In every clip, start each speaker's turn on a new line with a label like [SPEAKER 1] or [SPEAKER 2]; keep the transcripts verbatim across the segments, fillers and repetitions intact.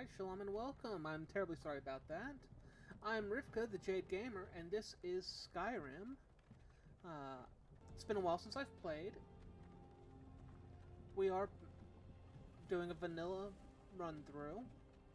[SPEAKER 1] Alright, shalom and welcome. I'm terribly sorry about that. I'm Rivka, the Jade Gamer, and this is Skyrim. Uh, it's been a while since I've played. We are doing a vanilla run-through.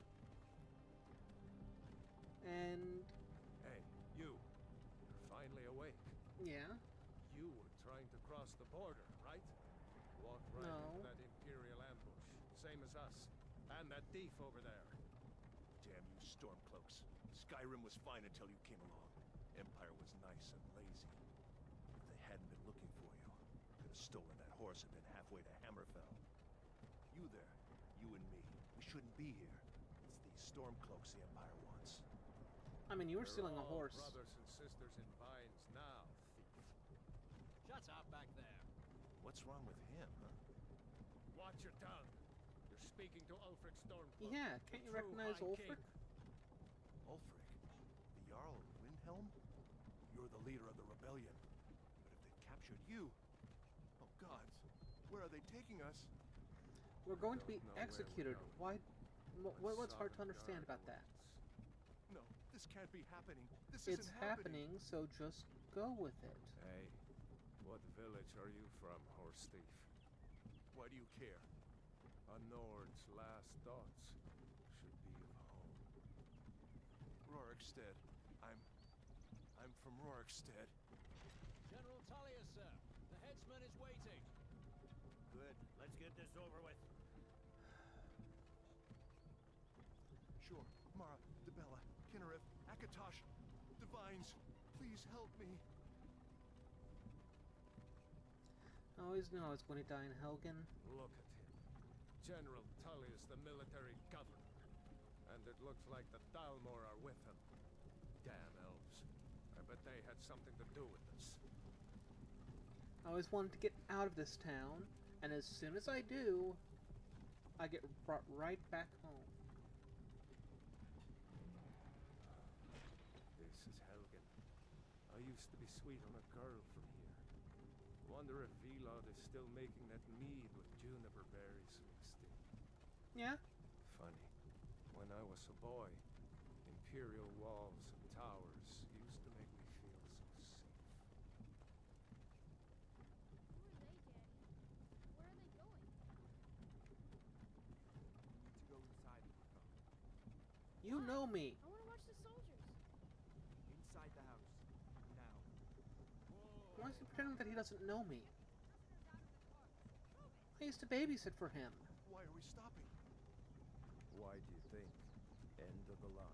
[SPEAKER 1] And...
[SPEAKER 2] Hey, you. You're finally awake.
[SPEAKER 1] yeah.
[SPEAKER 2] You were trying to cross the border, right? Walked right
[SPEAKER 1] No.
[SPEAKER 2] into that Imperial ambush. Same as us. And that thief over there.
[SPEAKER 3] Damn you Stormcloaks. Skyrim was fine until you came along. Empire was nice and lazy. If they hadn't been looking for you, could have stolen that horse and been halfway to Hammerfell. You there, you and me, we shouldn't be here. It's these Stormcloaks the Empire wants.
[SPEAKER 1] I mean, you were
[SPEAKER 2] We're
[SPEAKER 1] stealing a
[SPEAKER 2] all
[SPEAKER 1] horse.
[SPEAKER 2] brothers and sisters in binds now, thief.
[SPEAKER 4] Shut up back there.
[SPEAKER 3] What's wrong with him, huh?
[SPEAKER 2] Watch your tongue. You're speaking to Ulfric Stormcloak.
[SPEAKER 1] Yeah, can't you
[SPEAKER 2] the true
[SPEAKER 1] recognize
[SPEAKER 2] High
[SPEAKER 1] Ulfric?
[SPEAKER 2] King.
[SPEAKER 3] Ulfric, the Jarl of Windhelm? You're the leader of the rebellion. But if they've captured you... Oh gods, where are they taking us?
[SPEAKER 1] We're going to
[SPEAKER 2] don't
[SPEAKER 1] be
[SPEAKER 2] know where
[SPEAKER 1] executed.
[SPEAKER 2] we're going.
[SPEAKER 1] Why? What,
[SPEAKER 2] But
[SPEAKER 1] what's hard to
[SPEAKER 2] Sovngarde
[SPEAKER 1] understand about that?
[SPEAKER 2] wins.
[SPEAKER 3] No, this can't be happening. This
[SPEAKER 1] It's
[SPEAKER 3] isn't
[SPEAKER 1] happening, so just go with it.
[SPEAKER 2] Hey, what village are you from, horse thief?
[SPEAKER 3] Why do you care?
[SPEAKER 2] A Nord's last thoughts should be of home.
[SPEAKER 3] Rorikstead. I'm... I'm from Rorikstead.
[SPEAKER 4] General Tullius, sir. The headsman is waiting.
[SPEAKER 5] Good. Let's get this over with.
[SPEAKER 3] Sure. Mara, Debella, Kinnereth, Akatosh, Divines, please help me.
[SPEAKER 1] I always knew I was going to die in Helgen.
[SPEAKER 2] Look at him. General Tullius, the military governor. And it looks like the Thalmor are with him. Damn elves. I bet they had something to do with this.
[SPEAKER 1] I always wanted to get out of this town, and as soon as I do, I get brought right back home.
[SPEAKER 2] This is Helgen. I used to be sweet on a girl from here. Wonder if Vilod is still making that mead with juniper berries mixed in.
[SPEAKER 1] Yeah?
[SPEAKER 2] Funny. When I was a boy, imperial walls and towers used to make me feel so safe.
[SPEAKER 6] Who are they, Daddy? Where are they going?
[SPEAKER 5] Need to go inside and look up.
[SPEAKER 1] You know me.
[SPEAKER 6] I want to watch the soldiers.
[SPEAKER 5] Inside the house. Now.
[SPEAKER 1] Why is he pretending that he doesn't know me? I used to babysit for him.
[SPEAKER 3] Why are we stopping?
[SPEAKER 2] Why do you think? End of the line.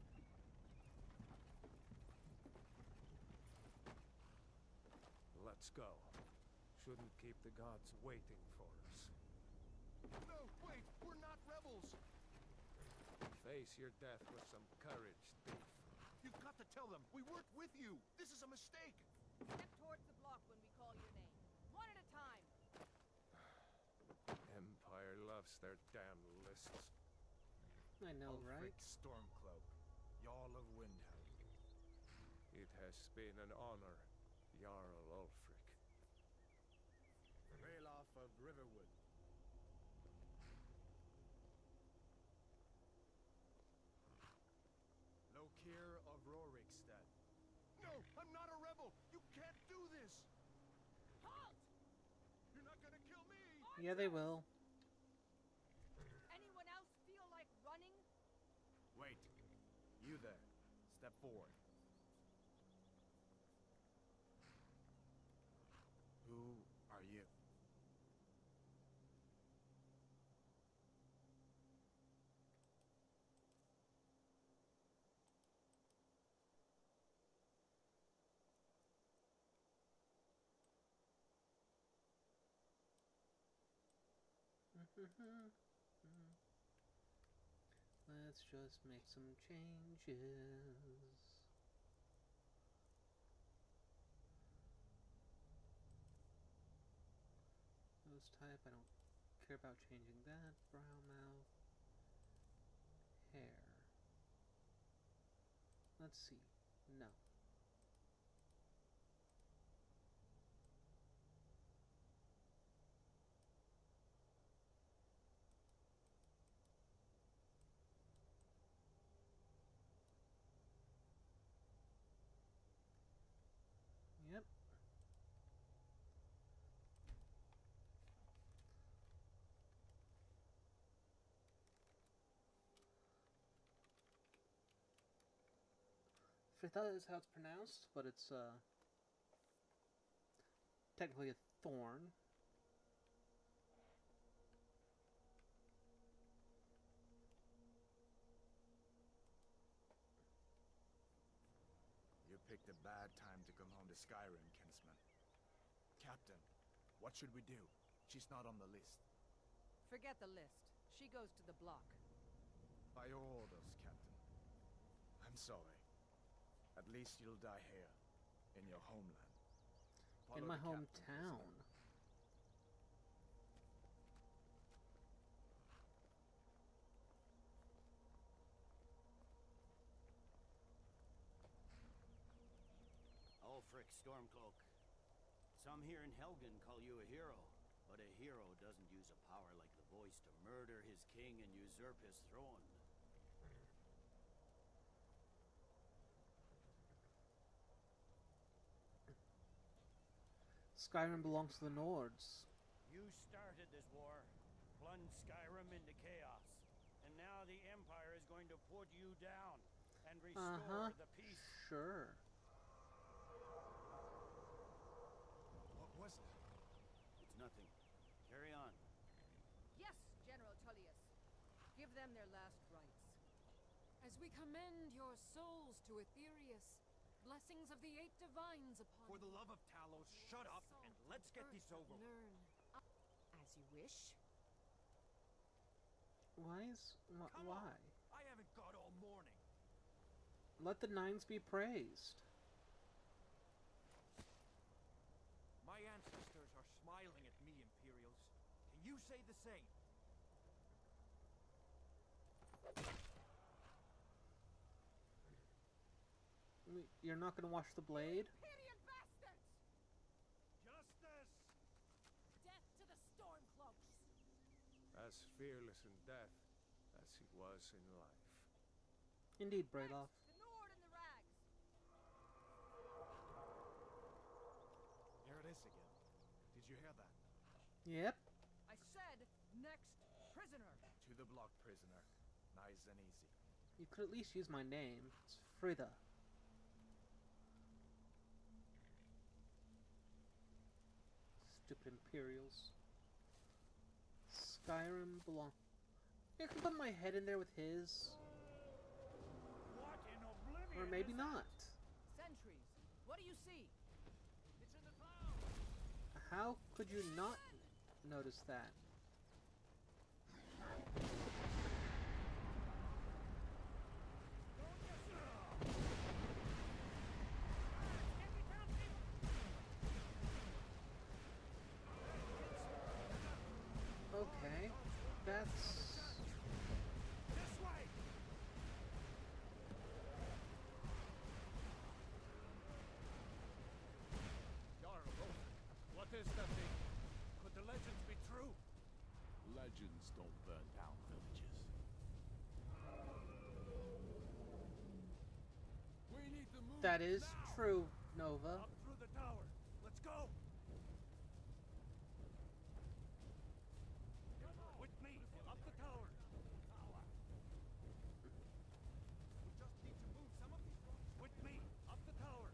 [SPEAKER 2] Let's go. Shouldn't keep the gods waiting for us.
[SPEAKER 3] No, wait! We're not rebels!
[SPEAKER 2] Face your death with some courage, thief.
[SPEAKER 3] You've got to tell them! We weren't with you! This is a mistake!
[SPEAKER 7] Step towards the block when we call your name. One at a time.
[SPEAKER 2] Empire loves their damn lists.
[SPEAKER 1] I know,
[SPEAKER 5] Ulfric
[SPEAKER 1] right?
[SPEAKER 5] Stormcloak. Jarl of Windhelm.
[SPEAKER 2] It has been an honor, Jarl Ulfric.
[SPEAKER 5] Ralof of Riverwood. Lokir of Rorikstead.
[SPEAKER 3] No! I'm not a rebel! You can't do this!
[SPEAKER 7] Halt!
[SPEAKER 3] You're not gonna kill me!
[SPEAKER 1] Yeah, they will.
[SPEAKER 7] Anyone else feel like running?
[SPEAKER 5] Wait. You there. Step forward. Who are you?
[SPEAKER 1] Let's just make some changes. Nose type, I don't care about changing that. Brow, mouth, hair. Let's see. No. Frida is how it's pronounced, but it's uh, technically a thorn.
[SPEAKER 5] You picked a bad time to come home to Skyrim, kinsman. Captain, what should we do? She's not on the list.
[SPEAKER 7] Forget the list. She goes to the block.
[SPEAKER 5] By your orders, Captain. I'm sorry. At least you'll die here, in your homeland.
[SPEAKER 1] In
[SPEAKER 5] Follow
[SPEAKER 1] my
[SPEAKER 5] the captain,
[SPEAKER 1] hometown.
[SPEAKER 5] prisoner.
[SPEAKER 8] Ulfric Stormcloak. Some here in Helgen call you a hero, but a hero doesn't use a power like the voice to murder his king and usurp his throne.
[SPEAKER 1] Skyrim belongs to the Nords.
[SPEAKER 8] You started this war, plunged Skyrim into chaos, and now the Empire is going to put you down and restore
[SPEAKER 1] Uh-huh.
[SPEAKER 8] the peace.
[SPEAKER 1] Sure.
[SPEAKER 5] What was it?
[SPEAKER 8] It's nothing. Carry on.
[SPEAKER 7] Yes, General Tullius. Give them their last rites.
[SPEAKER 9] As we commend your souls to Aetherius, blessings of the eight divines upon
[SPEAKER 10] For the love of Talos, shut up and let's get this over with.
[SPEAKER 9] Learn.
[SPEAKER 6] As you wish.
[SPEAKER 1] Why is... Wh
[SPEAKER 10] Come
[SPEAKER 1] why?
[SPEAKER 10] on. I haven't got all morning.
[SPEAKER 1] Let the Nines be praised.
[SPEAKER 10] My ancestors are smiling at me, Imperials. Can you say the same?
[SPEAKER 1] You're not gonna wash the blade?
[SPEAKER 7] Imperial bastards!
[SPEAKER 2] Justice!
[SPEAKER 9] Death to the Stormcloaks!
[SPEAKER 2] As fearless in death as he was in life.
[SPEAKER 1] Indeed, Braidoff.
[SPEAKER 7] The Nord and the Rags!
[SPEAKER 5] Here it is again. Did you hear that?
[SPEAKER 1] Yep.
[SPEAKER 7] I said, next prisoner!
[SPEAKER 5] To the block, prisoner. Nice and easy.
[SPEAKER 1] You could at least use my name. It's Frida. Stupid Imperials. Skyrim belong. I can put my head in there with his.
[SPEAKER 8] What in oblivion?
[SPEAKER 1] Or maybe
[SPEAKER 8] is
[SPEAKER 1] not.
[SPEAKER 7] Sentries, what do you see?
[SPEAKER 8] It's in the clouds.
[SPEAKER 1] How could you not notice that? Okay, that's...
[SPEAKER 8] This way.
[SPEAKER 2] Jarl Ulfric, what is that thing? Could the legends be true?
[SPEAKER 3] Legends don't burn down villages.
[SPEAKER 2] We need to move
[SPEAKER 1] That is
[SPEAKER 2] now.
[SPEAKER 1] true, Nova.
[SPEAKER 2] Up through the tower. Let's go. With me, up the tower. Tower. We just need to move some of these rocks. With me, up the tower.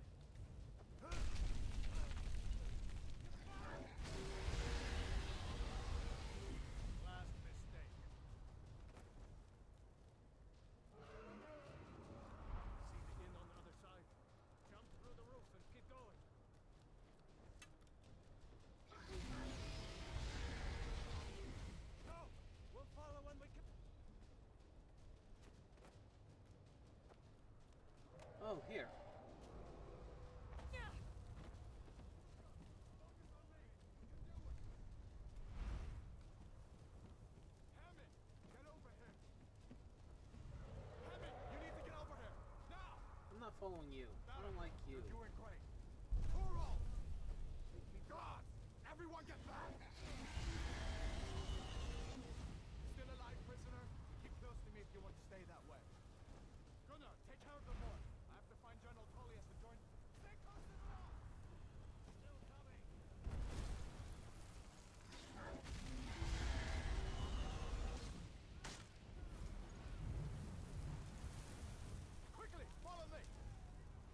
[SPEAKER 2] Last mistake. See the inn on the other side. Jump through the roof and keep going. Go! We'll follow when we can.
[SPEAKER 1] Oh, here.
[SPEAKER 5] Hammond, get over here. Hammond, you need to get over here. Now!
[SPEAKER 1] I'm not following you. I don't like you.
[SPEAKER 5] You're doing great. Turo! God! Everyone get back! Still alive, prisoner? Keep close to me if you want to stay that way. Gunnar, take care of the boy. I have to find General Tullius to join. Stay close to the wall! Still coming. Quickly, follow me!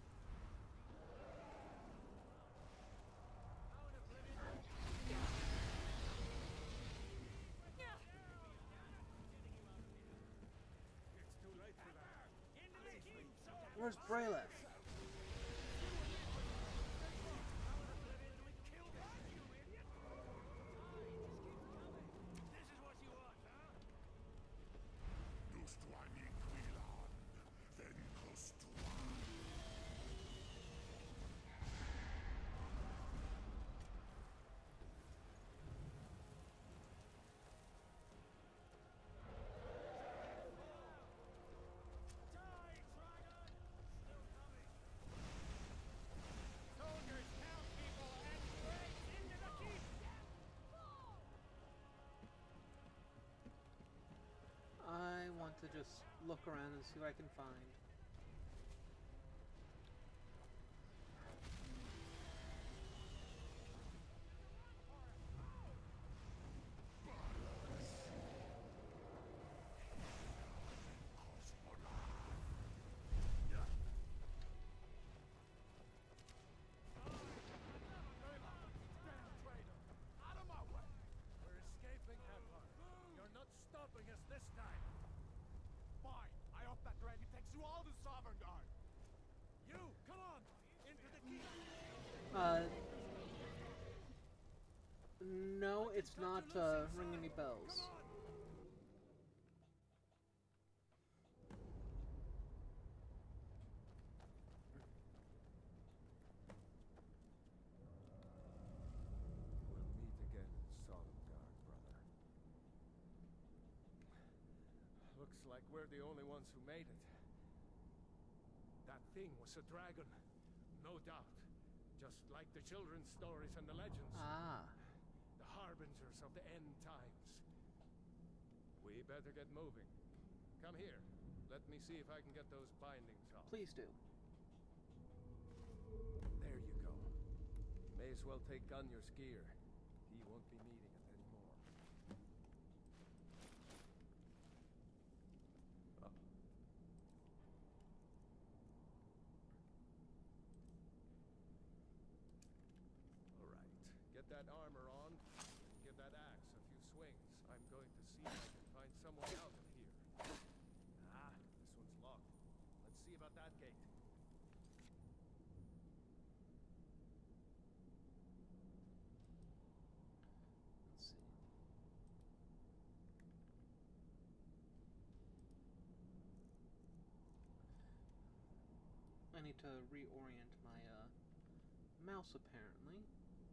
[SPEAKER 1] Where's Brayleth? I want to just look around and see what I can find. Uh, no, it's not uh, ring any bells.
[SPEAKER 2] We'll meet again in Solemngard, brother. Looks like we're the only ones who made it. That thing was a dragon, no doubt. Just like the children's stories and the legends.
[SPEAKER 1] Ah.
[SPEAKER 2] The harbingers of the end times. We better get moving. Come here. Let me see if I can get those bindings off.
[SPEAKER 1] Please do.
[SPEAKER 2] There you go. May as well take Gunjar's gear. He won't be needing it anymore. Oh. Get that armor on, and give that axe a few swings. I'm going to see if I can find some way out of here. Ah, this one's locked. Let's see about that gate.
[SPEAKER 1] Let's see. I need to reorient my uh, mouse, apparently.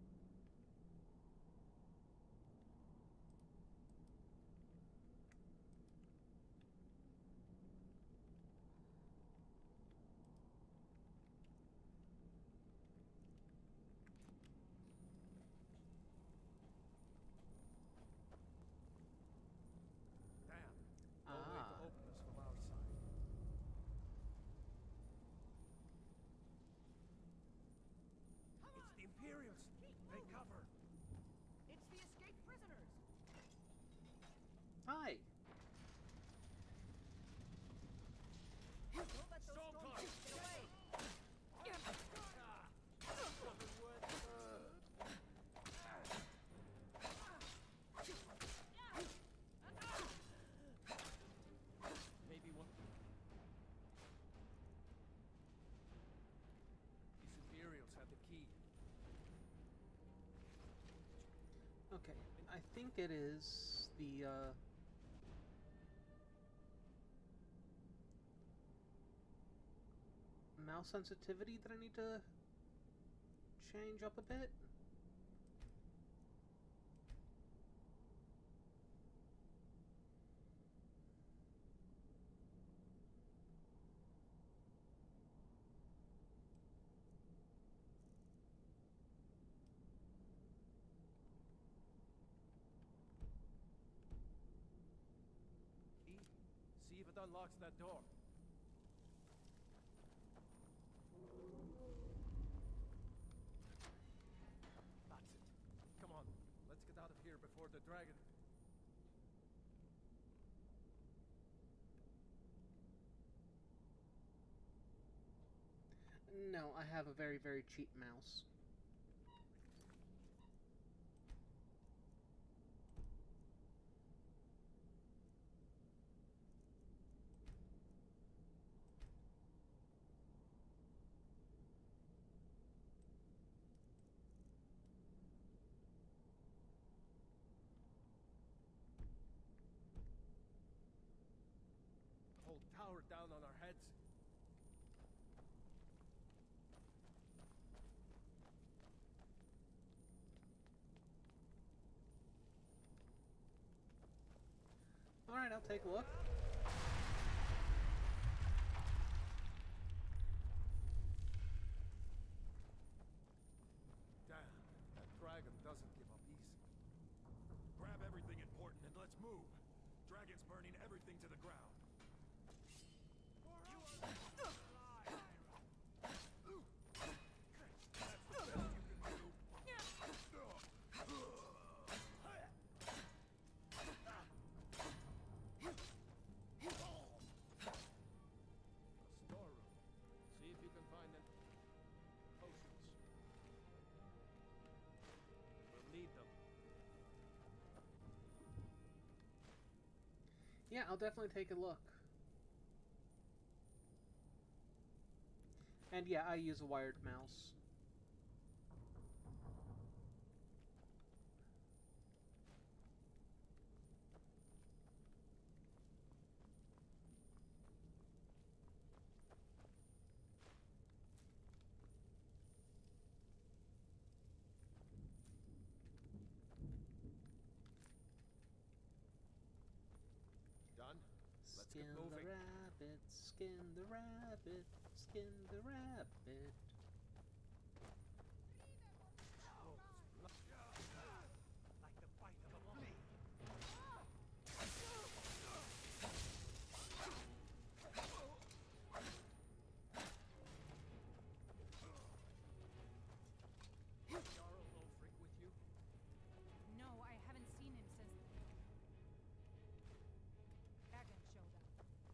[SPEAKER 1] Hi.
[SPEAKER 7] Don't let those stormtroopers get away.
[SPEAKER 10] Maybe one.
[SPEAKER 2] These Imperials had the key.
[SPEAKER 1] Okay, I think it is the, uh... mouse sensitivity that I need to change up a bit.
[SPEAKER 10] Key. See if it unlocks that door. That's it. Come on, let's get out of here before the dragon.
[SPEAKER 1] No, I have a very, very cheap mouse. I'll take a look.
[SPEAKER 2] Damn, that dragon doesn't give up easy.
[SPEAKER 3] Grab everything important and let's move. Dragon's burning everything to the ground.
[SPEAKER 2] A storeroom. See if you can find any potions. We'll need them.
[SPEAKER 1] Yeah, I'll definitely take a look. And yeah, I use a wired mouse.
[SPEAKER 2] Done? Let's
[SPEAKER 1] Skin
[SPEAKER 2] get
[SPEAKER 1] the
[SPEAKER 2] moving.
[SPEAKER 1] rabbit, skin the rabbit, skin the rabbit.
[SPEAKER 3] Like the bite of a flea.
[SPEAKER 10] Jarl Ulfric with you?
[SPEAKER 9] No, I haven't seen him since Helgen showed up.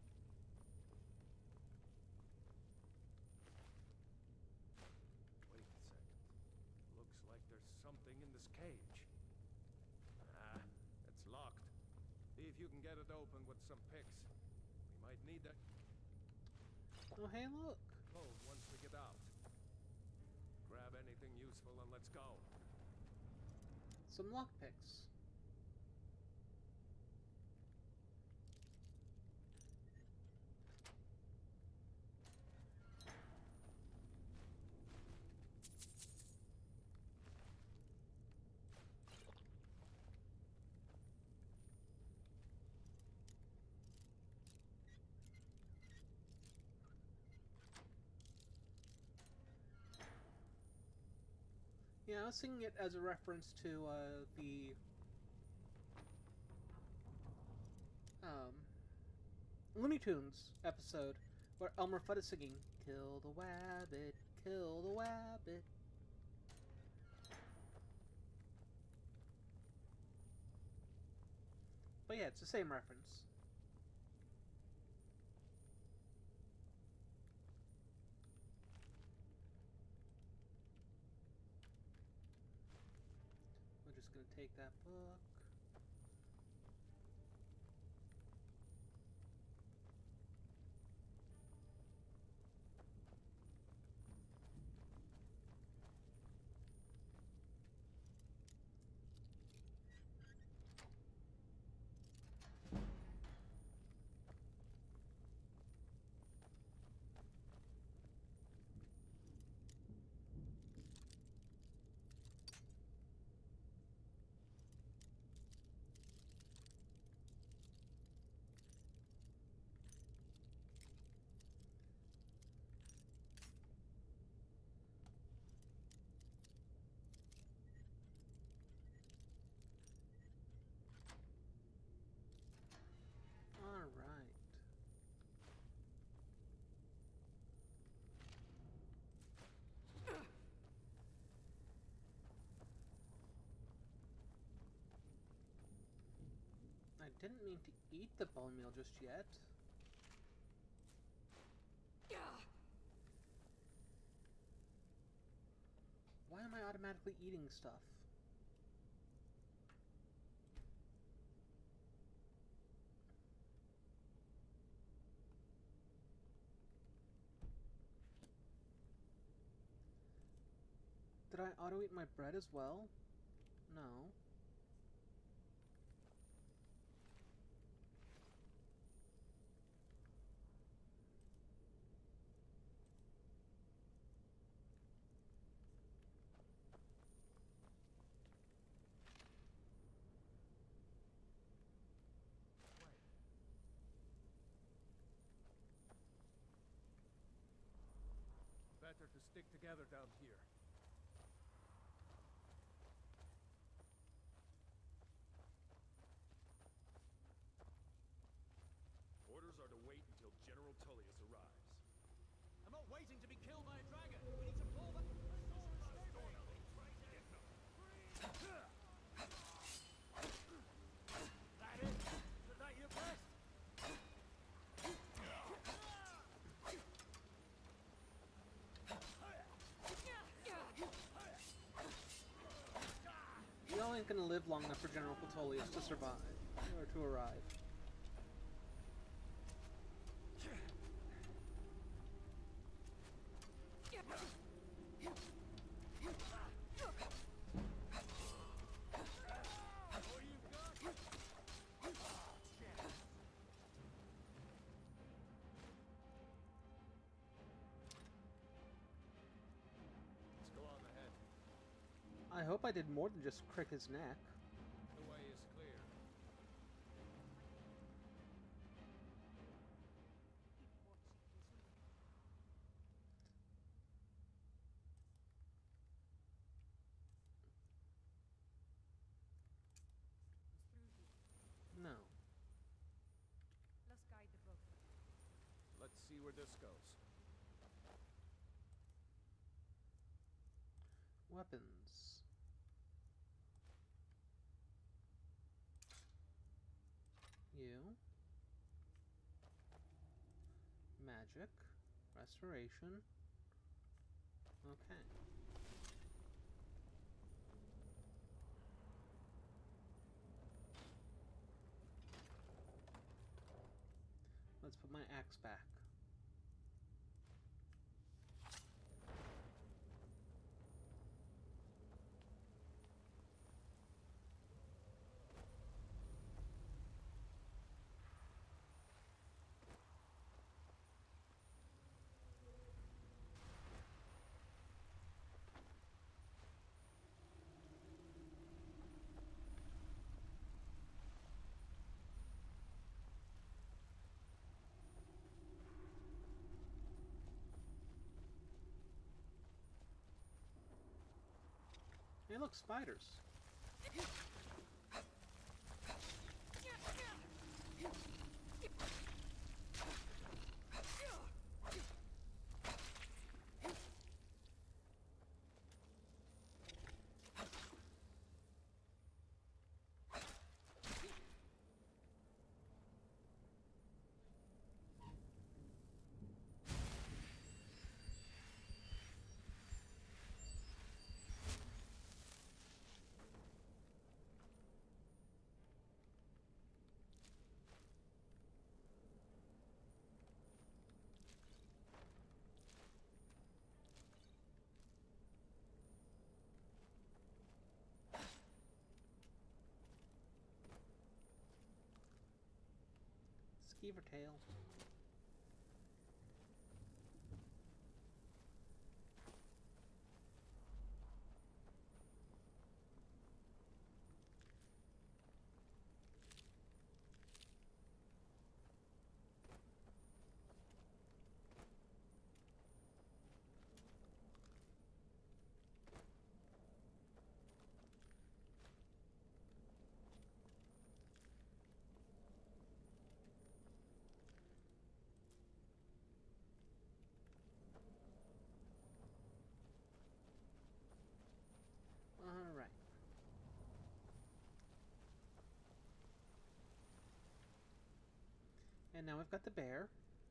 [SPEAKER 2] Wait a second. Looks like there's something in this cage. Ah, it's locked. See if you can get it open with some picks. We might need that
[SPEAKER 1] Oh, hey, look.
[SPEAKER 2] code once we get out. Grab anything useful and let's go.
[SPEAKER 1] Some lockpicks. Yeah, I was seeing it as a reference to uh, the um, Looney Tunes episode where Elmer Fudd is singing, "Kill the wabbit, kill the wabbit." But yeah, it's the same reference. We're just gonna take that book. All right. I didn't mean to eat the bone meal just yet. Why am I automatically eating stuff? Did I auto-eat my bread as well? No.
[SPEAKER 2] better to stick together down here.
[SPEAKER 3] Orders are to wait until General Tullius arrives.
[SPEAKER 4] I'm not waiting to be killed by a dragon. We need to pull back.
[SPEAKER 10] That it? Is that your best?
[SPEAKER 1] Y'all ain't gonna live long enough for General Petolius to survive, or to arrive.
[SPEAKER 2] Let's go on ahead.
[SPEAKER 1] I hope I did more than just crick his neck.
[SPEAKER 2] The way is clear.
[SPEAKER 1] No.
[SPEAKER 7] Let's guide the book.
[SPEAKER 2] Let's see where this goes.
[SPEAKER 1] Weapons. You. Magic. Restoration. Okay. Let's put my axe back. Hey, look, spiders. Skeever tail. Alright. And now we've got the bear.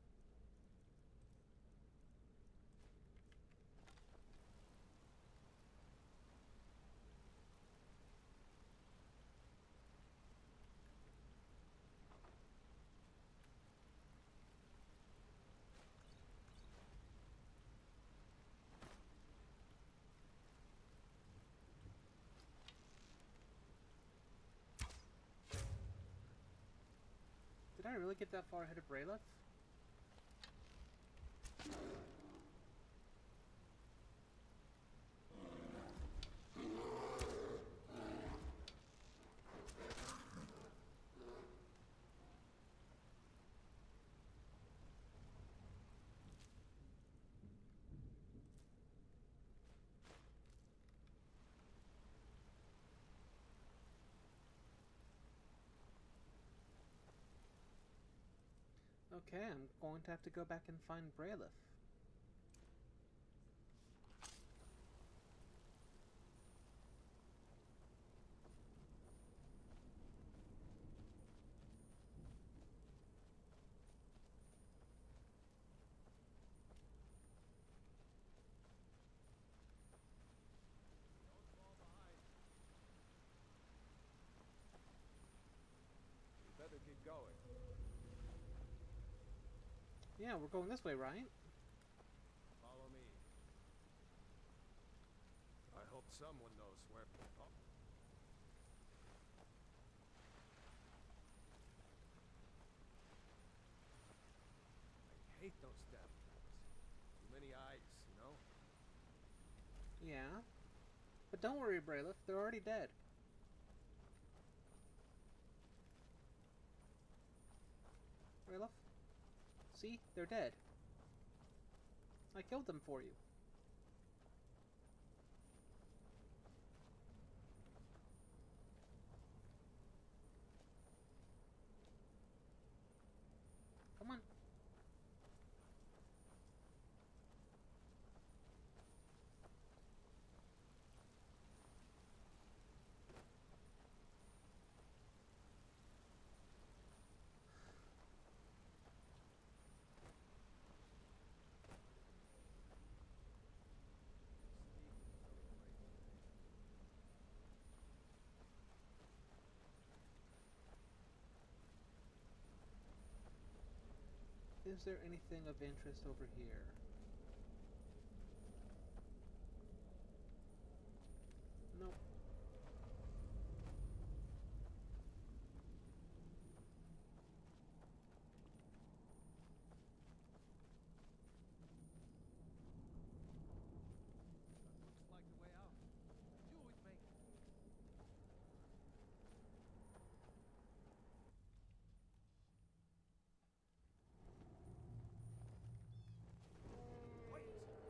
[SPEAKER 1] Did I really get that far ahead of Brayleth? Okay, I'm going to have to go back and find Braylif.
[SPEAKER 2] Don't fall behind. You better keep going.
[SPEAKER 1] Yeah, we're going this way, right?
[SPEAKER 2] Follow me. I hope someone knows where. Oh. I hate those damn things. Too many eyes, you know?
[SPEAKER 1] Yeah. But don't worry, Braylif, they're already dead. Braylif? See? They're dead. I killed them for you. Come on. Is there anything of interest over here? Nope.
[SPEAKER 10] Looks like the way out. You with me. Wait!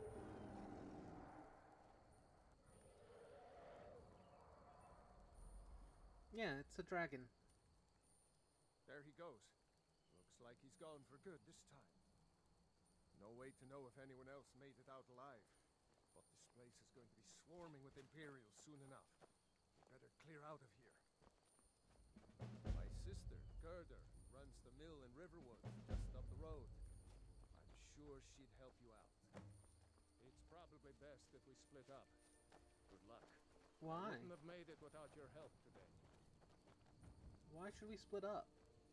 [SPEAKER 1] Yeah, it's a dragon.
[SPEAKER 2] There he goes. Looks like he's gone for good this time. No way to know if anyone else made it out alive. But this place is going to be swarming with Imperials soon enough. We better clear out of here. My sister, Gerda, runs the mill in Riverwood, just up the road. I'm sure she'd help you out. It's probably best if we split up. Good luck.
[SPEAKER 1] Why?
[SPEAKER 2] I wouldn't have made it without your help today.
[SPEAKER 1] Why should we split up?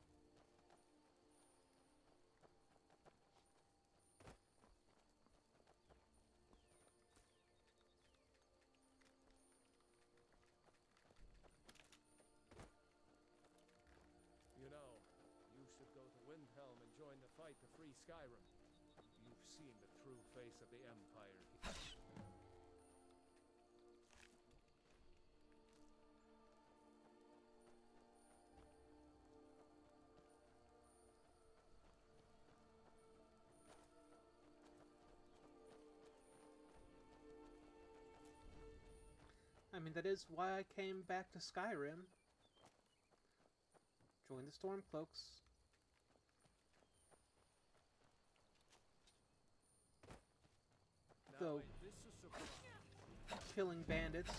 [SPEAKER 2] You know, you should go to Windhelm and join the fight to free Skyrim. You've seen the true face of the Empire.
[SPEAKER 1] I mean, that is why I came back to Skyrim. Join the Stormcloaks.
[SPEAKER 2] Now,
[SPEAKER 1] Go.
[SPEAKER 2] ain't this a surprise?
[SPEAKER 1] Killing bandits.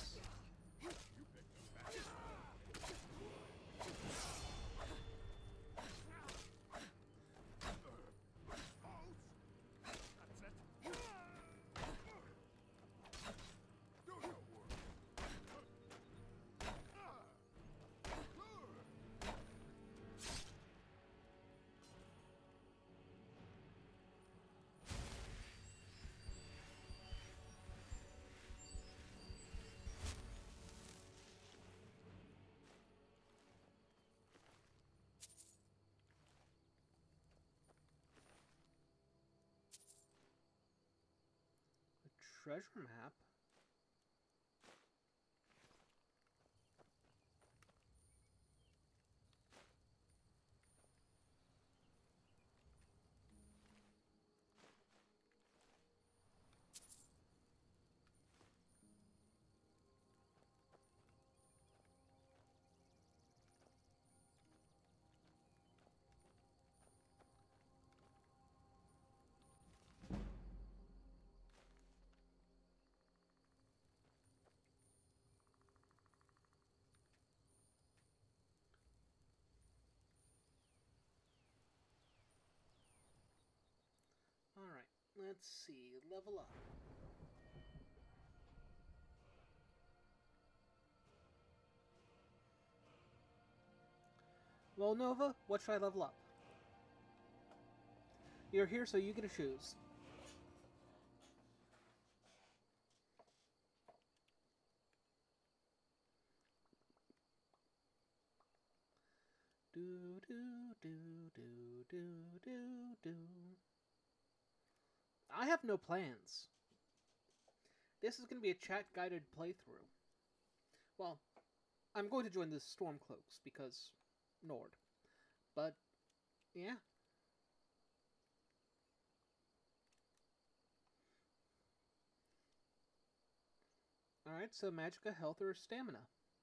[SPEAKER 1] Treasure map? Let's see. Level up. Well, Nova, what should I level up? You're here, so you get to choose. Do do do do do do do. I have no plans. This is going to be a chat-guided playthrough. Well, I'm going to join the Stormcloaks because Nord. But, yeah. Alright, so Magicka, Health, or Stamina?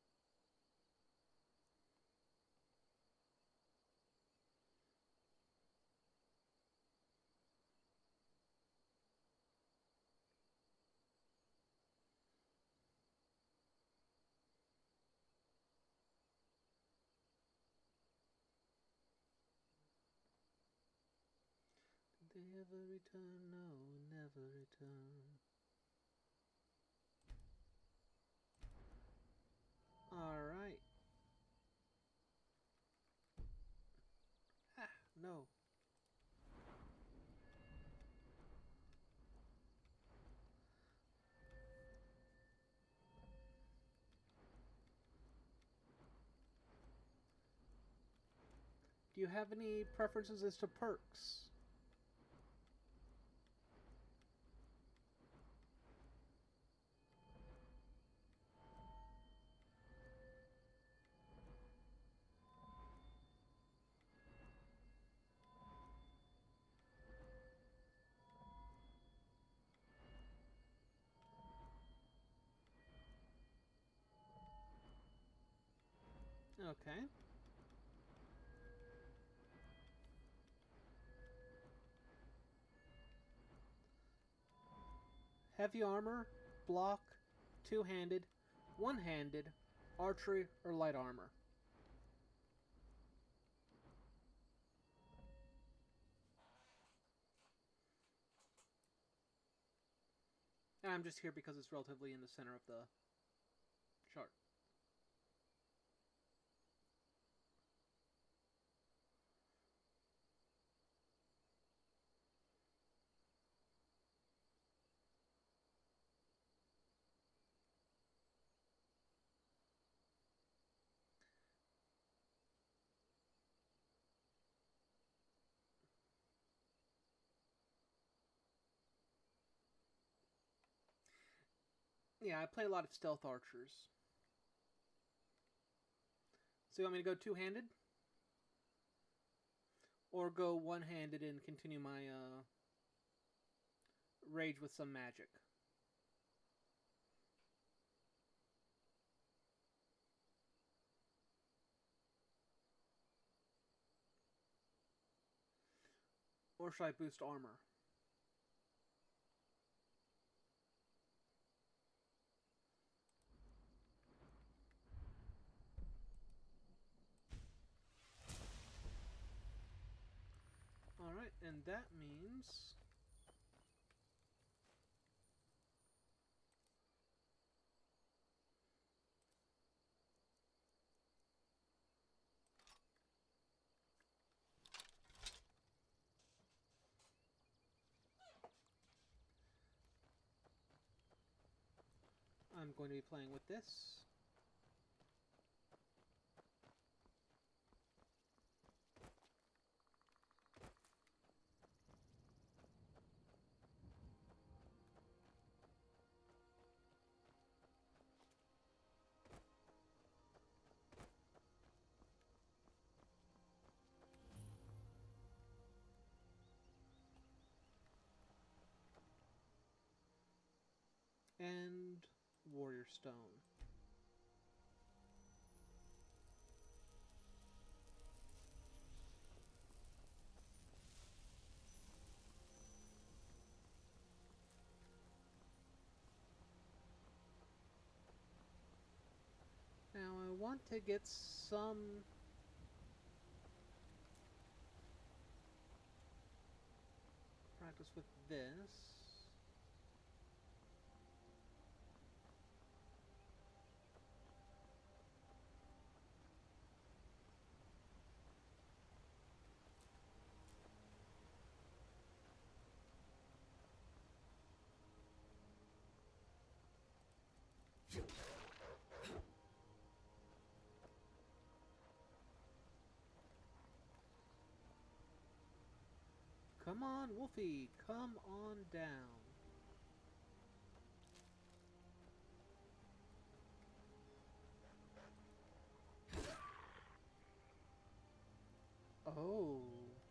[SPEAKER 1] Did they ever return? No, never return. Alright. Ah, no. Do you have any preferences as to perks? Okay. Heavy armor, block, two-handed, one-handed, archery, or light armor. And I'm just here because it's relatively in the center of the chart. Yeah, I play a lot of stealth archers. So you want me to go two-handed? Or go one-handed and continue my uh, rage with some magic? Or should I boost armor? Alright, and that means... I'm going to be playing with this. And Warrior Stone. Now I want to get some... practice works with this. Come on, Wolfie, come on down. Oh.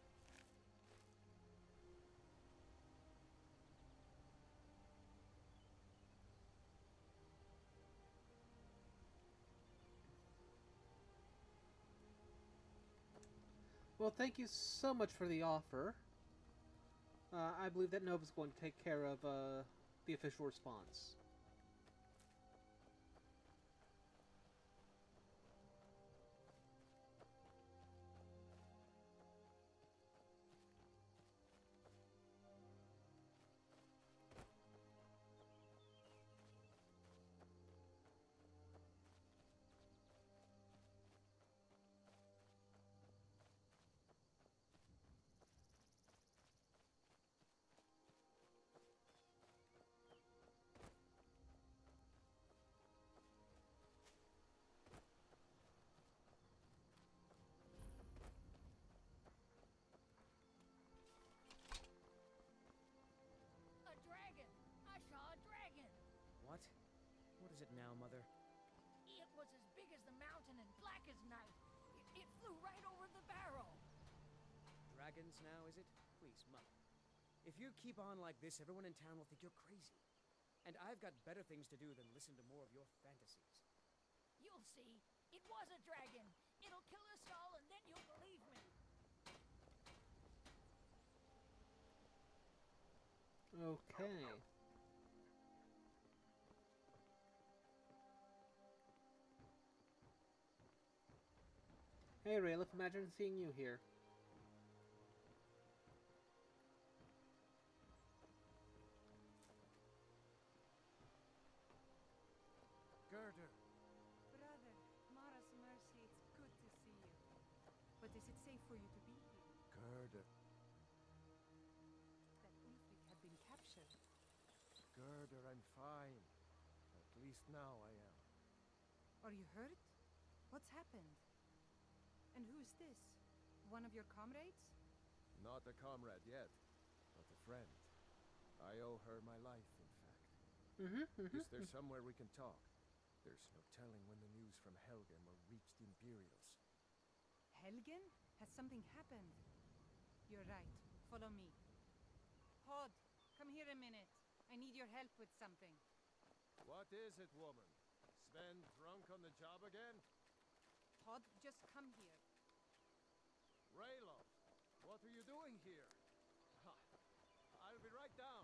[SPEAKER 1] Well, thank you so much for the offer. Uh, I believe that Nova's going to take care of uh, the official response.
[SPEAKER 7] A dragon! I saw a dragon!
[SPEAKER 10] What? What is it now, Mother?
[SPEAKER 7] It was as big as the mountain and black as night. It, it flew right over the barrel.
[SPEAKER 10] Dragons now, is it? Please, Mother. If you keep on like this, everyone in town will think you're crazy. And I've got better things to do than listen to more of your fantasies.
[SPEAKER 7] You'll see. It was a dragon. It'll kill us all and then you'll believe me.
[SPEAKER 1] Okay. Hey, Rayleigh, imagine seeing you here.
[SPEAKER 10] Girder.
[SPEAKER 9] Brother, Mara's mercy, it's good to see you. But is it safe for you to be here?
[SPEAKER 2] Gerda.
[SPEAKER 9] That Ulfric had been captured.
[SPEAKER 2] Gerda, I'm fine. At least now I am.
[SPEAKER 9] Are you hurt? What's happened? And who's this? One of your comrades?
[SPEAKER 2] Not a comrade yet, but a friend. I owe her my life, in fact.
[SPEAKER 1] Mm-hmm, mm-hmm.
[SPEAKER 2] Is there somewhere we can talk? There's no telling when the news from Helgen will reach the Imperials.
[SPEAKER 9] Helgen? Has something happened? You're right. Follow me. Hod, come here a minute. I need your help with something.
[SPEAKER 2] What is it, woman? Sven drunk on the job again?
[SPEAKER 9] Hod, just come here.
[SPEAKER 2] Raylo, what are you doing here? Ha, I'll be right down.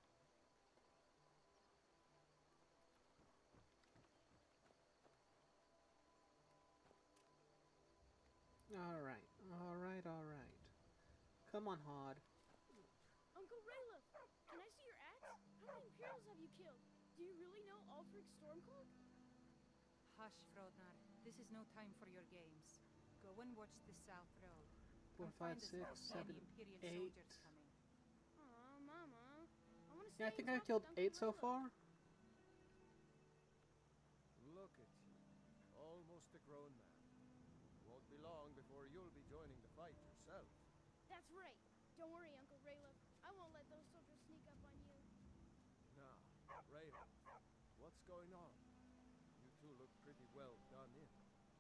[SPEAKER 1] Alright, alright, alright. Come on, Hod.
[SPEAKER 6] Uncle Rayleigh, can I see your axe? How many Imperials have you killed? Do you really know Ulfric Stormcloak?
[SPEAKER 9] Hush, Frodnar. This is no time for your games. Go and watch the South Road.
[SPEAKER 1] Four,
[SPEAKER 9] Come
[SPEAKER 1] five,
[SPEAKER 9] find us
[SPEAKER 1] six,
[SPEAKER 9] if there's
[SPEAKER 1] seven,
[SPEAKER 9] any Imperial
[SPEAKER 1] eight.
[SPEAKER 9] soldiers coming.
[SPEAKER 6] Aw, Mama. I want to stay
[SPEAKER 1] Yeah, I think
[SPEAKER 6] and
[SPEAKER 1] I've
[SPEAKER 6] talk
[SPEAKER 1] killed
[SPEAKER 6] with Uncle
[SPEAKER 1] eight so
[SPEAKER 6] Rayleigh.
[SPEAKER 1] far.
[SPEAKER 2] Look at you, almost a grown man. Won't be long before you'll be joining the fight yourself.
[SPEAKER 6] That's right. Don't worry, Uncle Rayleigh. I won't let those soldiers sneak up on you.
[SPEAKER 2] Now, Raylo, what's going on? You two look pretty well done in.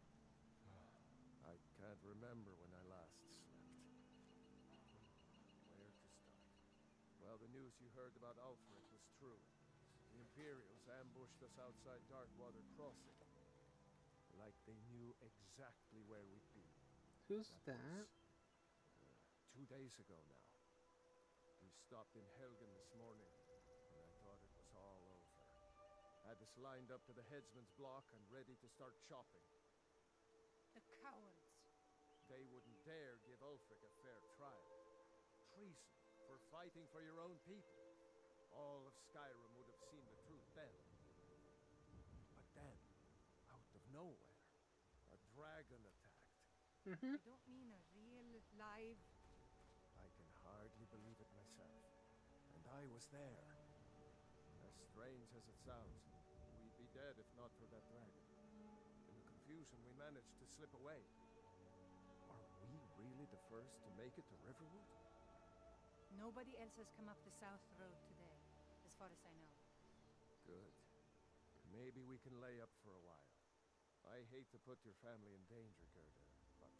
[SPEAKER 2] I can't remember when I last slept. Where to start? Well, the news you heard about Ulfric was true. The Imperials ambushed us outside Darkwater Crossing. Like they knew exactly where we'd be.
[SPEAKER 1] Who's
[SPEAKER 2] That
[SPEAKER 1] that?
[SPEAKER 2] was, uh, two days ago now. We stopped in Helgen this morning, and I thought it was all over. Had us lined up to the headsman's block and ready to start chopping.
[SPEAKER 9] The cowards.
[SPEAKER 2] They wouldn't dare give Ulfric a fair trial. Treason for fighting for your own people. All of Skyrim would have seen the truth then. But then, out of nowhere, a dragon attacked.
[SPEAKER 1] Mm-hmm.
[SPEAKER 9] You don't mean a real, live...
[SPEAKER 2] I can hardly believe it myself. And I was there. As strange as it sounds, we'd be dead if not for that dragon. In the confusion, we managed to slip away. Are we really the first to make it to Riverwood?
[SPEAKER 9] Nobody else has come up the south road today, as far as I know.
[SPEAKER 2] Good. Maybe we can lay up for a while. I hate to put your family in danger, Gerda, but...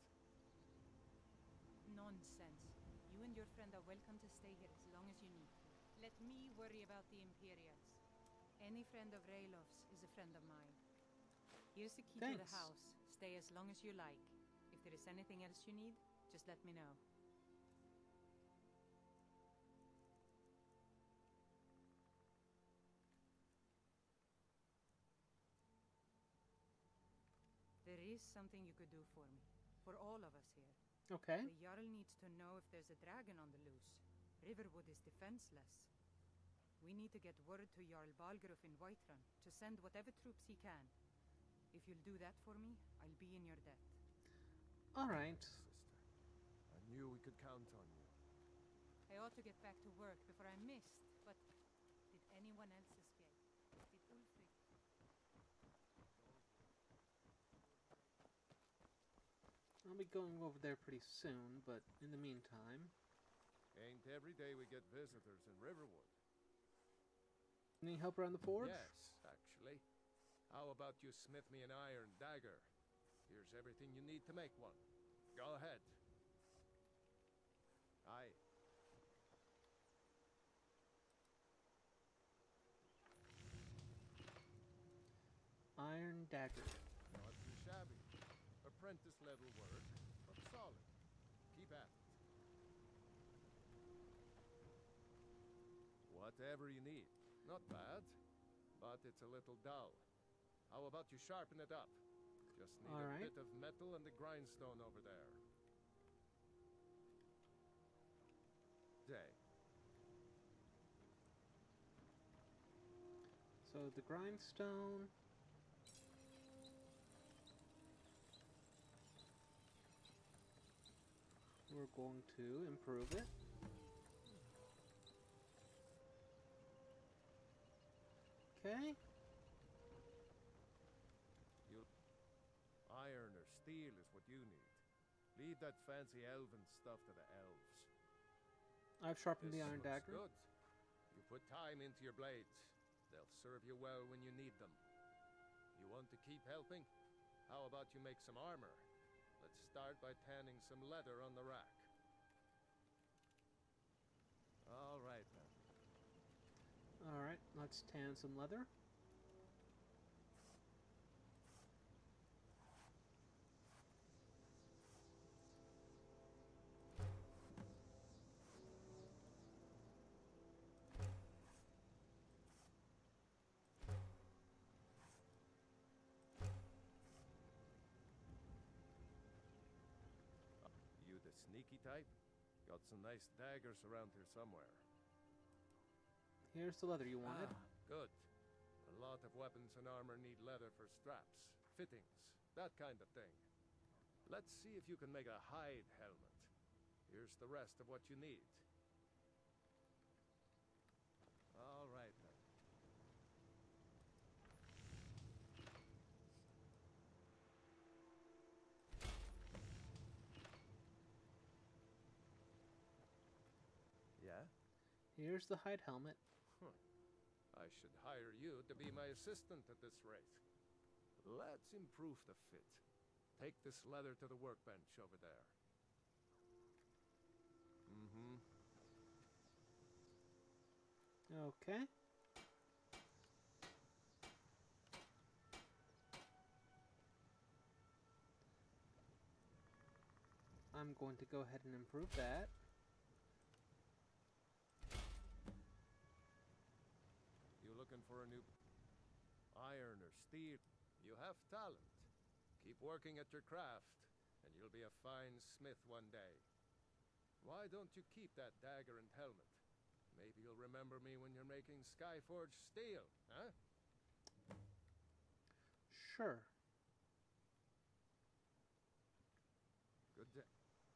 [SPEAKER 9] Nonsense. You and your friend are welcome to stay here as long as you need to. Let me worry about the Imperials. Any friend of Raylov's is a friend of mine. Here's the key
[SPEAKER 1] Thanks.
[SPEAKER 9] to the house. Stay as long as you like. If there is anything else you need, just let me know. There is something you could do for me. For all of us here.
[SPEAKER 1] Okay.
[SPEAKER 9] The Jarl needs to know if there's a dragon on the loose. Riverwood is defenseless. We need to get word to Jarl Balgruuf in Whiterun to send whatever troops he can. If you'll do that for me, I'll be in your debt.
[SPEAKER 1] Alright.
[SPEAKER 2] Sister, I knew we could count on you.
[SPEAKER 9] I ought to get back to work before I'm missed, but did anyone else escape? Did Ulfric?
[SPEAKER 1] I'll be going over there pretty soon, but in the meantime...
[SPEAKER 2] Ain't every day we get visitors in Riverwood.
[SPEAKER 1] Any help around the forge?
[SPEAKER 2] Yes, actually. How about you smith me an iron dagger? Here's everything you need to make one. Go ahead. Aye.
[SPEAKER 1] Iron dagger.
[SPEAKER 2] Not too shabby. Apprentice level work, but solid. Keep at it. Whatever you need. Not bad, but it's a little dull. How about you sharpen it up? Just need
[SPEAKER 1] All
[SPEAKER 2] a
[SPEAKER 1] right.
[SPEAKER 2] bit of metal and the grindstone over there. Day.
[SPEAKER 1] So the grindstone... We're going to improve it. Okay.
[SPEAKER 2] You iron or steel is what you need. Leave that fancy elven stuff to the elves.
[SPEAKER 1] I've sharpened
[SPEAKER 2] This
[SPEAKER 1] the iron
[SPEAKER 2] looks
[SPEAKER 1] dagger.
[SPEAKER 2] good. You put time into your blades. They'll serve you well when you need them. You want to keep helping? How about you make some armor? Let's start by tanning some leather on the rack. All right, then.
[SPEAKER 1] Alright, let's tan some leather.
[SPEAKER 2] You the sneaky type? Got some nice daggers around here somewhere.
[SPEAKER 1] Here's the leather you wanted.
[SPEAKER 2] Ah, good. A lot of weapons and armor need leather for straps, fittings, that kind of thing. Let's see if you can make a hide helmet. Here's the rest of what you need. All right, then. Yeah?
[SPEAKER 1] Here's the hide helmet.
[SPEAKER 2] Huh. I should hire you to be my assistant at this rate. Let's improve the fit. Take this leather to the workbench over there. Mm-hmm.
[SPEAKER 1] Okay. I'm going to go ahead and improve that.
[SPEAKER 2] You looking for a new iron or steel? You have talent. Keep working at your craft, and you'll be a fine smith one day. Why don't you keep that dagger and helmet? Maybe you'll remember me when you're making Skyforge steel, huh?
[SPEAKER 1] Sure.
[SPEAKER 2] Good day.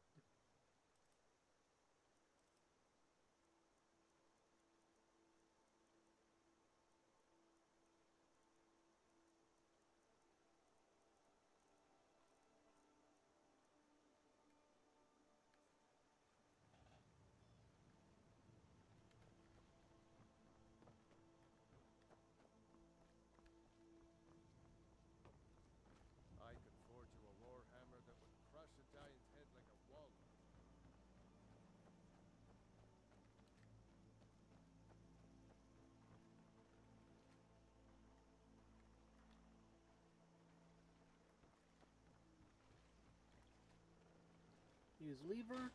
[SPEAKER 2] I could forge you a warhammer that would crush a giant's head like a walnut.
[SPEAKER 1] Use lever.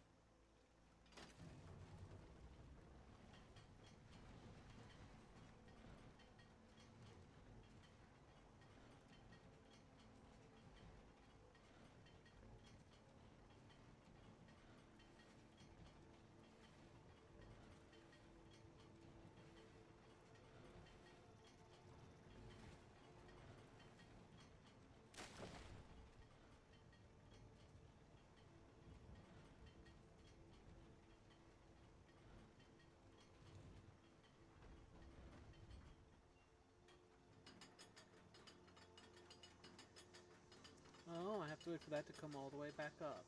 [SPEAKER 1] Oh, I have to wait for that to come all the way back up.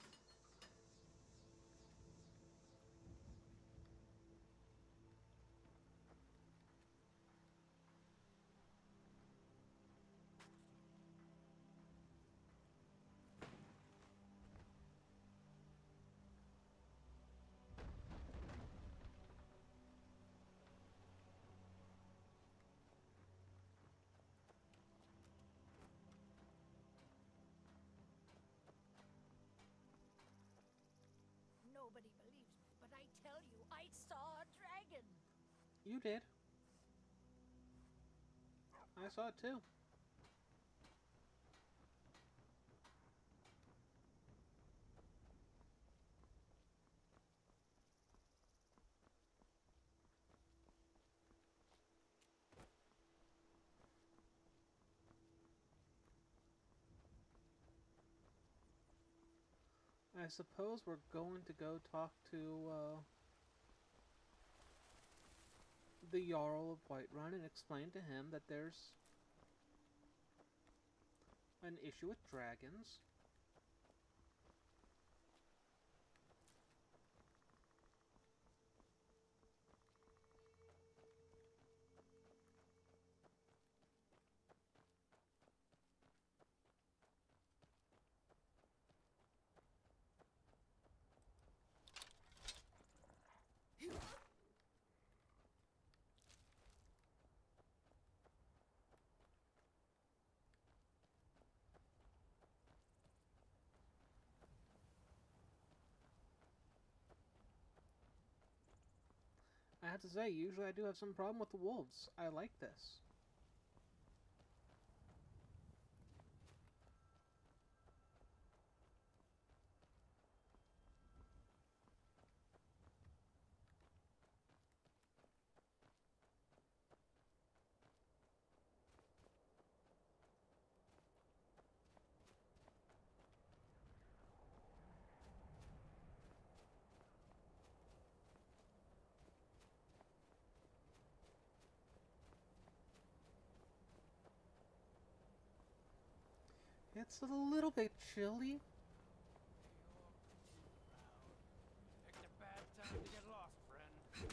[SPEAKER 7] Nobody believes me, but I tell you, I saw a dragon.
[SPEAKER 1] You did. I saw it too. I suppose we're going to go talk to uh, the Jarl of Whiterun and explain to him that there's an issue with dragons. I have to say, usually I do have some problem with the wolves. I like this. It's a little bit chilly.
[SPEAKER 2] Picked a bad time to get lost, friend.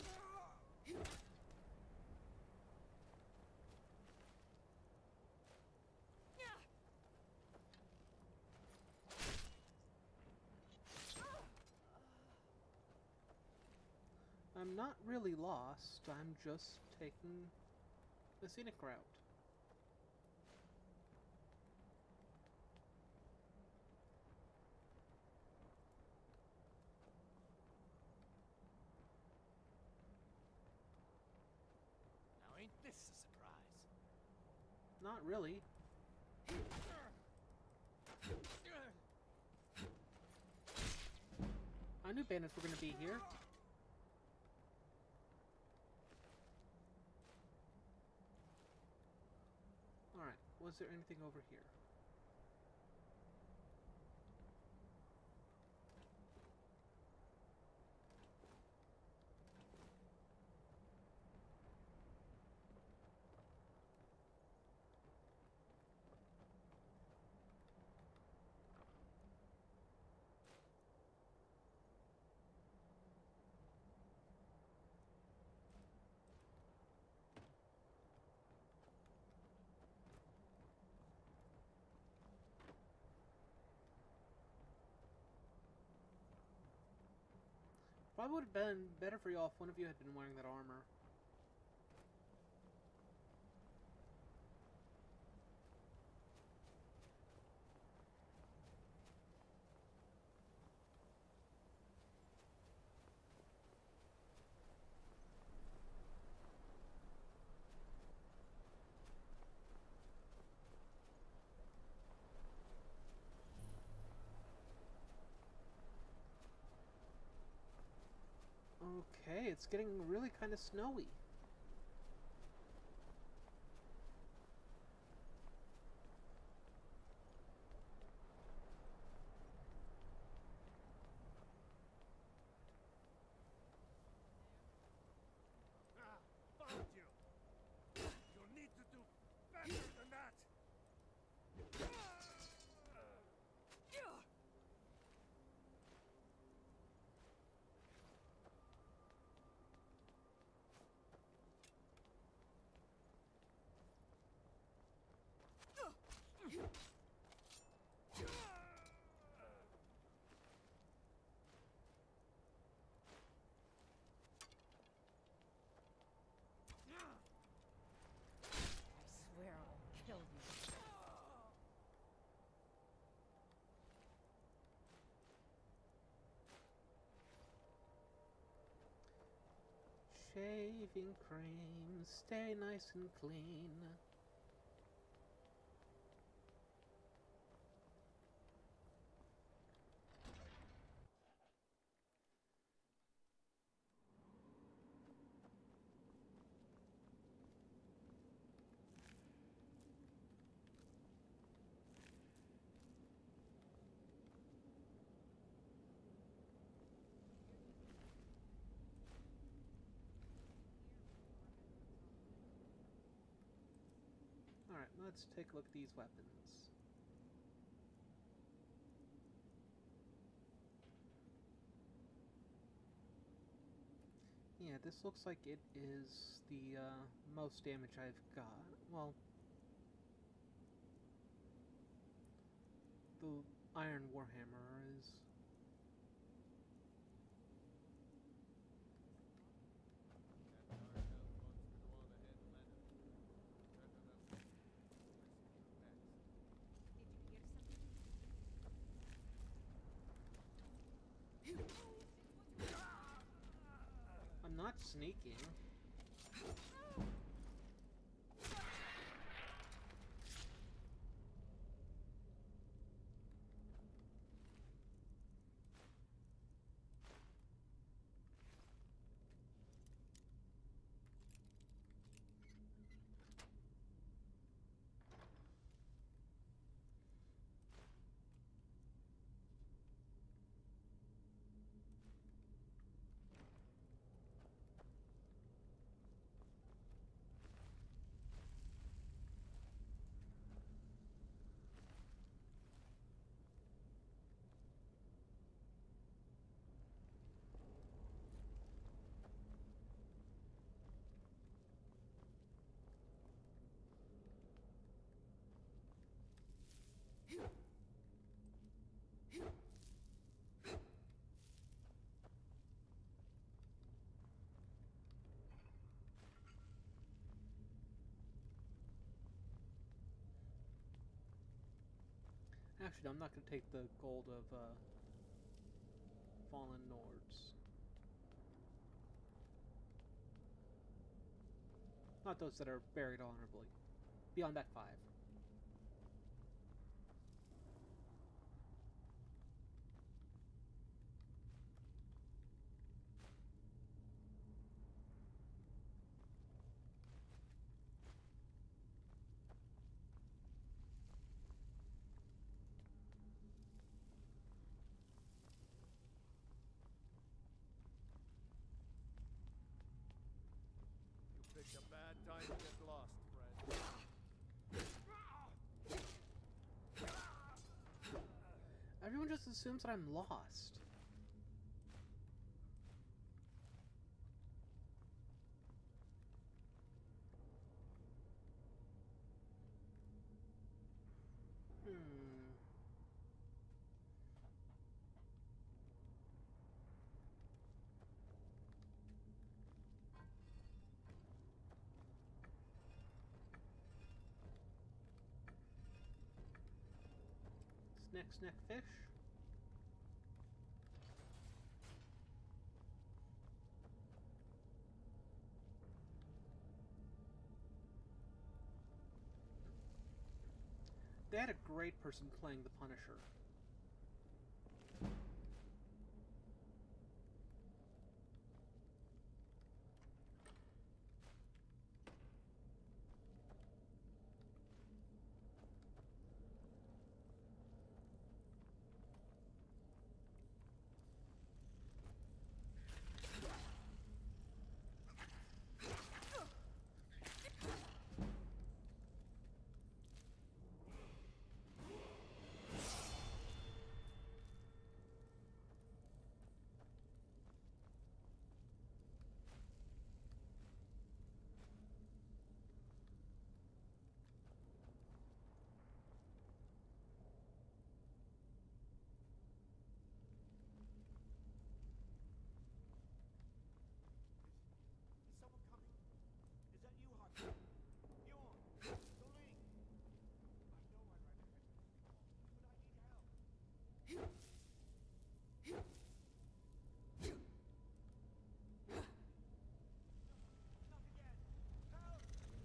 [SPEAKER 1] I'm not really lost. I'm just taking the scenic route.
[SPEAKER 2] Now ain't this a surprise?
[SPEAKER 1] Not really. I knew bandits were going to be here. was there anything over here? Probably would have been better for y'all if one of you had been wearing that armor. Okay, it's getting really kind of snowy.
[SPEAKER 3] Ah, found you. You'll need to do better than that.
[SPEAKER 9] I swear I'll kill you.
[SPEAKER 1] Shaving cream, stay nice and clean. Alright, let's take a look at these weapons. Yeah, this looks like it is the uh, most damage I've got. Well, the Iron Warhammer is... I'm not sneaking. Actually, I'm not going to take the gold of uh, Fallen Nords. Not those that are buried honorably. Beyond that five. Everyone just assumes that I'm lost. Hmm. Snack, snack, fish. They had a great person playing the Punisher.
[SPEAKER 5] Is someone coming? Is that you, Hudson? Bjorn! Dolly! I know I ran ahead of you, but I need help. Not again! Help!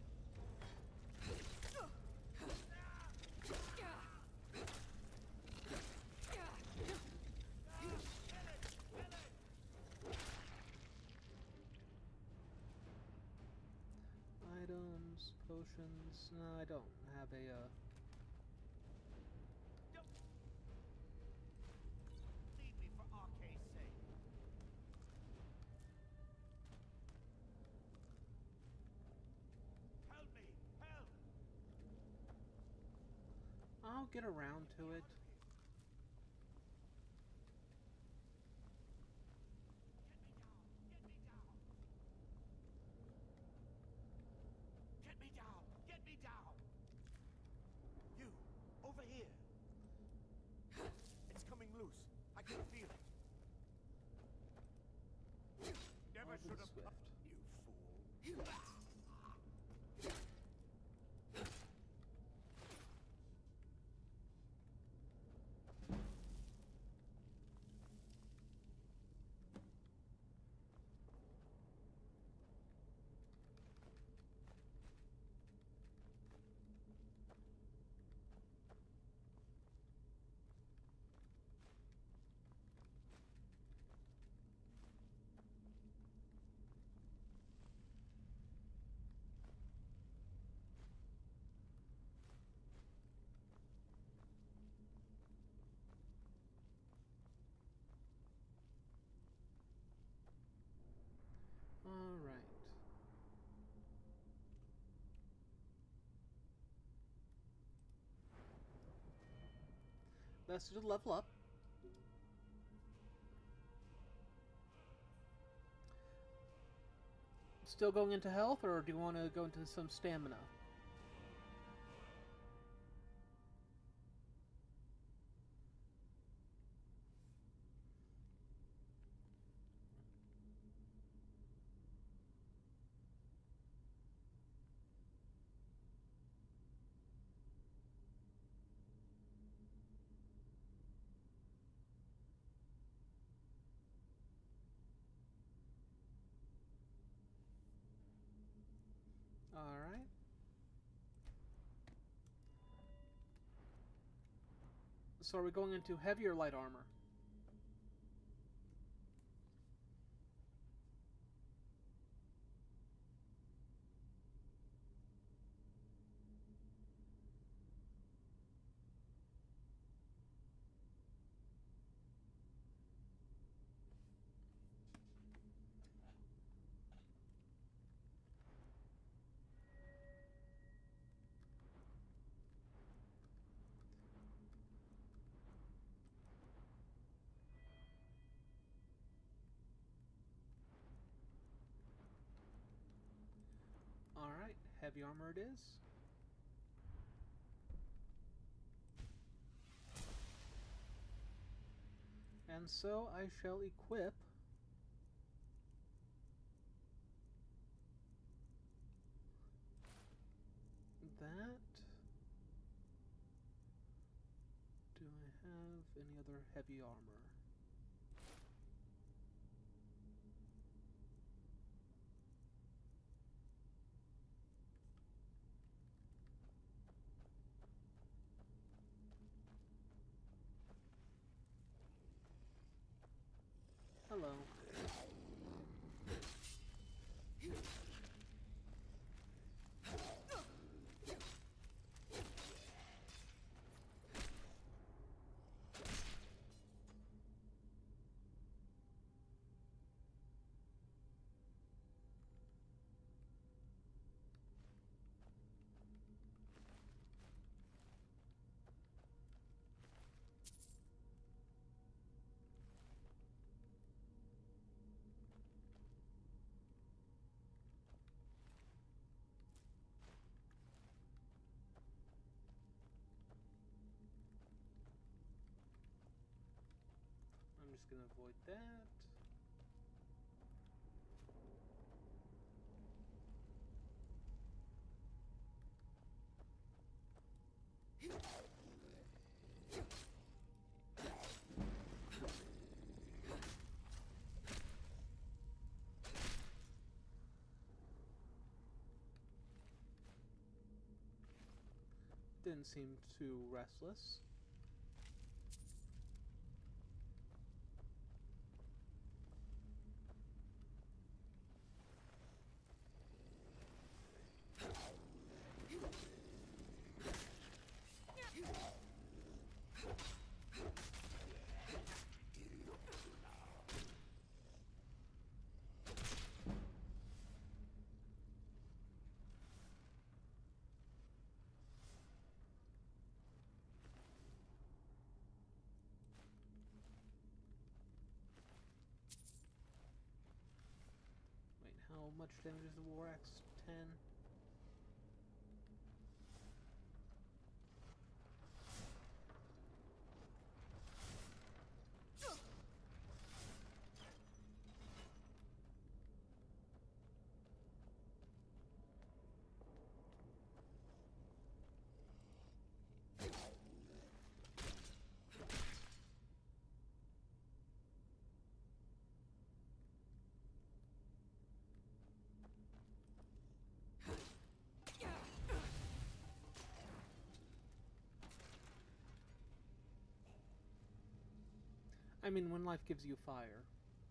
[SPEAKER 1] Items, potions. No, I don't have a. Uh...
[SPEAKER 5] Leave me for R K's sake. Help me! Help!
[SPEAKER 1] I'll get around to it.
[SPEAKER 5] Get me down! Get me down! You, over here. It's coming loose. I can feel it. Never
[SPEAKER 1] I'll be
[SPEAKER 5] should have.
[SPEAKER 1] swift.
[SPEAKER 5] You fool.
[SPEAKER 1] All right. Let's do the level up. Still going into health, or do you want to go into some stamina? Alright. So are we going into heavier light armor? heavy armor it is. And so I shall equip that. Do I have any other heavy armor? Hello. I'm just gonna avoid that. Didn't seem too restless. How much damage is the War Axe? ten? I mean, when life gives you fire.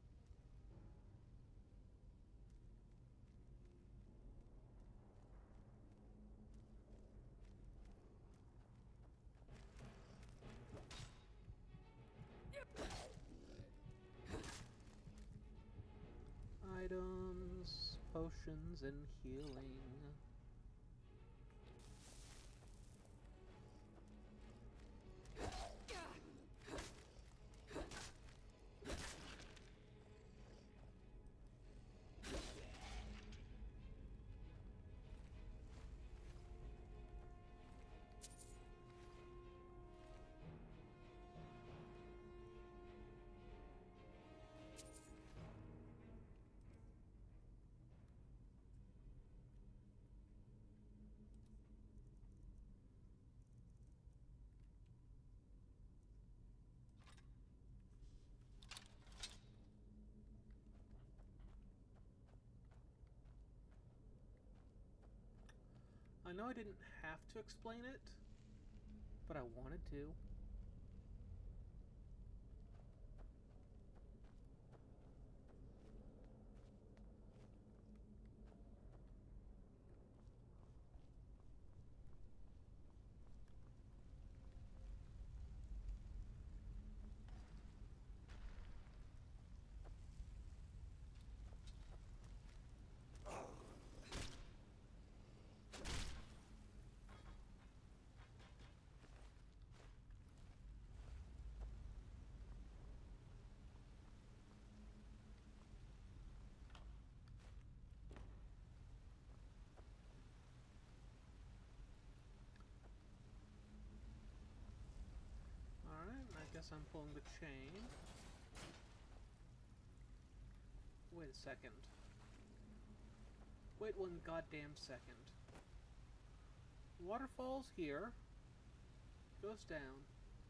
[SPEAKER 1] Items, potions, and healing. I know I didn't have to explain it, but I wanted to. I'm pulling the chain. Wait a second. Wait one goddamn second. Waterfall's here. Goes down.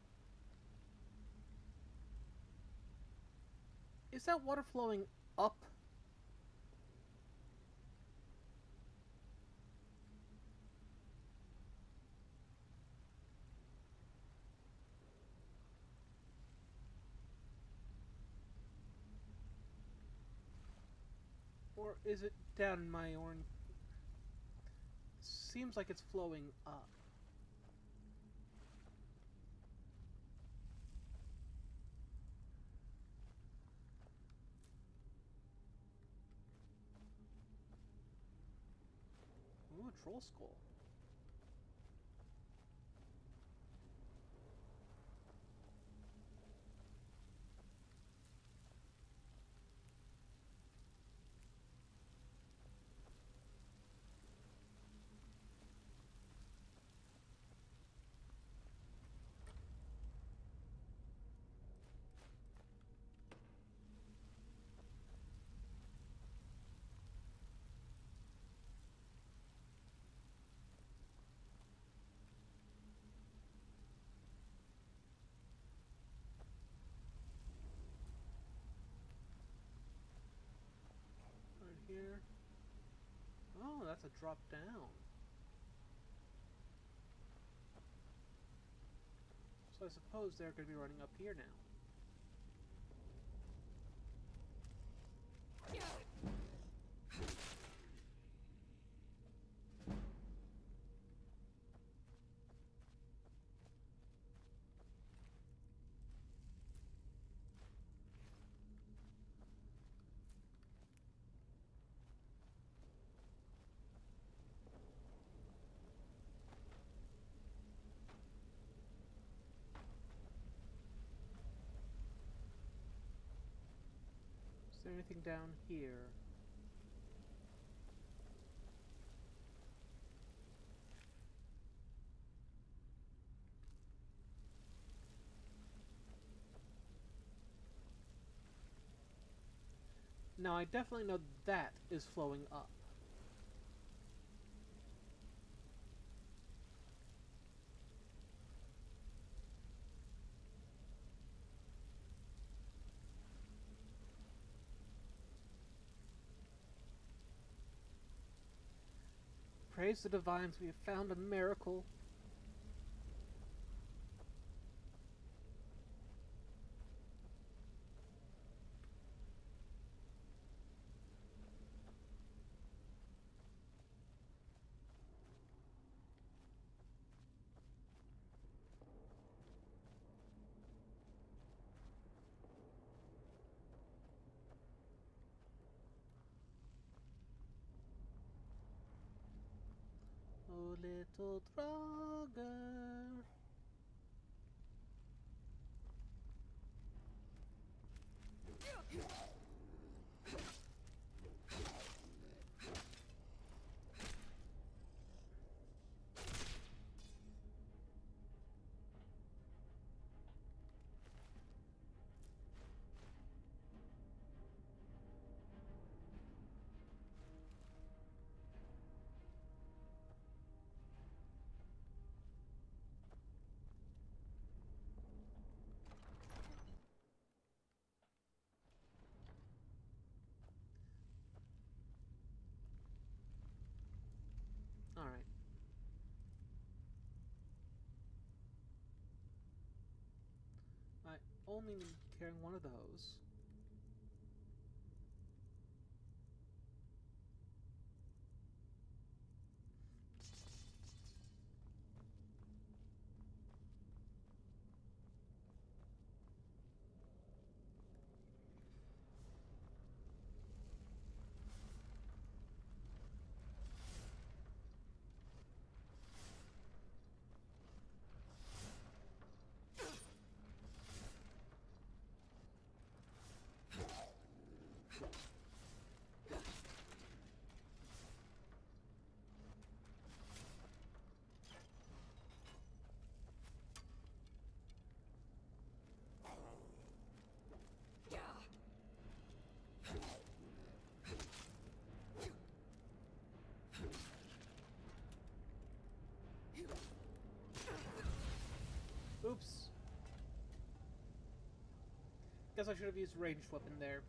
[SPEAKER 1] Is that water flowing up? Or is it down in my orange? Seems like it's flowing up. Ooh, a troll skull. Here. Oh, that's a drop down. So I suppose they're going to be running up here now. Is there anything down here? Now I definitely know that is flowing up. Praise the divines, we have found a miracle. Oh, little Draugr. All right. I only need carrying one of those. Guess I should have used ranged weapon there.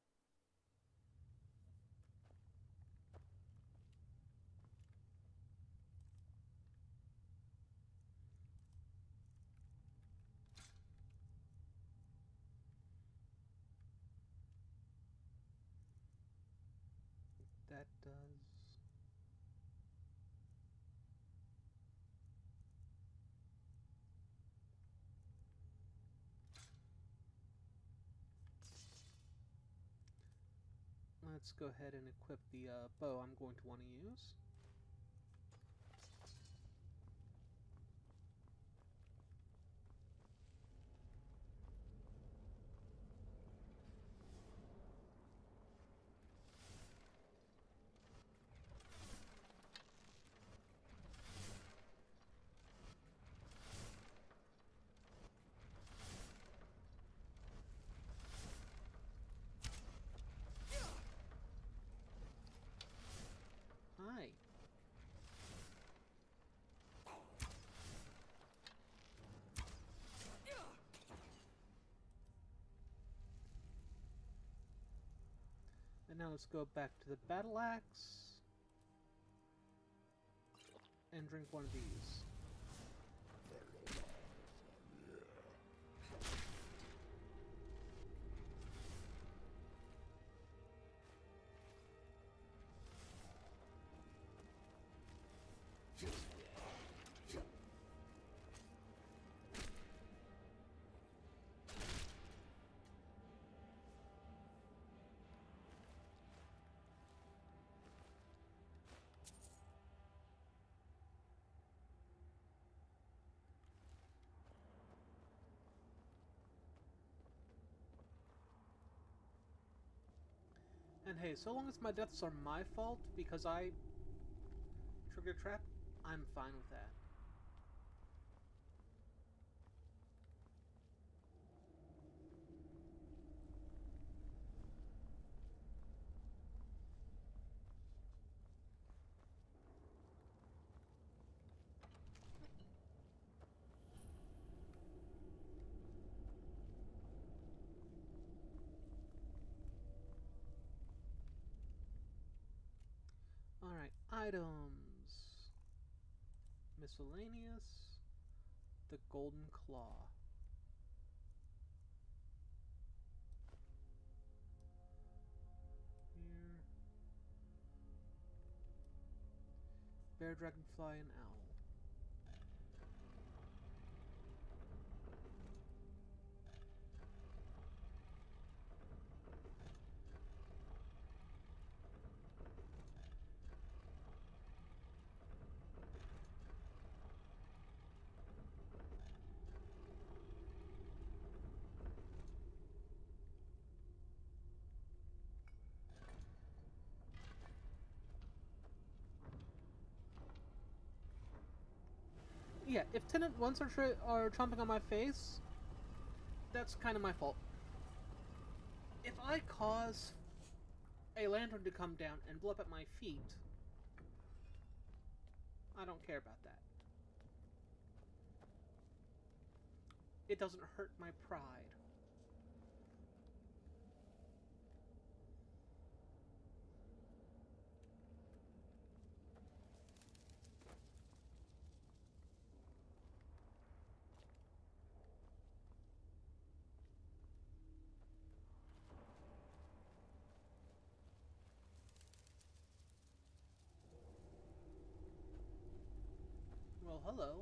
[SPEAKER 1] That does... Let's go ahead and equip the uh, bow I'm going to want to use. Hi. And now let's go back to the battle axe and drink one of these. And hey, so long as my deaths are my fault because I trigger trap, I'm fine with that. Alright, items. Miscellaneous. The Golden Claw. Here. Bear, dragonfly, and owl. Yeah, if tenant ones are, tra are chomping on my face, that's kind of my fault. If I cause a lantern to come down and blow up at my feet, I don't care about that. It doesn't hurt my pride. Well, hello.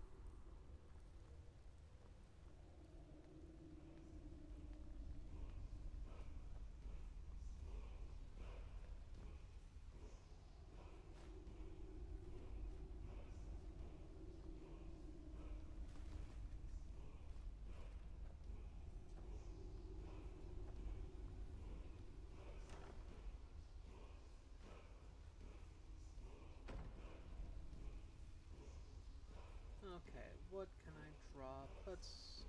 [SPEAKER 1] Okay, what can I drop? Let's...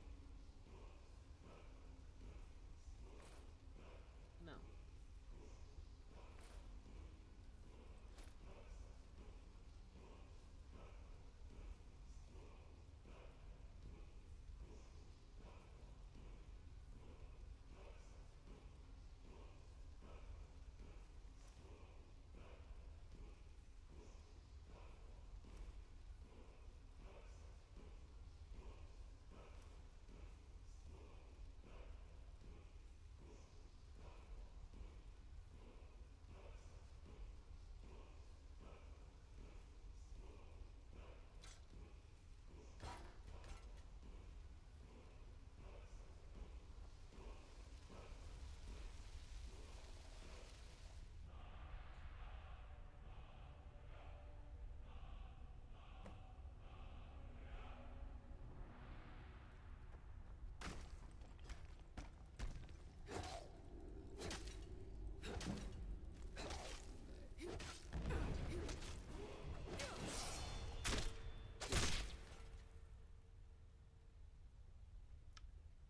[SPEAKER 1] No.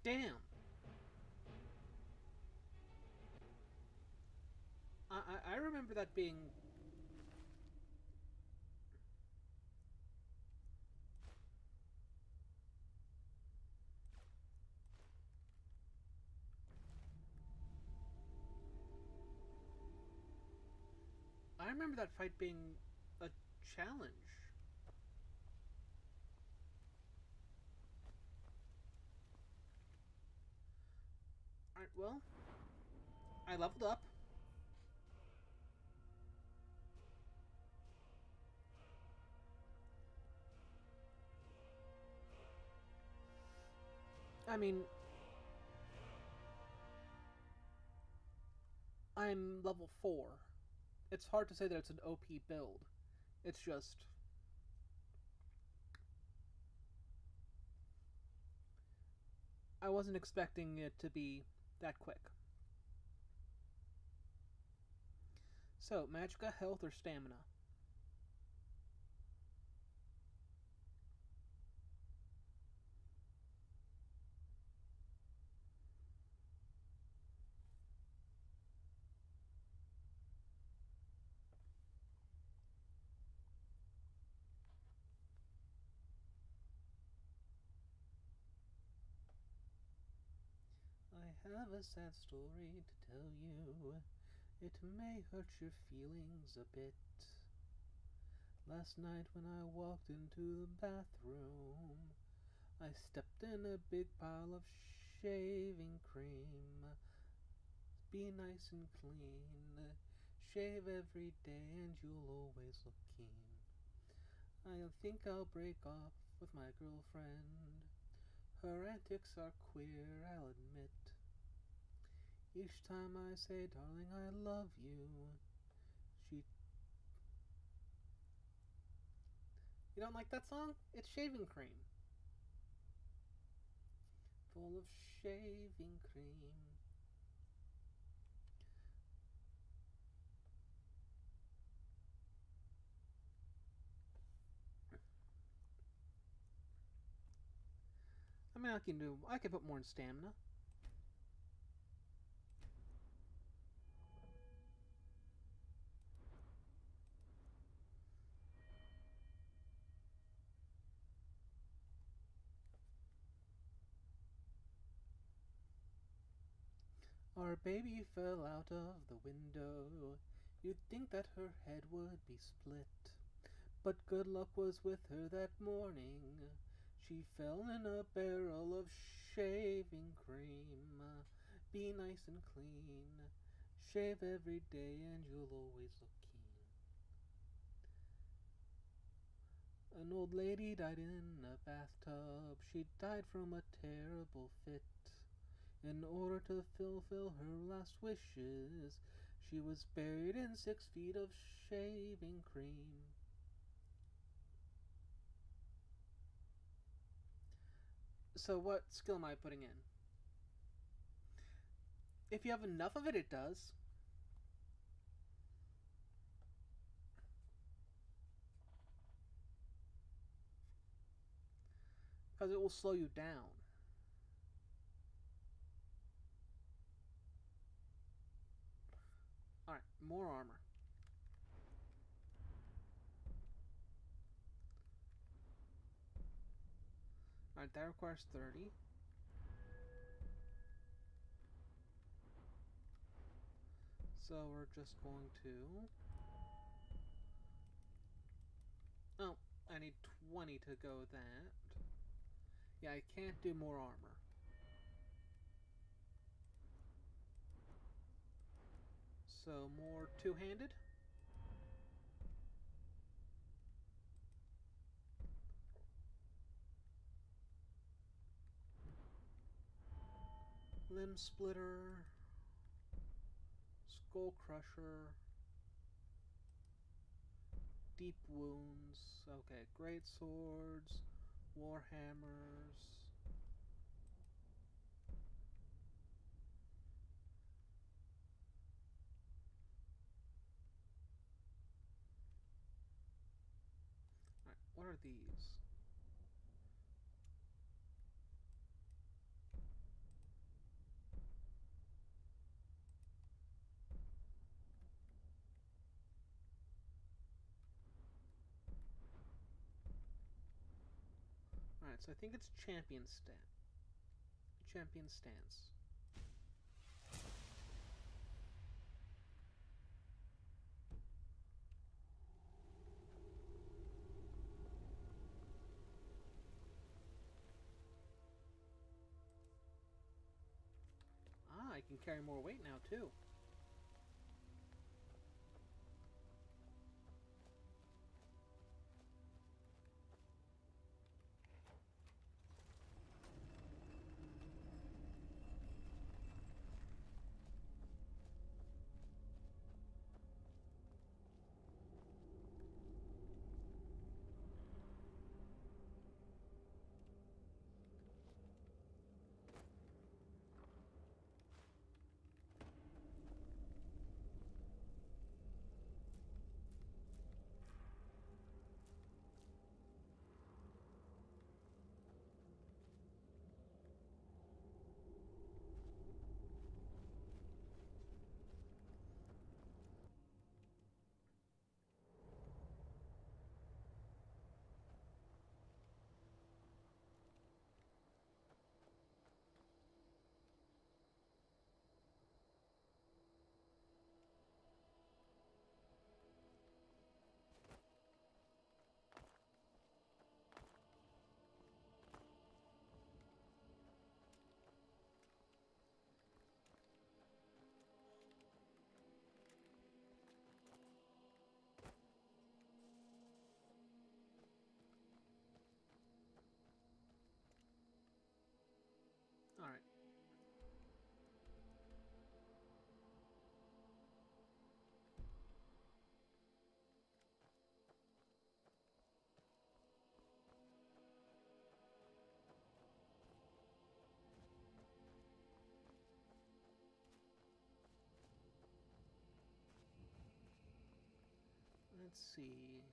[SPEAKER 1] Damn. I, I, I remember that being... I remember that fight being a challenge. Alright, well, I leveled up. I mean, I'm level four. It's hard to say that it's an O P build. It's just... I wasn't expecting it to be that quick. So, magicka, health, or stamina? I have a sad story to tell you. It may hurt your feelings a bit. Last night when I walked into the bathroom, I stepped in a big pile of shaving cream. Be nice and clean. Shave every day and you'll always look keen. I think I'll break off with my girlfriend. Her antics are queer, I'll admit. Each time I say, darling, I love you, she... You don't like that song? It's shaving cream. Full of shaving cream. I mean, I can do... I can put more in stamina. Our baby fell out of the window. You'd think that her head would be split. But good luck was with her that morning. She fell in a barrel of shaving cream. Be nice and clean. Shave every day and you'll always look keen. An old lady died in a bathtub. She died from a terrible fit. In order to fulfill her last wishes, she was buried in six feet of shaving cream. So what skill am I putting in? If you have enough of it, it does. Because it will slow you down. Alright, more armor. Alright, that requires thirty. So we're just going to... Oh, I need twenty to go that. Yeah, I can't do more armor. So more two-handed. Limb splitter. Skull crusher. Deep wounds. Okay, great swords. War hammers. Alright, what are these? Alright, so I think it's champion stat. Champion stance. Ah, I can carry more weight now too. Alright. Let's see.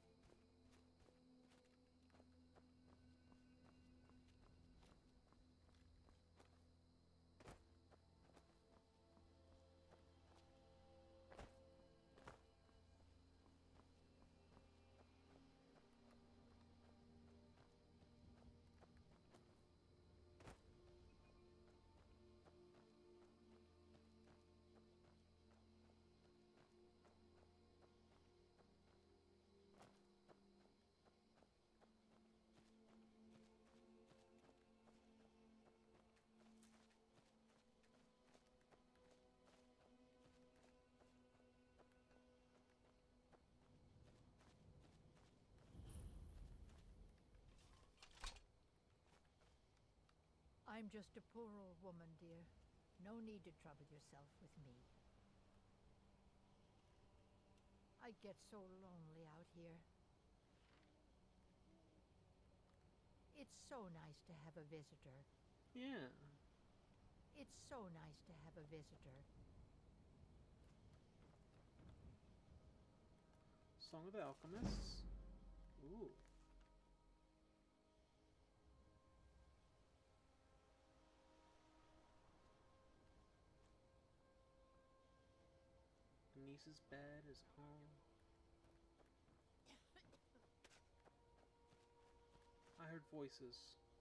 [SPEAKER 7] I'm just a poor old woman, dear. No need to trouble yourself with me. I get so lonely out here. It's so nice to have a visitor.
[SPEAKER 1] Yeah.
[SPEAKER 7] It's so nice to have a visitor.
[SPEAKER 1] Song of the Alchemists. Ooh. Niece's bed is home. I heard voices.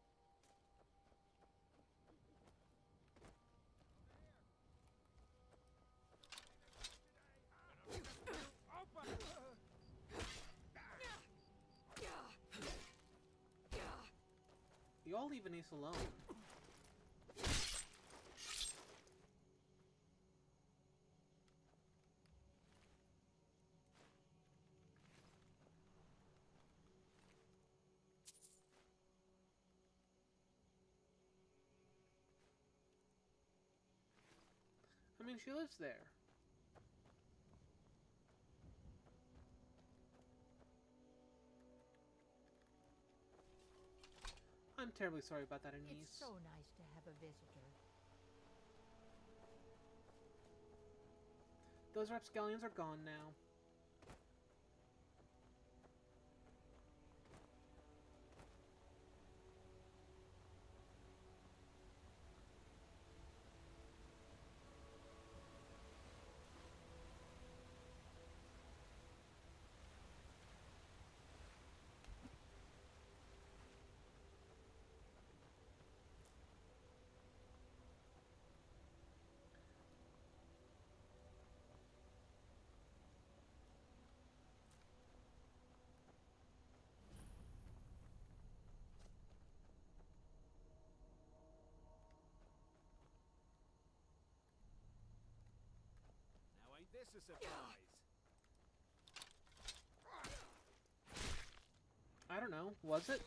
[SPEAKER 1] You all leave Anise alone. I mean, she lives there. I'm terribly sorry about that, Anise.
[SPEAKER 7] It's so nice to have a visitor.
[SPEAKER 1] Those rapscallions are gone now.
[SPEAKER 2] a surprise.
[SPEAKER 1] I don't know. Was it?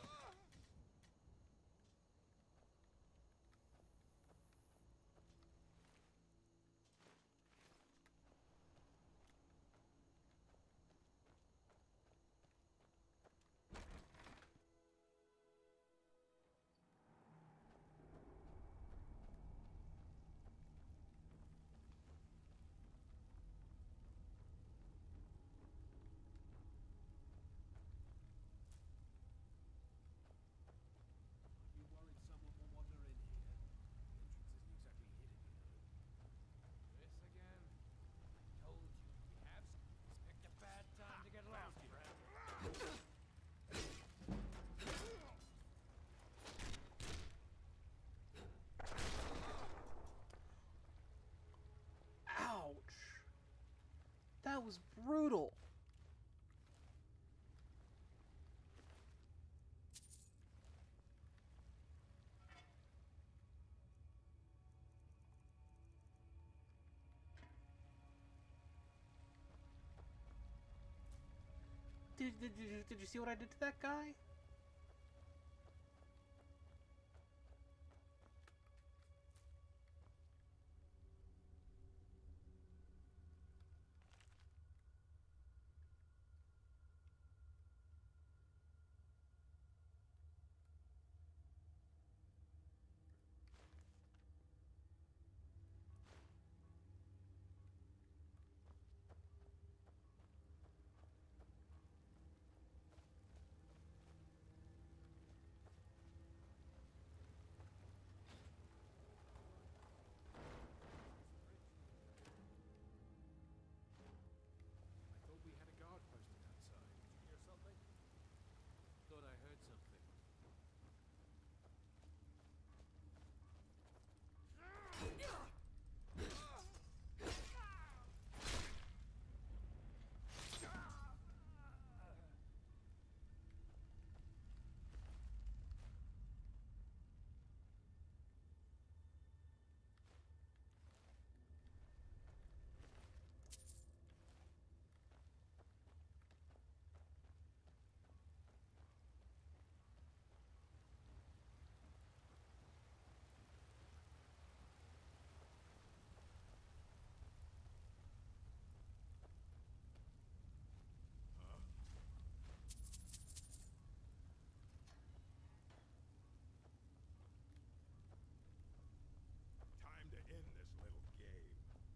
[SPEAKER 2] You worried someone will wander in here? The entrance isn't exactly hidden, you know. This again? I told you, we have picked a bad time to get lost, friend.
[SPEAKER 1] Ouch! That was brutal. Did, did, did, you, did you see what I did to that guy?
[SPEAKER 2] I thought we had a guard posted outside. Did you hear something? Thought I heard something.
[SPEAKER 3] Time to end this little game.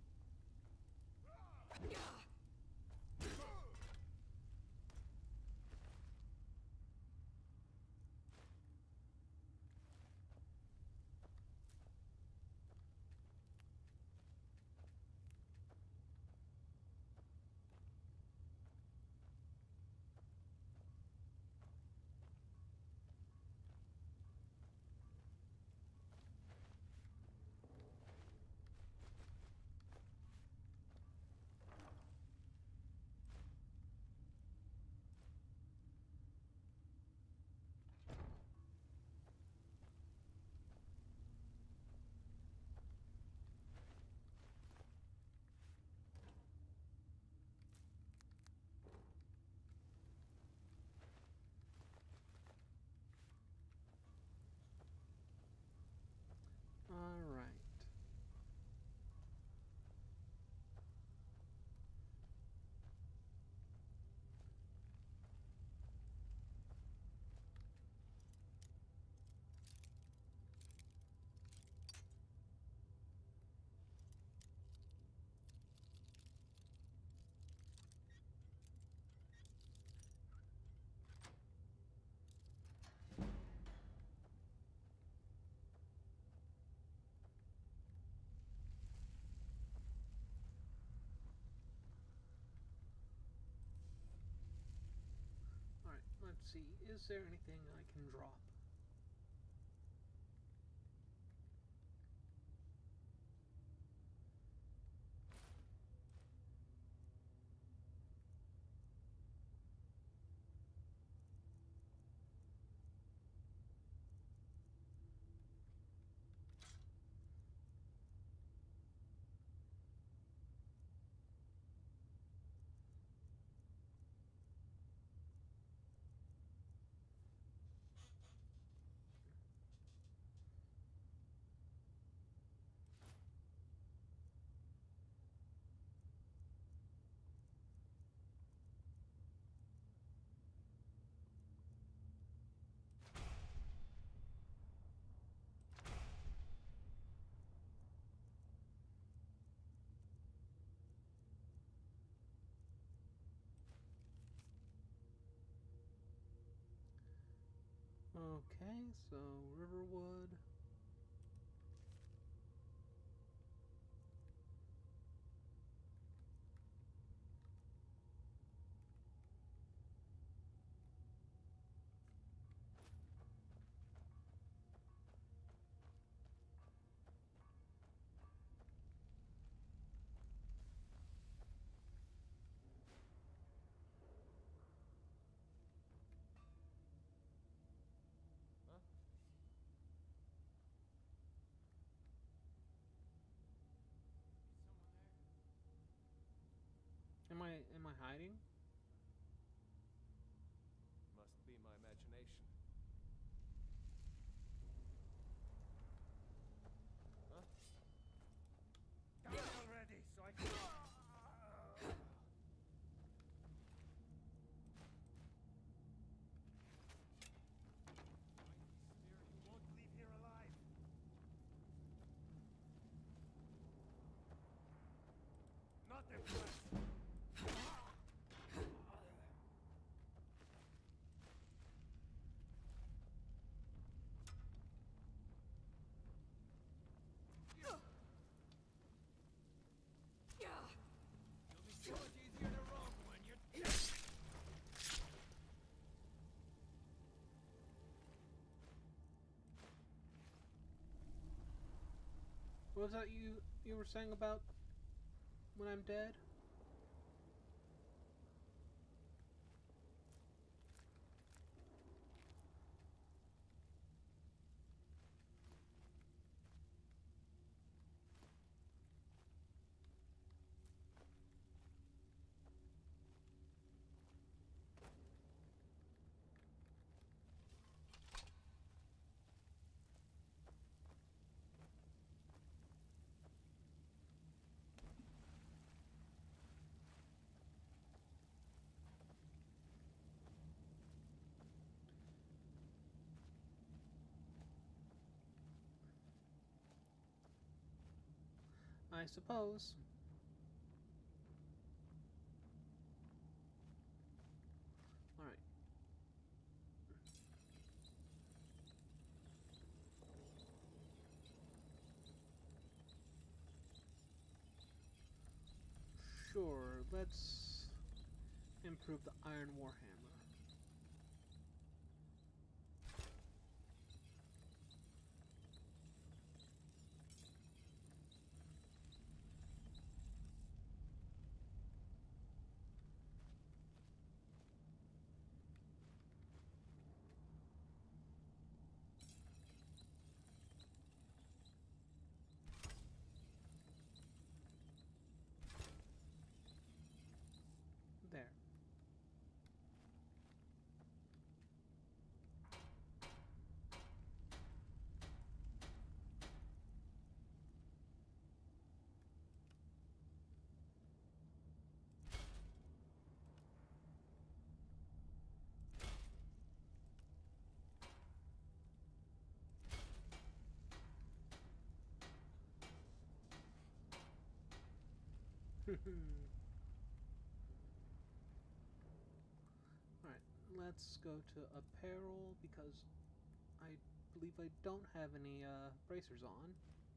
[SPEAKER 1] All right. All right. Let's see. Is there anything I can drop? Okay, so Riverwood. Am I am I hiding?
[SPEAKER 2] Must be my imagination. Huh? Die already, so I can. You won't leave here alive. Not impressed. You'll be so much easier to roam when you're.
[SPEAKER 1] What was that you you were saying about when I'm dead? I suppose. Alright. Sure, let's improve the Iron Warhammer. There. Alright, let's go to apparel because I believe I don't have any uh, bracers on.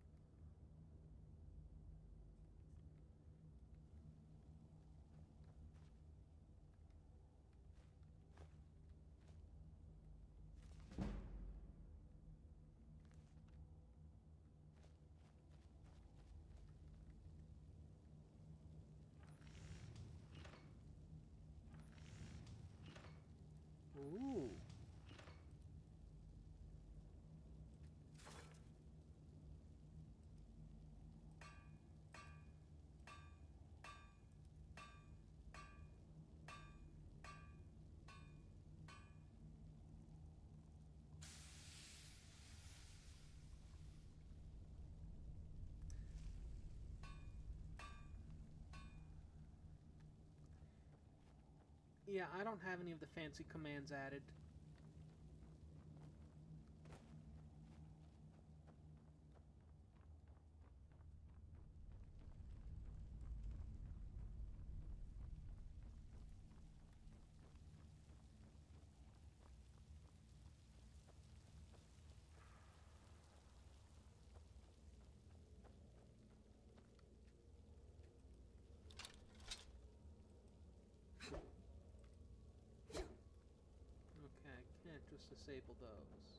[SPEAKER 1] Ooh. Yeah, I don't have any of the fancy commands added. just disable those.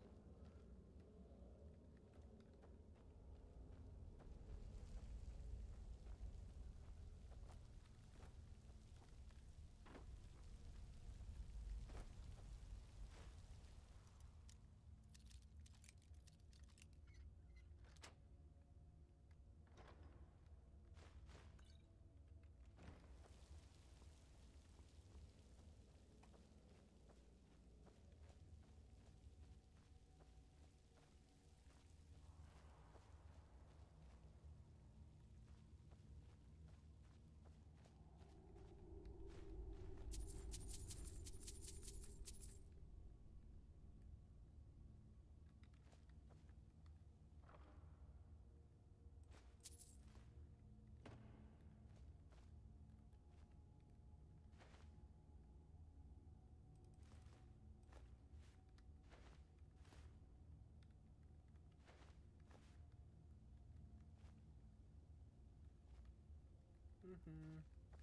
[SPEAKER 1] Mm-hmm.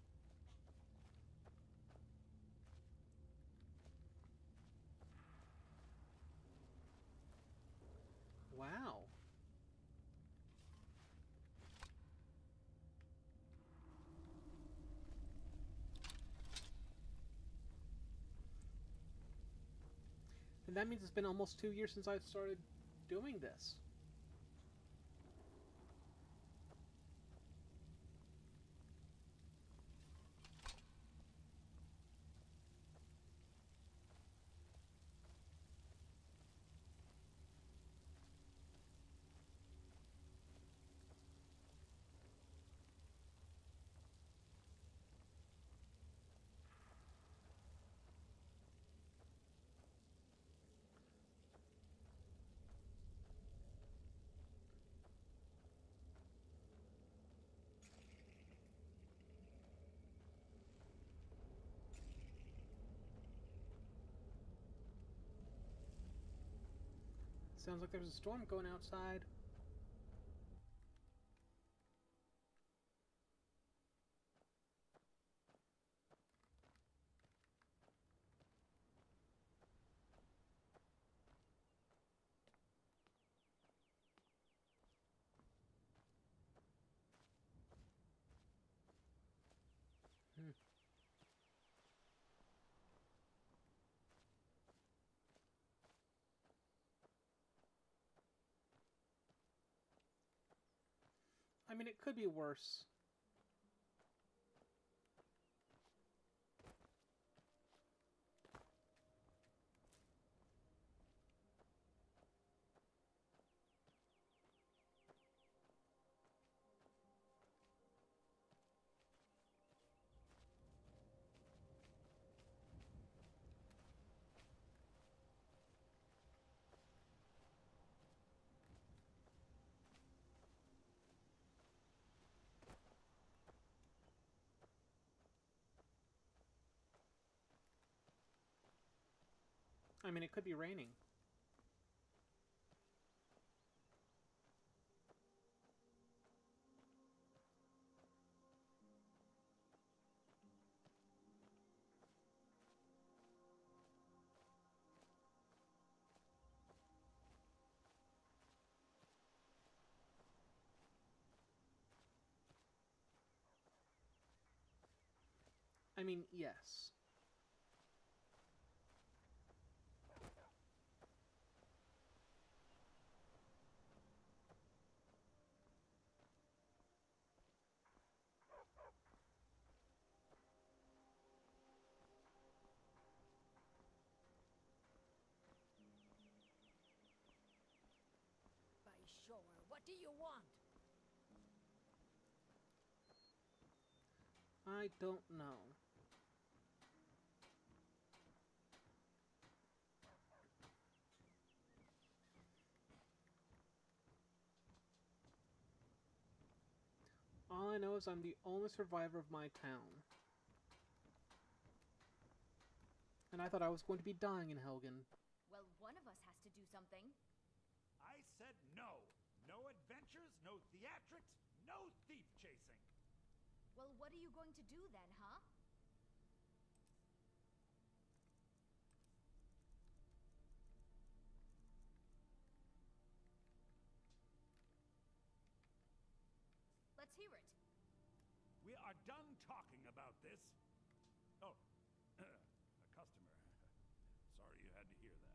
[SPEAKER 1] Wow. And that means it's been almost two years since I've started doing this. Sounds like there's a storm going outside. Hmm. I mean, it could be worse. I mean, it could be raining. I mean, yes.
[SPEAKER 7] By sure. What do you want?
[SPEAKER 1] I don't know. All I know is I'm the only survivor of my town. And I thought I was going to be dying in Helgen.
[SPEAKER 11] Well, one of us has to do something.
[SPEAKER 5] I said no. No adventures, no theatrics, no thief chasing.
[SPEAKER 11] Well, what are you going to do then, huh? hear it.
[SPEAKER 3] We are done talking about this. Oh, a customer. Sorry you had to hear that.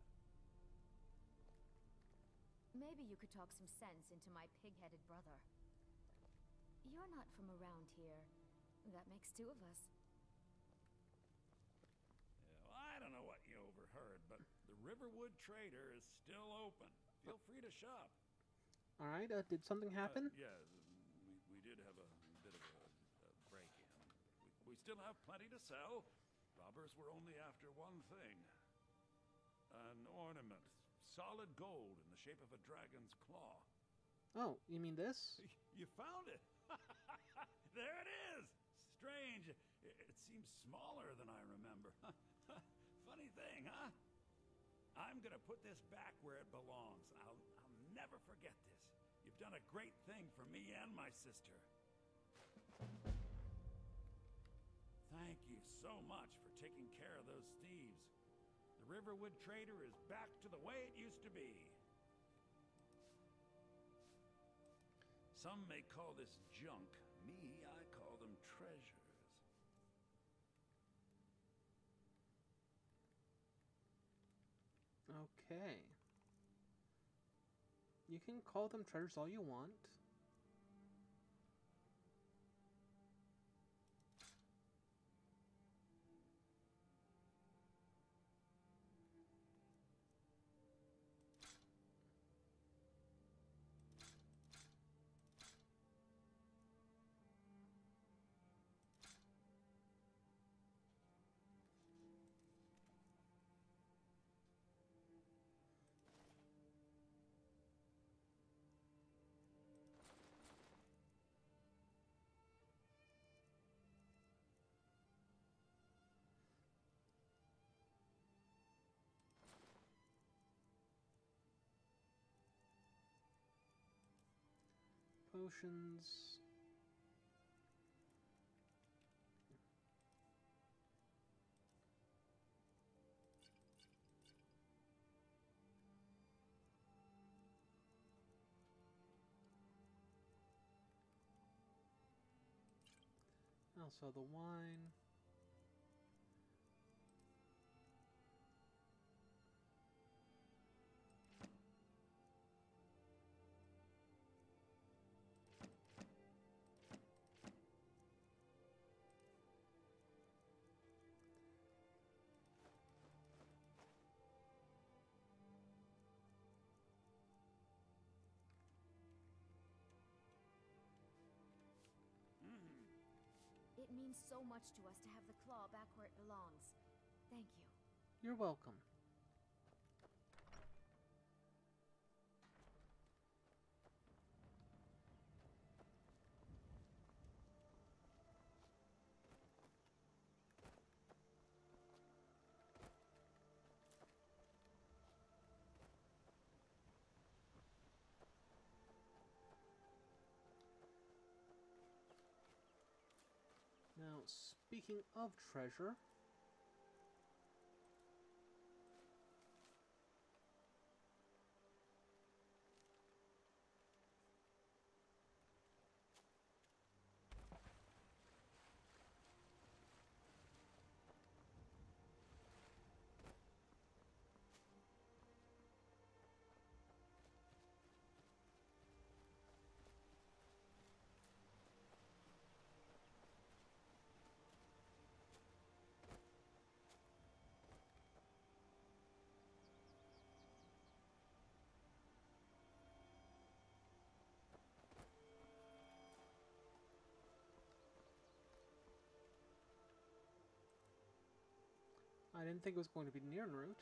[SPEAKER 11] Maybe you could talk some sense into my pig-headed brother. You're not from around here. That makes two of us.
[SPEAKER 3] Yeah, well, I don't know what you overheard, but the Riverwood Trader is still open. Feel free to shop.
[SPEAKER 1] All right. Uh, did something happen?
[SPEAKER 3] Uh, yeah, we, we did have a bit of a, a break-in. We, we still have plenty to sell. Robbers were only after one thing. An ornament. Solid gold in the shape of a dragon's claw.
[SPEAKER 1] Oh, you mean this?
[SPEAKER 3] You found it! There it is! Strange. It, it seems smaller than I remember. Funny thing, huh? I'm gonna put this back where it belongs. I'll, I'll never forget this. You've done a great thing for me and my sister. Thank you so much for taking care of those thieves. The Riverwood Trader is back to the way it used to be. Some may call this junk. Me, I call them treasures.
[SPEAKER 1] Okay. You can call them treasures all you want. Potions. Also the wine.
[SPEAKER 11] It means so much to us to have the claw back where it belongs. Thank you.
[SPEAKER 1] You're welcome. Now, speaking of treasure, I didn't think it was going to be near en route.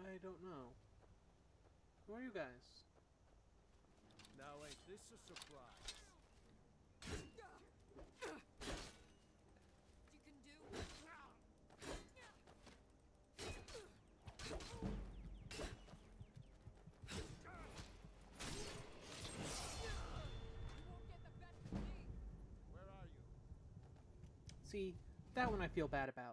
[SPEAKER 1] I don't know. Who are you guys?
[SPEAKER 2] Now ain't this a surprise?
[SPEAKER 7] You can do.
[SPEAKER 2] Where are you?
[SPEAKER 1] See, that one I feel bad about.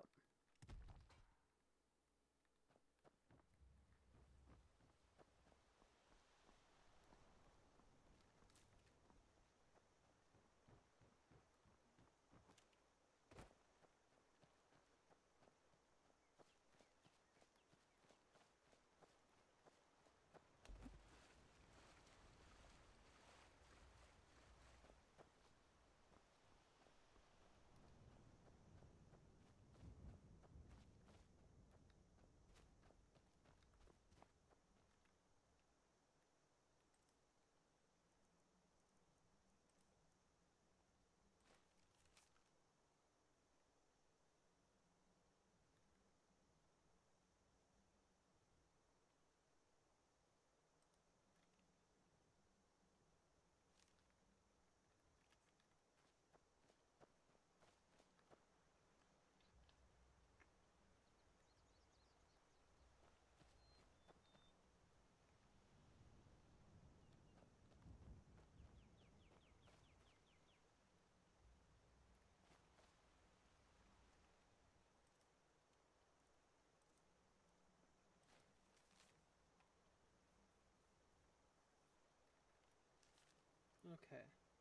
[SPEAKER 1] Okay.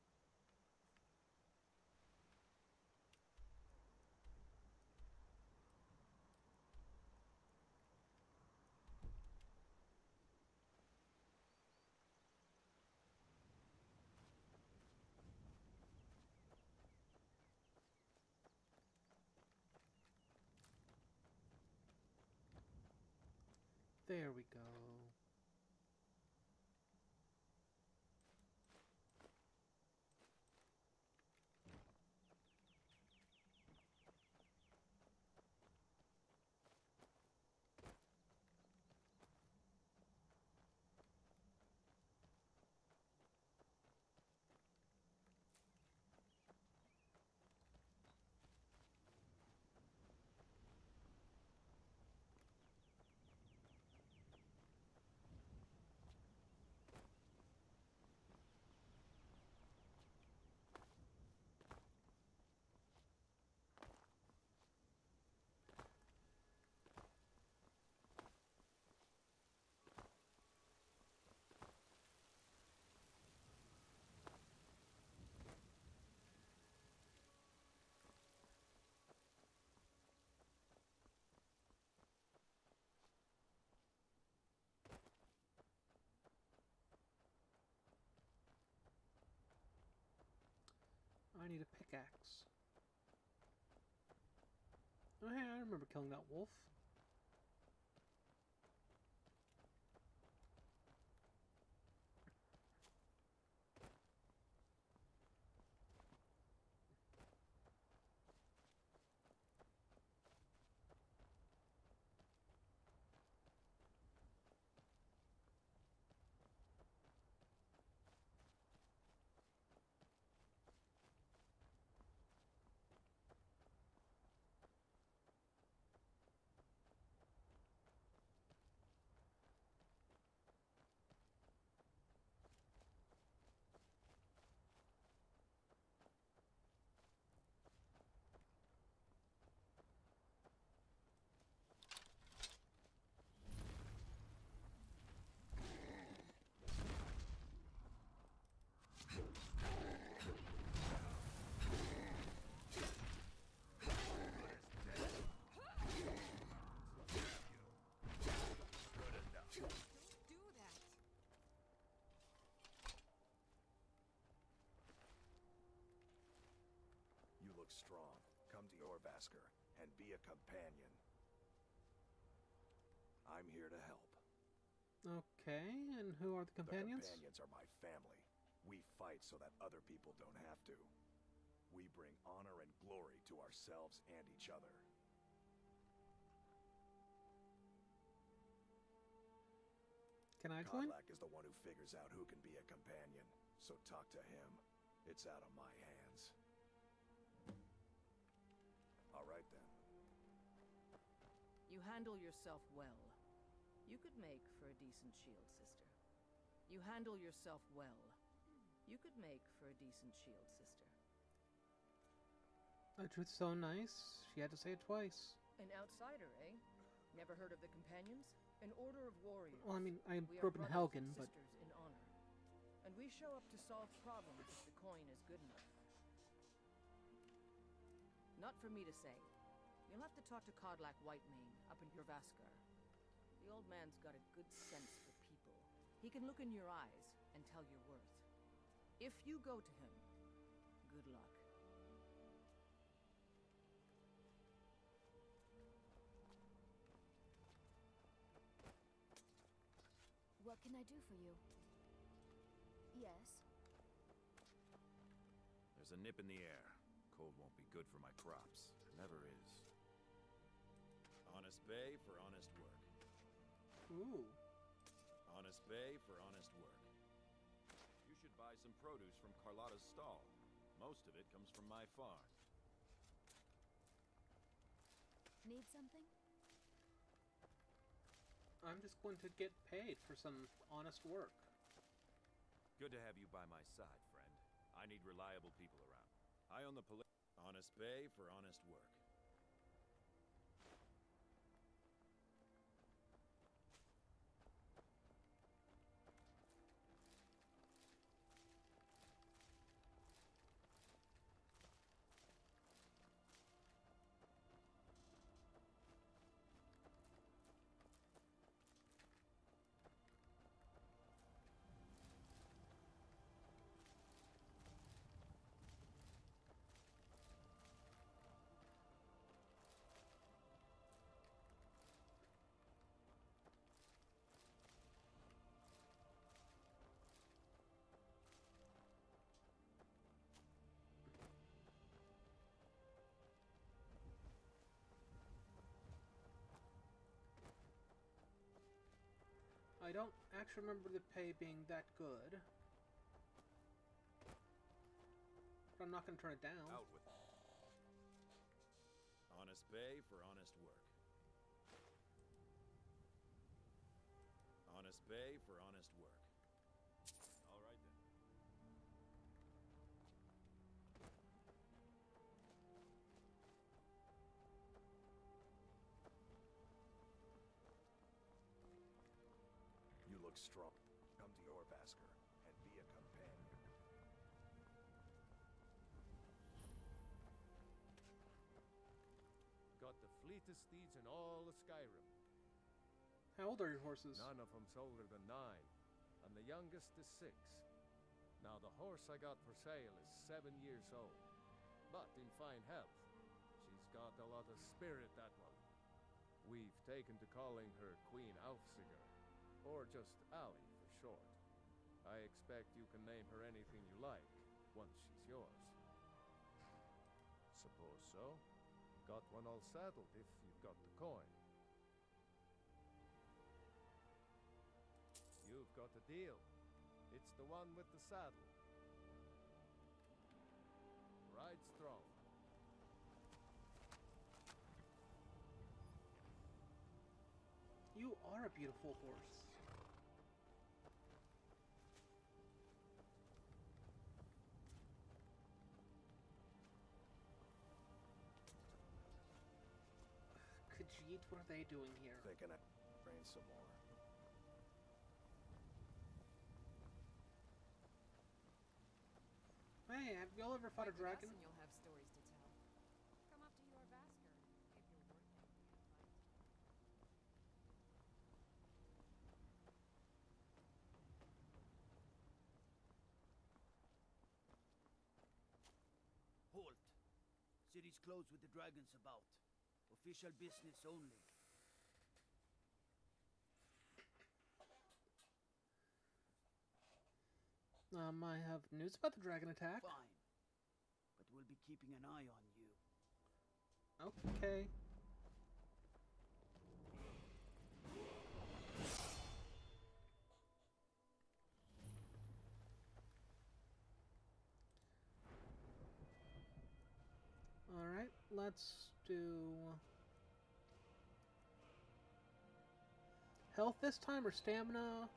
[SPEAKER 1] There we go. I need a pickaxe. Oh hey, I remember killing that wolf.
[SPEAKER 3] Strong. Come to Orvasker and be a companion. I'm here to help.
[SPEAKER 1] Okay, and who are the companions?
[SPEAKER 3] The companions are my family. We fight so that other people don't have to. We bring honor and glory to ourselves and each other.
[SPEAKER 1] Can I join?
[SPEAKER 3] Kodlak is the one who figures out who can be a companion, so talk to him. It's out of my hands. All right then.
[SPEAKER 12] You handle yourself well. You could make for a decent shield, sister. You handle yourself well. You could make for a decent shield, sister.
[SPEAKER 1] The truth's so nice, she had to say it twice.
[SPEAKER 12] An outsider, eh? Never heard of the Companions? An order of warriors.
[SPEAKER 1] Well, I mean, I
[SPEAKER 12] We
[SPEAKER 1] grew
[SPEAKER 12] are
[SPEAKER 1] up in
[SPEAKER 12] brothers
[SPEAKER 1] Helgen,
[SPEAKER 12] and
[SPEAKER 1] but...
[SPEAKER 12] sisters in honor. And we show up to solve problems if the coin is good enough. Not for me to say. You'll have to talk to Kodlak Whitemane up in Jorvaskar. The old man's got a good sense for people. He can look in your eyes and tell your worth. If you go to him, good luck.
[SPEAKER 11] What can I do for you? Yes?
[SPEAKER 3] There's a nip in the air. Cold won't be good for my crops. Never is. Honest Bay for honest work.
[SPEAKER 1] Ooh.
[SPEAKER 3] Honest Bay for honest work. You should buy some produce from Carlotta's stall. Most of it comes from my farm.
[SPEAKER 11] Need something?
[SPEAKER 1] I'm just going to get paid for some honest work.
[SPEAKER 3] Good to have you by my side, friend. I need reliable people around. I own the poli- Honest Bay for honest work.
[SPEAKER 1] I don't actually remember the pay being that good. But I'm not going to turn it down.
[SPEAKER 3] Out with it. Honest Bay for honest work. Honest Bay for honest work. All right then. You look strong. Come to Jorvaskar and be a companion.
[SPEAKER 2] Got the fleetest steeds in all of Skyrim.
[SPEAKER 1] How old are your horses?
[SPEAKER 2] None of them's older than nine, and the youngest is six. Now, the horse I got for sale is seven years old, but in fine health. She's got a lot of spirit, that one. We've taken to calling her Queen Alfsigar, or just Allie for short. I expect you can name her anything you like, once she's yours. Suppose so. Got one all saddled if you've got the coin. You've got a deal. It's the one with the saddle. Ride strong.
[SPEAKER 1] You are a beautiful horse. Khajiit, what are they doing here?
[SPEAKER 3] Thinking I train some more.
[SPEAKER 1] Hey, have y'all ever fought a dragon?
[SPEAKER 9] And you'll have stories to tell. Come up to Jorvaskar if you're worth making a fight.
[SPEAKER 8] Halt. City's closed with the dragons about. Official business only.
[SPEAKER 1] Um, I have news about the dragon attack.
[SPEAKER 8] Fine. But we'll be keeping an eye on you.
[SPEAKER 1] Okay. let's do health this time or stamina?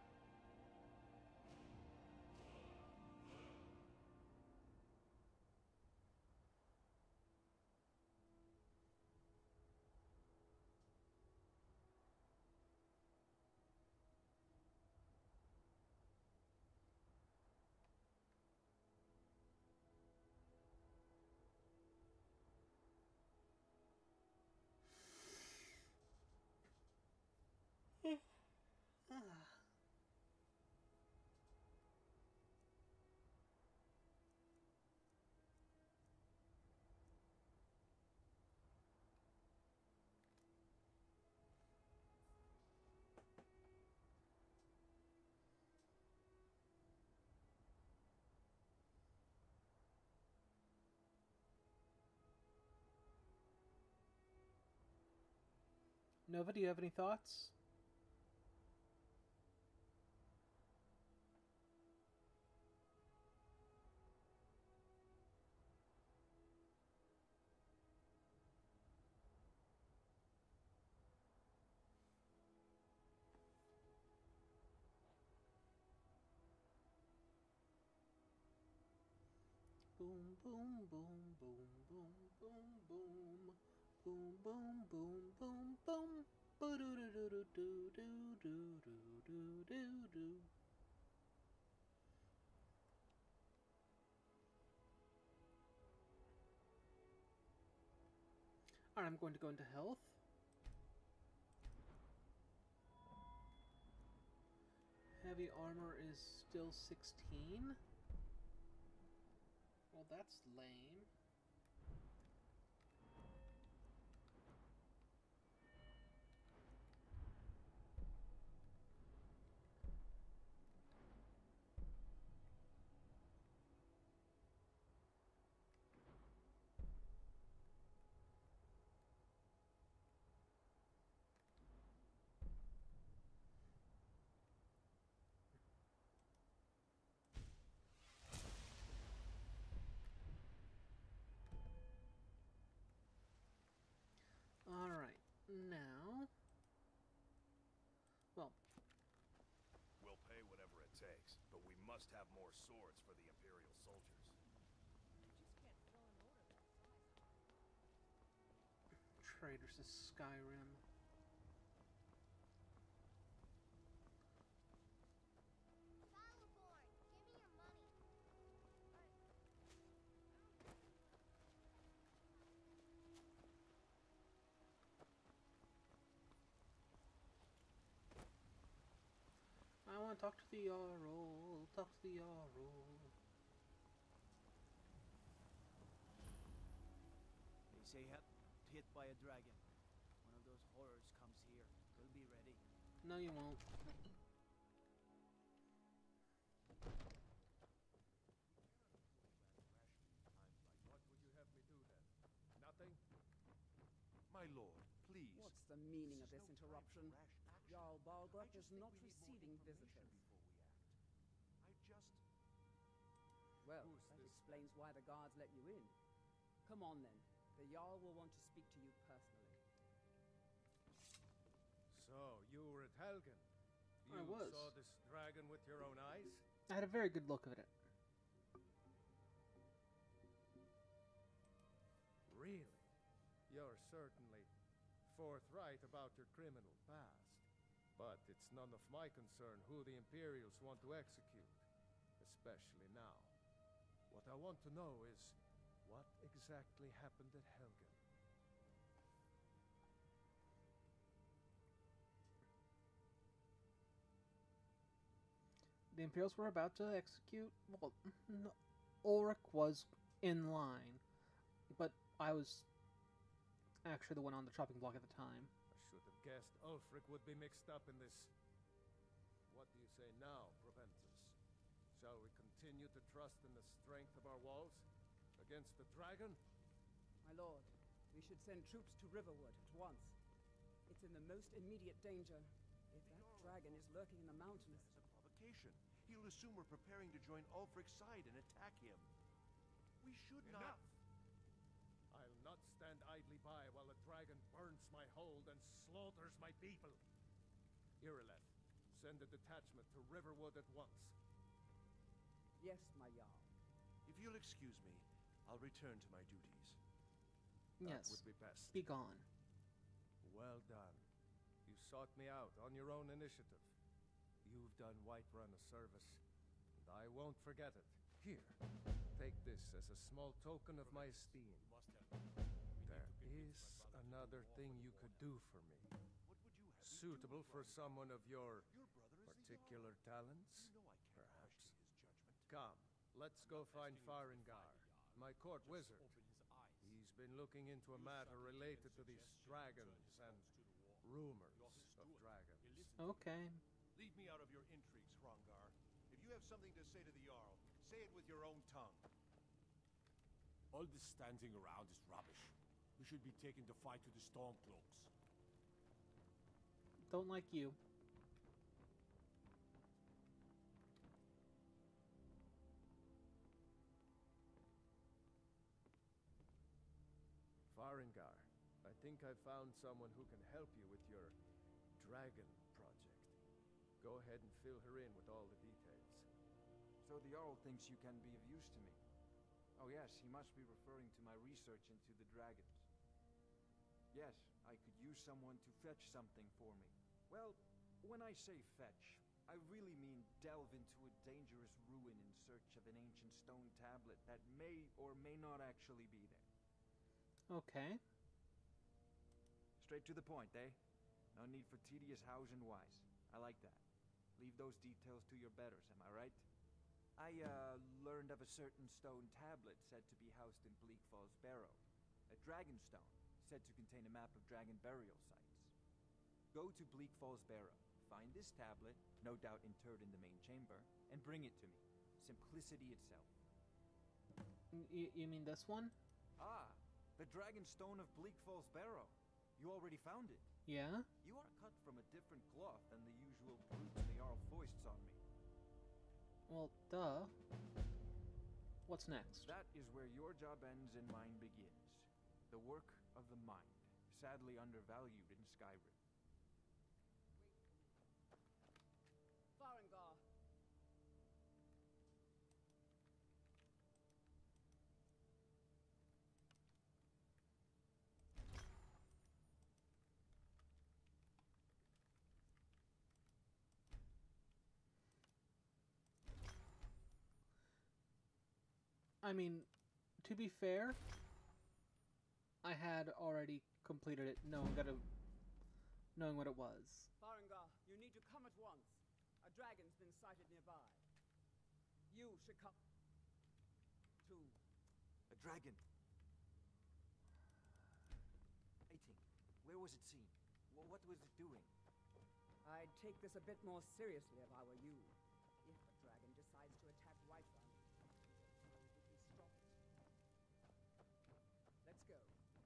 [SPEAKER 1] Nova, do you have any thoughts? Boom, boom, boom, boom, boom, boom, boom. Boom, boom, boom, boom, boom. Ba-do-do-do-do-do-do-do-do-do-do. Alright, I'm going to go into health. Heavy armor is still sixteen. Well, that's lame. Alright, now... Well...
[SPEAKER 3] We'll pay whatever it takes, but we must have more swords for the Imperial soldiers.
[SPEAKER 1] Traders to Skyrim. I want to talk to the Jarl. Talk to the Jarl.
[SPEAKER 8] They say hit, hit by a dragon. One of those horrors comes here. We'll be ready.
[SPEAKER 1] No, you won't.
[SPEAKER 2] What would you have me do then? Nothing?
[SPEAKER 3] My lord, please.
[SPEAKER 12] What's the meaning of this interruption? Jarl Balgruuf is not receiving visitors.
[SPEAKER 3] I just...
[SPEAKER 12] Well,
[SPEAKER 2] Who's
[SPEAKER 12] that
[SPEAKER 2] this
[SPEAKER 12] explains why the guards let you in. Come on then. The Jarl will want to speak to you personally.
[SPEAKER 2] So, you were at Helgen? You
[SPEAKER 1] I was.
[SPEAKER 2] saw this dragon with your own eyes?
[SPEAKER 1] I had a very good look at it.
[SPEAKER 2] Really? You're certainly forthright about your criminal past. But it's none of my concern who the Imperials want to execute. Especially now. What I want to know is, what exactly happened at Helgen?
[SPEAKER 1] The Imperials were about to execute... Well, no, Ulrich was in line. But I was actually the one on the chopping block at the time.
[SPEAKER 2] I should have guessed Ulfric would be mixed up in this. What do you say now, Proventus? Shall we continue to trust in the strength of our walls against the dragon?
[SPEAKER 12] My lord, we should send troops to Riverwood at once. It's in the most immediate danger. If that dragon is lurking in the mountains...
[SPEAKER 3] As a provocation. He'll assume we're preparing to join Ulfric's side and attack him. We should
[SPEAKER 2] Enough!
[SPEAKER 3] not...
[SPEAKER 2] I'll not stand idly by while a dragon burns my hold and slaughters my people. Irileth, send a detachment to Riverwood at once.
[SPEAKER 10] Yes, my Jarl.
[SPEAKER 3] If you'll excuse me, I'll return to my duties.
[SPEAKER 2] That
[SPEAKER 1] Yes.
[SPEAKER 2] would be best.
[SPEAKER 1] Be gone.
[SPEAKER 2] Well done. You sought me out on your own initiative. You've done Whiterun a service, and I won't forget it. Here, take this as a small token of my esteem. There is another thing you could do for me. Suitable for someone of your particular talents, perhaps. Come, let's go find Farengar, my court wizard. He's been looking into a matter related to these dragons and rumors of dragons.
[SPEAKER 1] Okay.
[SPEAKER 3] Leave me out of your intrigues, Hrongar. If you have something to say to the Jarl, say it with your own tongue.
[SPEAKER 13] All this standing around is rubbish. We should be taking the fight to the Stormcloaks.
[SPEAKER 1] Don't like you.
[SPEAKER 2] Farengar, I think I found someone who can help you with your dragon project. Go ahead and fill her in with all the details.
[SPEAKER 14] So the Jarl thinks you can be of use to me. Oh yes, he must be referring to my research into the dragons. Yes, I could use someone to fetch something for me. Well, when I say fetch, I really mean delve into a dangerous ruin in search of an ancient stone tablet that may or may not actually be there.
[SPEAKER 1] Okay.
[SPEAKER 14] Straight to the point, eh? No need for tedious hows and whys. I like that. Leave those details to your betters, am I right? I, uh, learned of a certain stone tablet said to be housed in Bleak Falls Barrow. A dragon stone, said to contain a map of dragon burial sites. Go to Bleak Falls Barrow, find this tablet, no doubt interred in the main chamber, and bring it to me. Simplicity itself.
[SPEAKER 1] Y you mean this one?
[SPEAKER 14] Ah, the dragon stone of Bleak Falls Barrow. You already found it.
[SPEAKER 1] Yeah?
[SPEAKER 14] You are cut from a different cloth than the usual brutes the Jarl foists on me.
[SPEAKER 1] Well, duh. What's next?
[SPEAKER 14] That is where your job ends and mine begins. The work of the mind, sadly undervalued in Skyrim.
[SPEAKER 12] Farengar.
[SPEAKER 1] I mean, to be fair, I had already completed it knowing that it, knowing what it was.
[SPEAKER 12] Farengar, you need to come at once. A dragon's been sighted nearby. You should come to...
[SPEAKER 14] A dragon. eighteen. Where was it seen? Well, what was it doing?
[SPEAKER 12] I'd take this a bit more seriously if I were you. If a dragon decides to attack Whiterun, stop it. Let's go.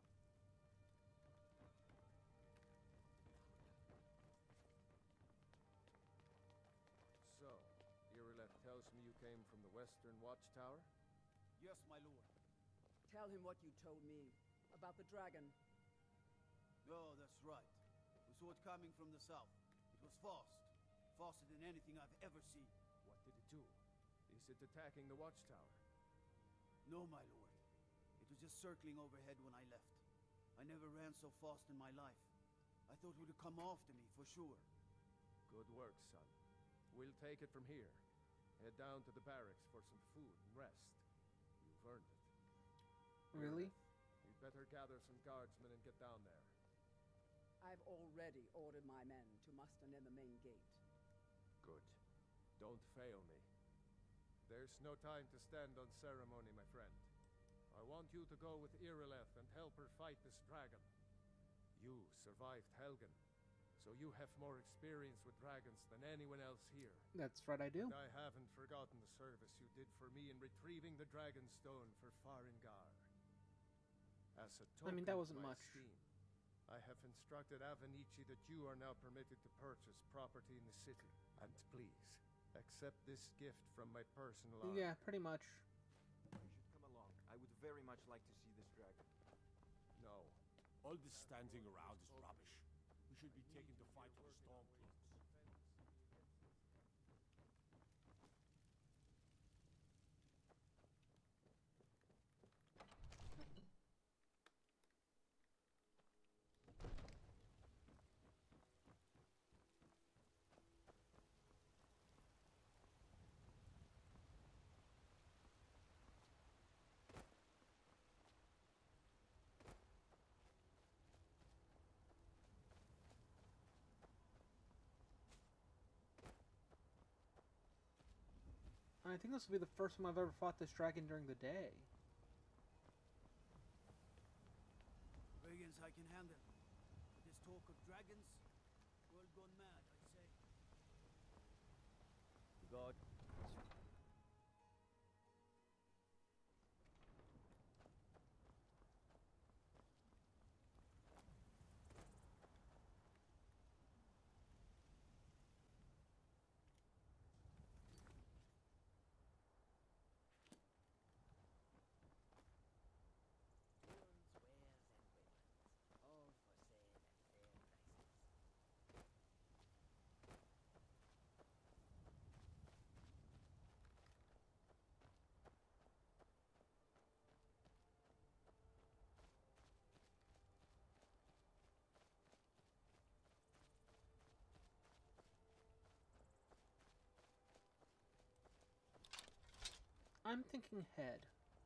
[SPEAKER 2] So, Irileth tells me you came from the Western Watchtower?
[SPEAKER 8] Yes, my lord.
[SPEAKER 12] Tell him what you told me about the dragon.
[SPEAKER 8] Oh, that's right. We saw it coming from the south. It was fast. Faster than anything I've ever seen.
[SPEAKER 2] What did it do? Is it attacking the Watchtower?
[SPEAKER 8] No, my lord. It was just circling overhead when I left. I never ran so fast in my life. I thought it would come after me, for sure.
[SPEAKER 2] Good work, son. We'll take it from here. Head down to the barracks for some food and rest. You've earned it.
[SPEAKER 1] Really?
[SPEAKER 2] You'd better gather some guardsmen and get down there.
[SPEAKER 12] I've already ordered my men to muster near the main gate.
[SPEAKER 2] Good. Don't fail me. There's no time to stand on ceremony, my friend. I want you to go with Irileth and help her fight this dragon. You survived Helgen, so you have more experience with dragons than anyone else here.
[SPEAKER 1] That's right, I do.
[SPEAKER 2] And I haven't forgotten the service you did for me in retrieving the dragon stone for Farengar. As a token
[SPEAKER 1] I mean, that
[SPEAKER 2] of
[SPEAKER 1] wasn't
[SPEAKER 2] my
[SPEAKER 1] much.
[SPEAKER 2] esteem, I have instructed Avenici that you are now permitted to purchase property in the city. And please, accept this gift from my personal army.
[SPEAKER 1] Yeah, pretty much.
[SPEAKER 14] You should come along. I would very much like to see this dragon.
[SPEAKER 13] All this standing around is rubbish. We should be taking the fight to the Stormcloaks.
[SPEAKER 1] I think this will be the first time I've ever fought this dragon during the day.
[SPEAKER 8] Dragons I can handle. But this talk of dragons, world gone mad, I say. God.
[SPEAKER 1] I'm thinking head.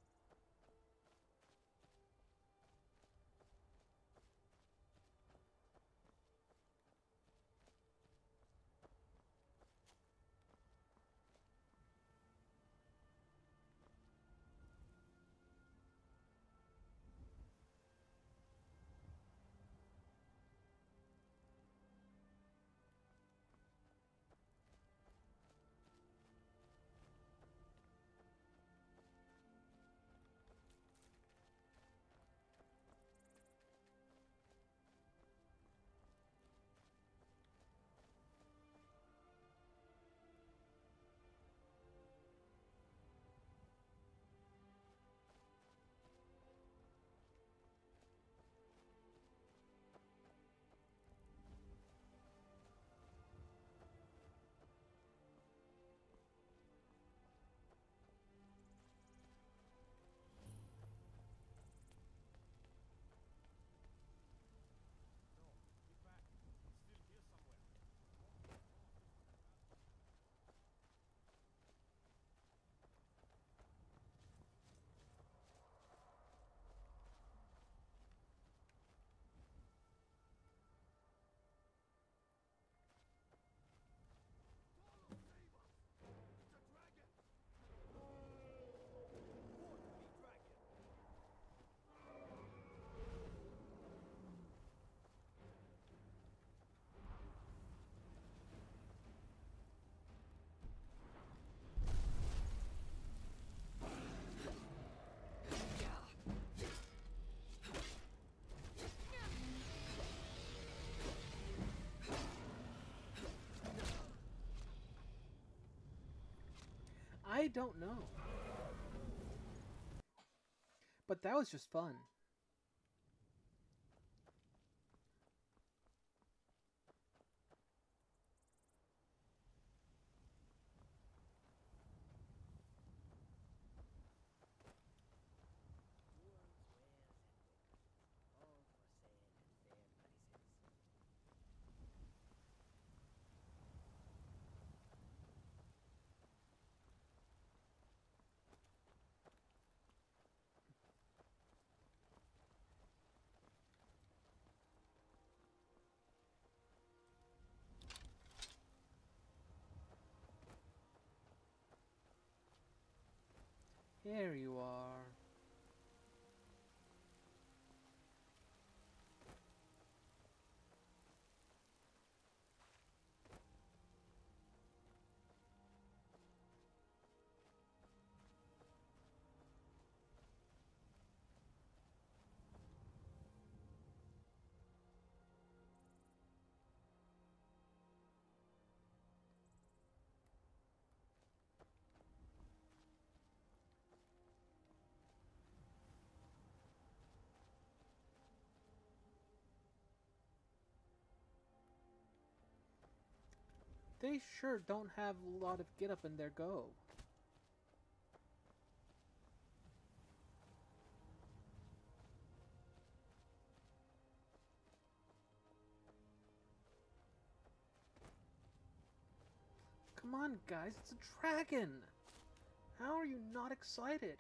[SPEAKER 1] I don't know. But that was just fun. There you are. They sure don't have a lot of get up in their go. Come on, guys, it's a dragon! How are you not excited?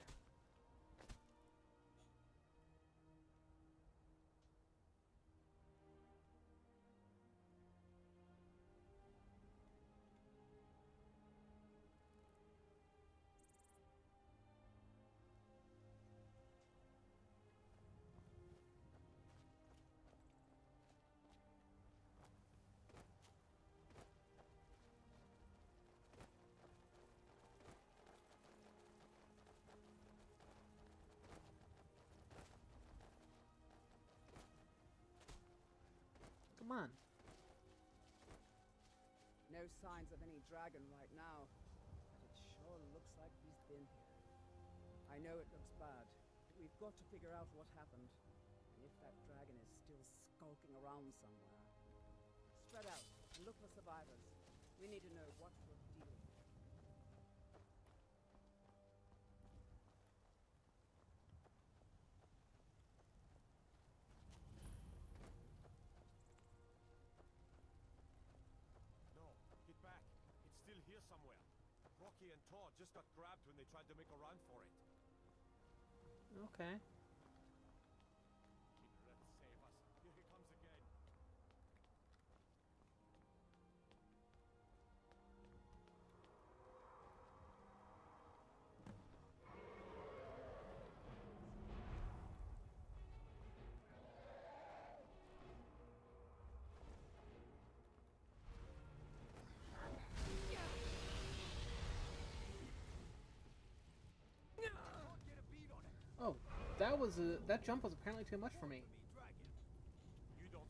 [SPEAKER 1] Come on.
[SPEAKER 12] No signs of any dragon right now, but it sure looks like he's been here. I know it looks bad, but we've got to figure out what happened, and if that dragon is still skulking around somewhere. Spread out and look for survivors. We need to know what we're dealing with.
[SPEAKER 13] Here somewhere. Rocky and Thor just got grabbed when they tried to make a run for it.
[SPEAKER 1] Okay.
[SPEAKER 13] Let's save us. Here he comes again.
[SPEAKER 1] Oh, that was a that jump was apparently too much for me.
[SPEAKER 13] You don't.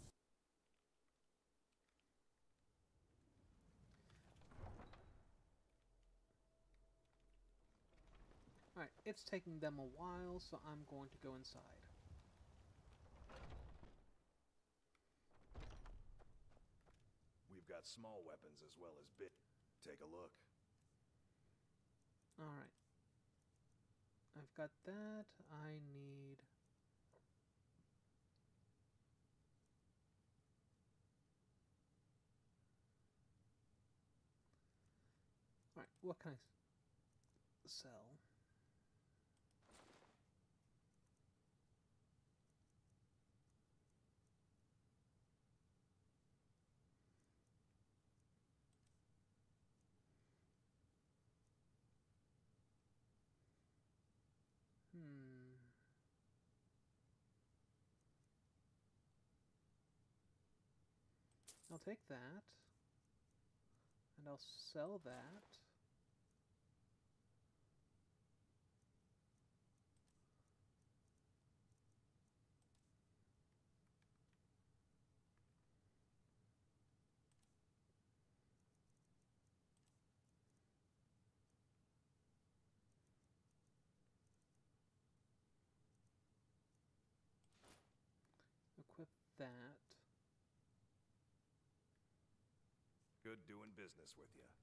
[SPEAKER 1] Alright, it's taking them a while, so I'm going to go inside.
[SPEAKER 3] We've got small weapons as well as big. Take a look.
[SPEAKER 1] Alright. I've got that. I need... Alright, what can I sell? Hmm. I'll take that. And I'll sell that. Equip that.
[SPEAKER 3] Good doing business with you.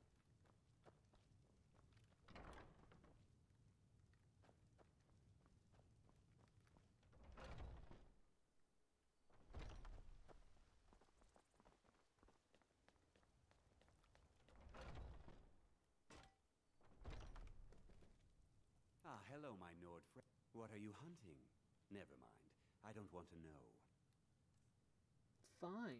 [SPEAKER 15] Ah, hello, my Nord friend. What are you hunting? Never mind. I don't want to know.
[SPEAKER 1] Fine.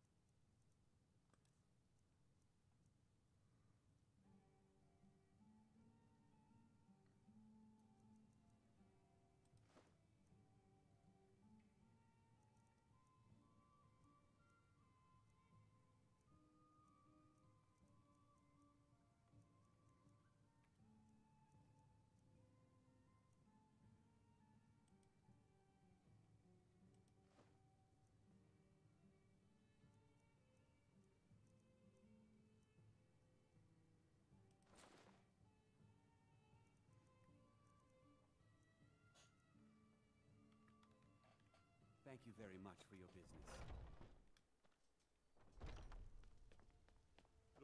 [SPEAKER 15] Thank you very much for your business.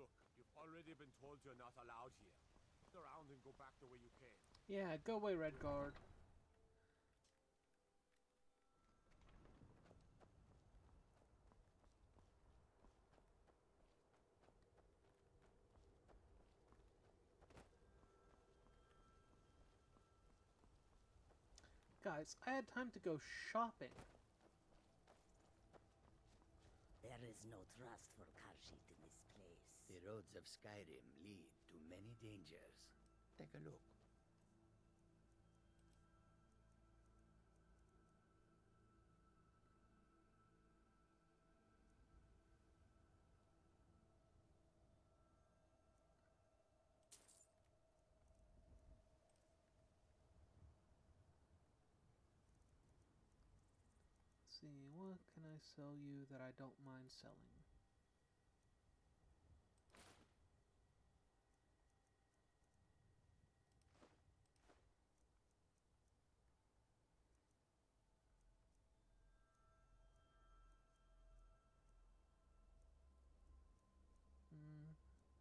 [SPEAKER 13] already been told you're not allowed here. Turn around and go back the way you came.
[SPEAKER 1] Yeah, go away, Redguard. Guys, I had time to go shopping.
[SPEAKER 16] There is no trust for Karshit in this place.
[SPEAKER 17] The roads of Skyrim lead to many dangers. Take a look.
[SPEAKER 1] Let's see, what can I sell you that I don't mind selling? Hmm.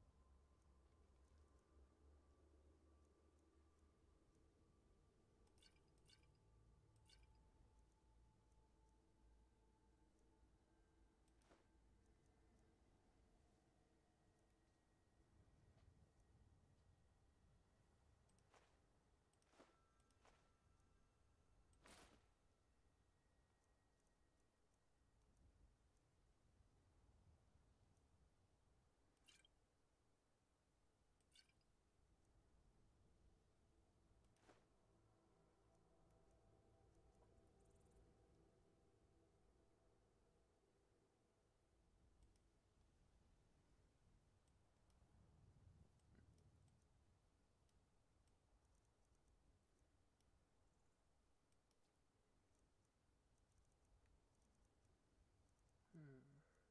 [SPEAKER 1] Hmm.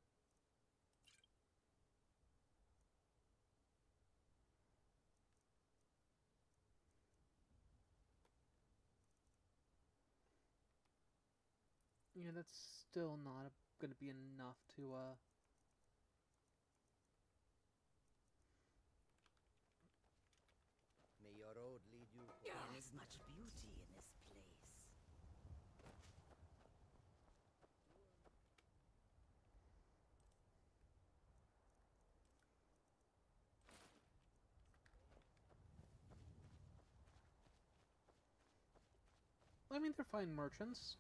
[SPEAKER 1] Yeah, that's still not going to be enough to, uh...
[SPEAKER 17] May your road lead you.
[SPEAKER 16] There is much beauty in this place.
[SPEAKER 1] I mean, they're fine merchants.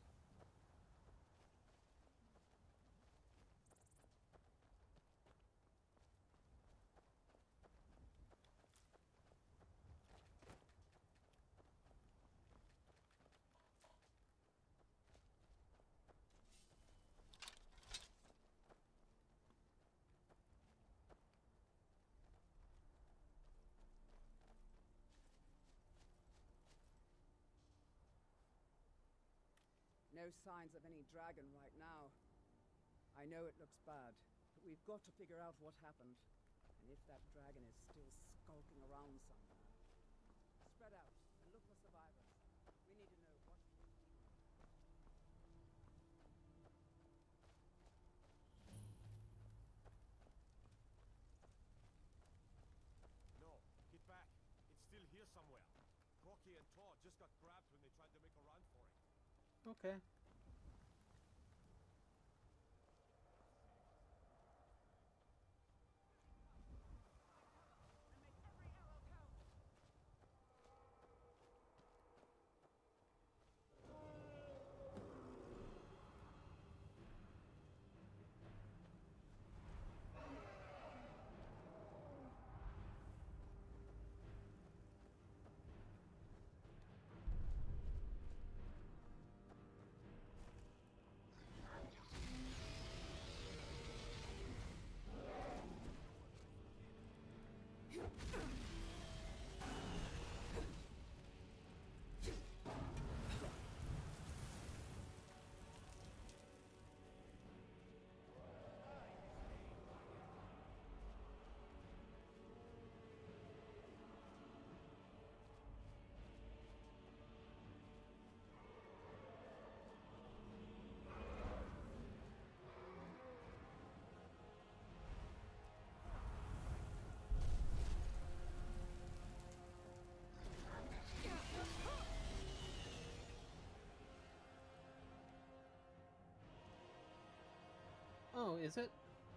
[SPEAKER 12] No signs of any dragon right now. I know it looks bad, but we've got to figure out what happened. And if that dragon is still skulking around somewhere. Spread out and look for survivors. We need to know what...
[SPEAKER 13] No, get back. It's still here somewhere. Corky and Tor just got grabbed when they tried to make a run for it.
[SPEAKER 1] Okay. is it?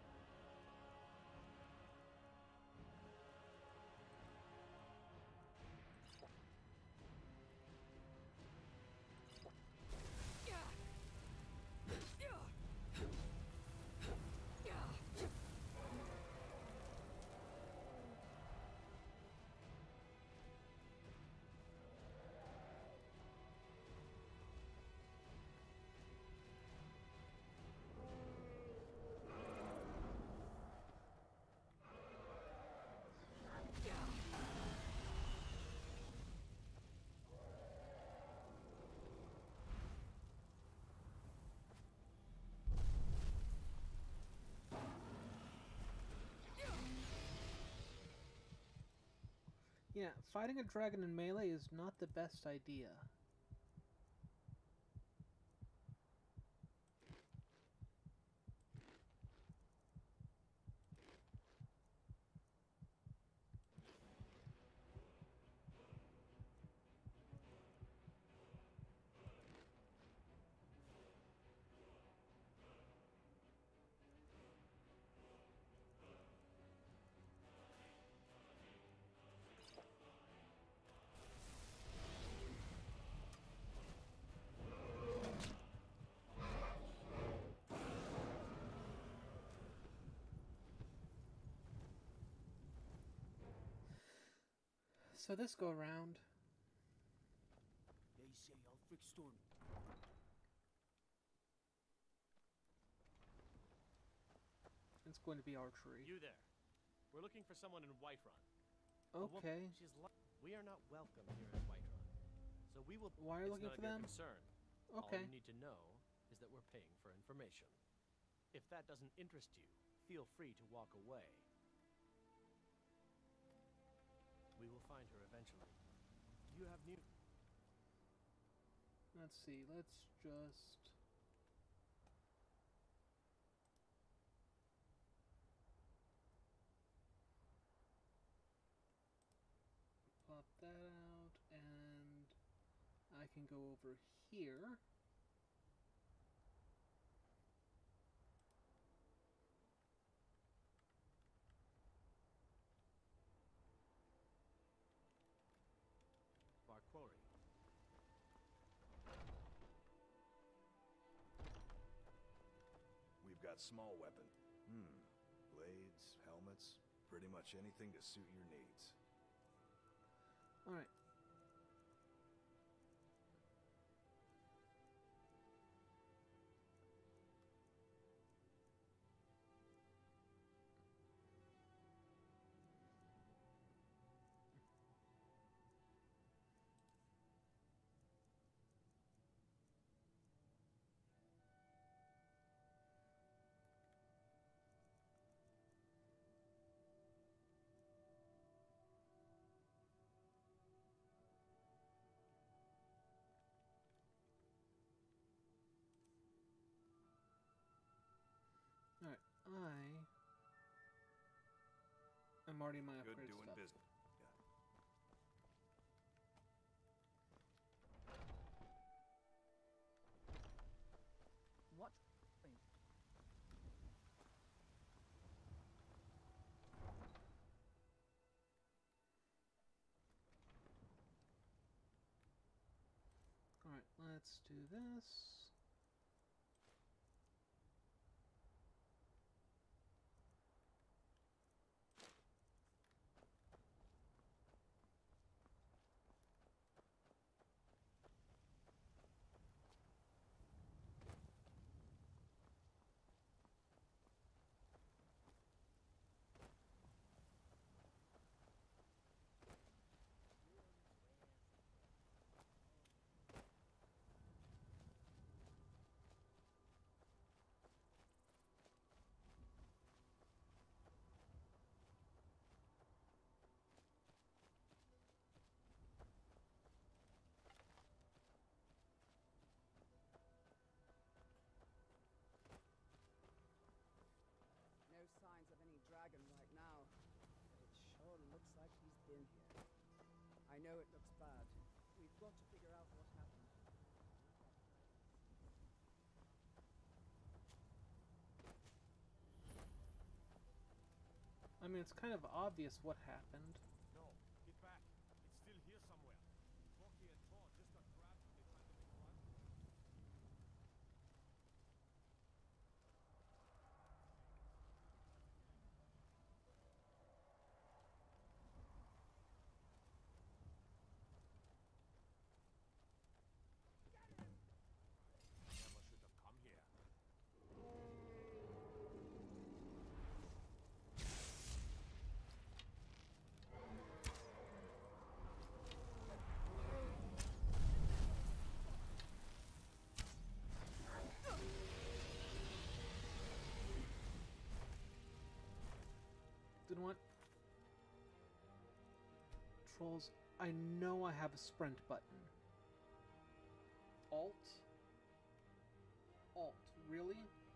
[SPEAKER 1] Yeah, fighting a dragon in melee is not the best idea. So this go around.
[SPEAKER 8] They say I'll fix Stormy.
[SPEAKER 1] It's going to be archery.
[SPEAKER 18] You there. We're looking for someone in Whiterun.
[SPEAKER 1] Okay.
[SPEAKER 18] She's li- we are not welcome here in Whiterun. So we will
[SPEAKER 1] Why are you
[SPEAKER 18] it's
[SPEAKER 1] looking
[SPEAKER 18] none
[SPEAKER 1] for
[SPEAKER 18] of your
[SPEAKER 1] them?
[SPEAKER 18] Concern.
[SPEAKER 1] Okay.
[SPEAKER 18] All you need to know is that we're paying for information. If that doesn't interest you, feel free to walk away. We will find her eventually. You have new...
[SPEAKER 1] Let's see, let's just... pop that out, and I can go over here.
[SPEAKER 18] Bar Quarry.
[SPEAKER 3] We've got small weapon. Hmm. Blades, helmets, pretty much anything to suit your needs.
[SPEAKER 1] Alright. Alright, I... I'm already in my
[SPEAKER 3] Good
[SPEAKER 1] upgrade
[SPEAKER 3] doing
[SPEAKER 1] stuff.
[SPEAKER 3] business.
[SPEAKER 12] What?
[SPEAKER 1] Alright, let's do this.
[SPEAKER 12] No signs of any dragon right now, but it sure looks like he's been here. I know it looks bad. We've got to figure out what happened.
[SPEAKER 1] I mean, it's kind of obvious what happened.
[SPEAKER 13] No, get back. It's still here somewhere. Rocky and Thor just got grabbed when they tried to make a run for it. Never should have come here.
[SPEAKER 1] You know what? Trolls, I know I have a sprint button. Alt? Alt, really?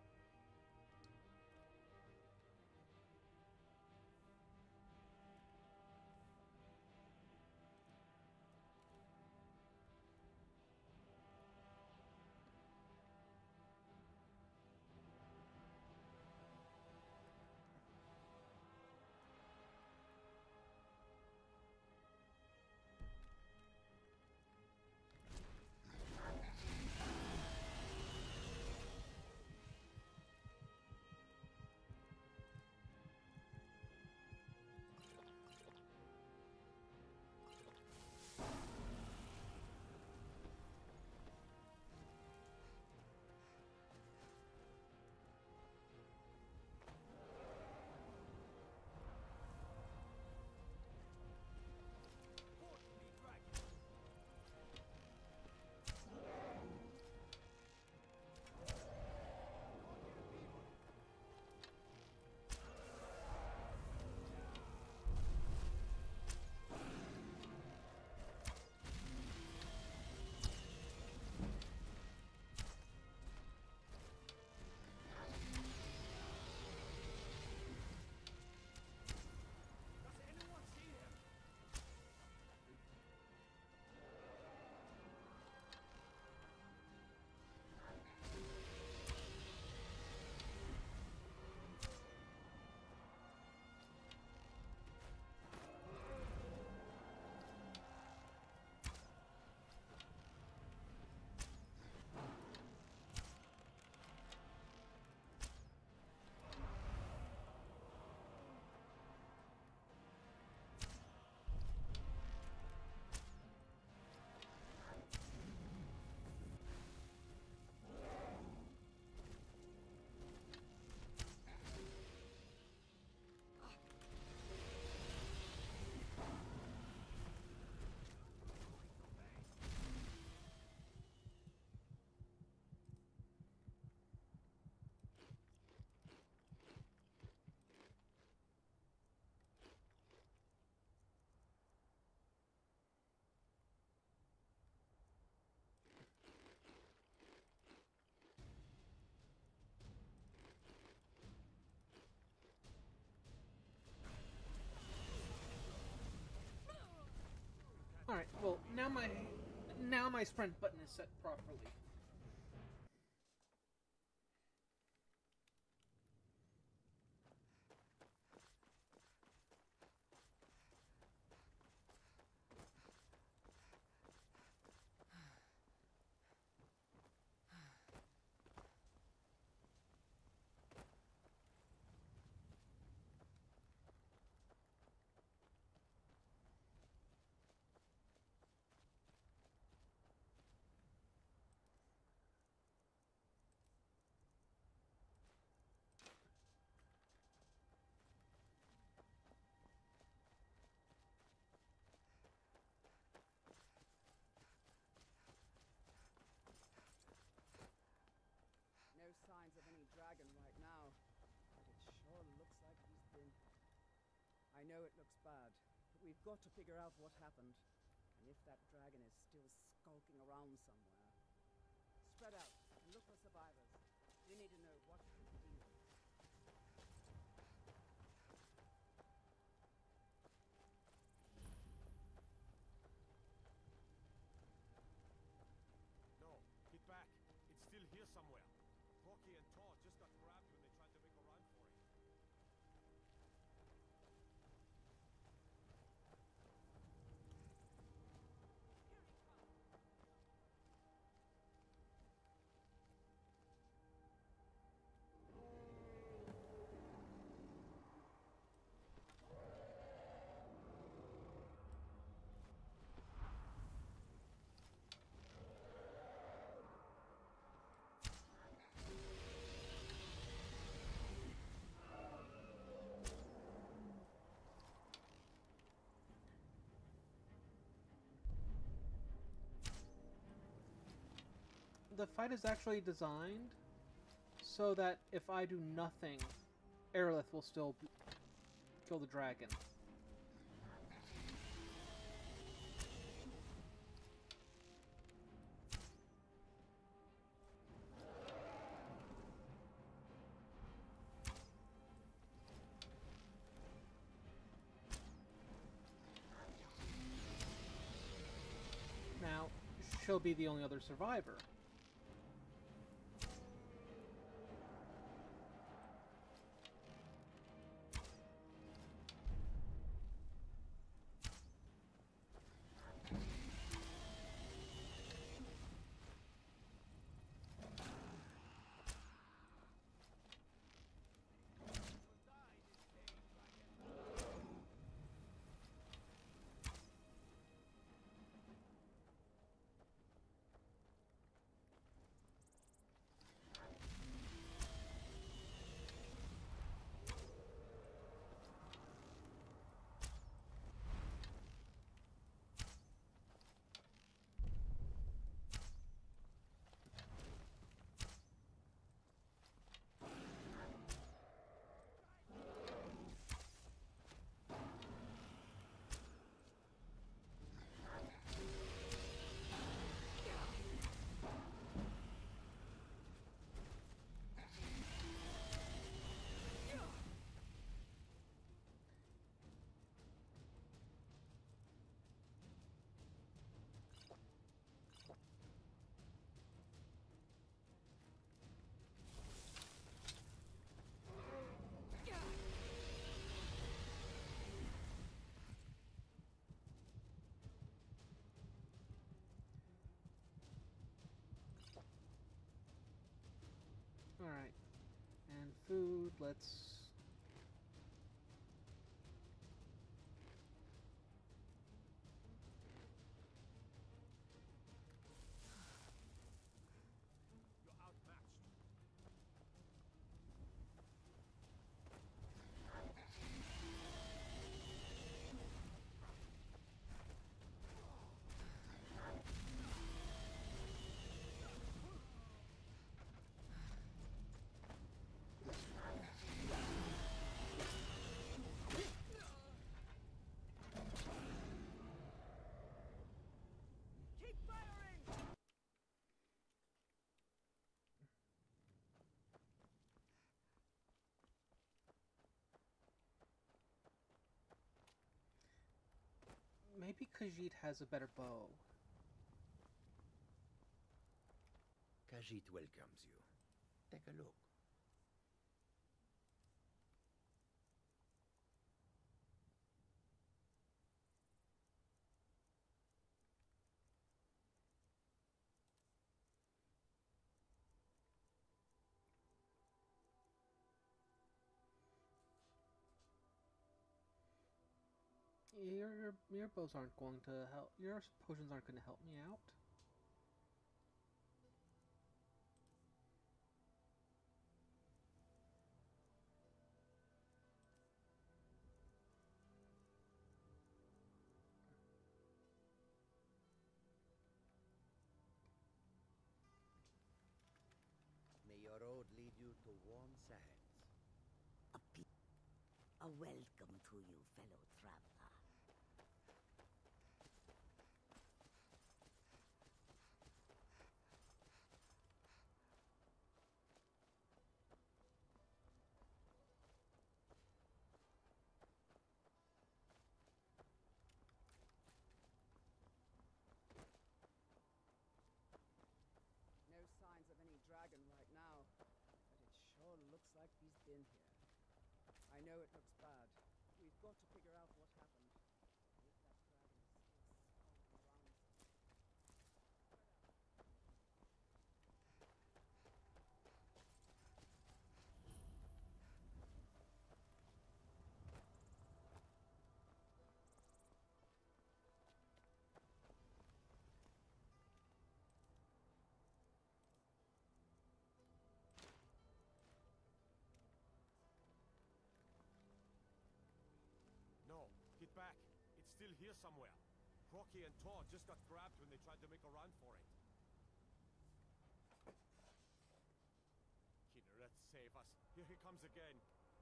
[SPEAKER 1] Alright, well, now my now my sprint button is set properly.
[SPEAKER 12] No signs of any dragon right now, but it sure looks like he's been. I know it looks bad, but we've got to figure out what happened, and if that dragon is still skulking around somewhere. Spread out and look for survivors. We need to know what to do.
[SPEAKER 13] No, get back. It's still here somewhere. Rocky and Thor just got grabbed when they tried to make a run for it.
[SPEAKER 1] the fight is actually designed so that if I do nothing, Aerolith will still b kill the dragon. Now, she'll be the only other survivor. Alright. And food, let's...
[SPEAKER 13] You're outmatched.
[SPEAKER 12] Keep firing!
[SPEAKER 1] Maybe Khajiit has a better bow.
[SPEAKER 17] Khajiit welcomes you. Take a look.
[SPEAKER 1] Your, your, your bows aren't going to help. Your potions aren't going to help me out.
[SPEAKER 17] May your road lead you to warm sands.
[SPEAKER 16] A, pe- a welcome to you, fellow traveler.
[SPEAKER 12] No signs of any dragon right now, but it sure looks like he's been here. I know it looks bad. We've got to figure out what happened. I hope that dragon is still skulking around somewhere.
[SPEAKER 13] No, get back. It's still here somewhere. Crocky and Tor just got grabbed when they tried to make a run for it. save us. Here he comes again.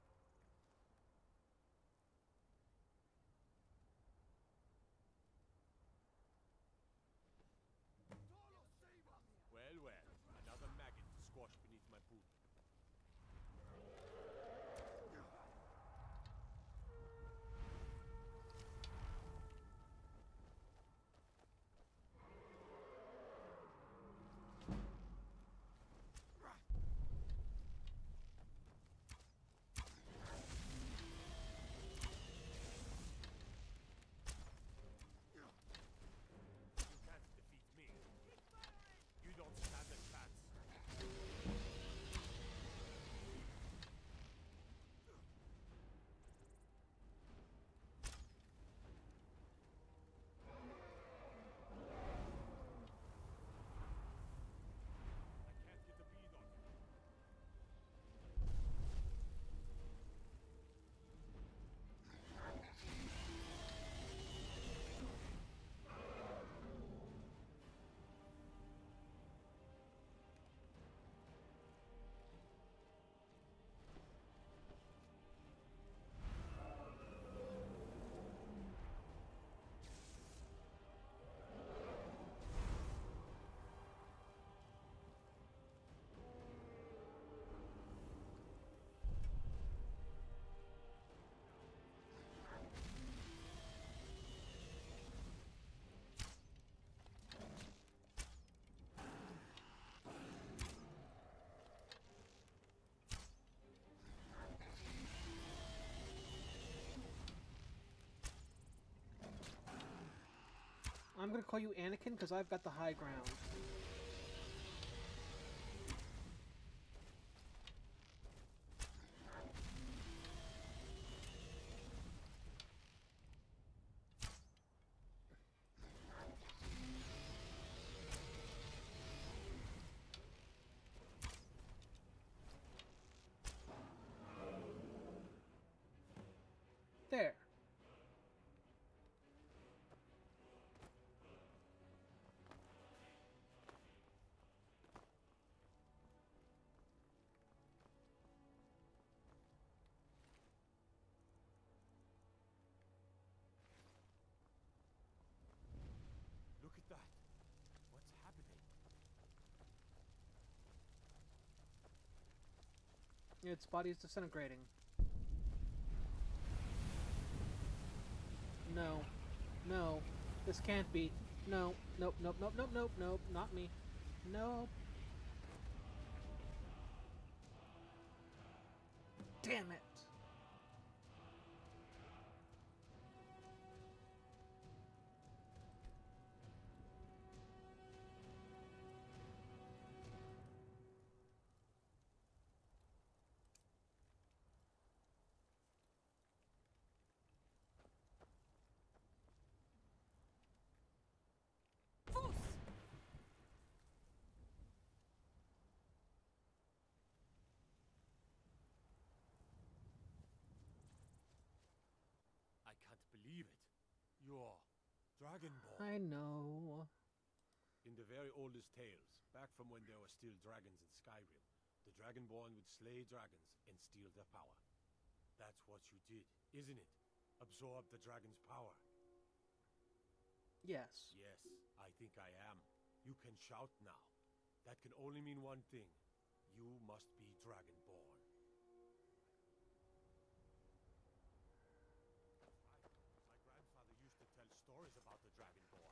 [SPEAKER 13] Well, well, another maggot to squash beneath my boot.
[SPEAKER 1] I'm gonna call you Anakin because I've got the high ground. There.
[SPEAKER 13] Look at that. What's happening?
[SPEAKER 1] Its body is disintegrating. No. No. This can't be. No. Nope, nope, nope, nope, nope, nope. Not me. Nope. Damn it.
[SPEAKER 13] I can't believe it. You're Dragonborn.
[SPEAKER 1] I know.
[SPEAKER 13] In the very oldest tales, back from when there were still dragons in Skyrim, the Dragonborn would slay dragons and steal their power. That's what you did, isn't it? Absorb the dragon's power.
[SPEAKER 1] Yes.
[SPEAKER 13] Yes, I think I am. You can shout now. That can only mean one thing. You must be Dragonborn. That's right. My grandfather used to tell stories about the Dragonborn.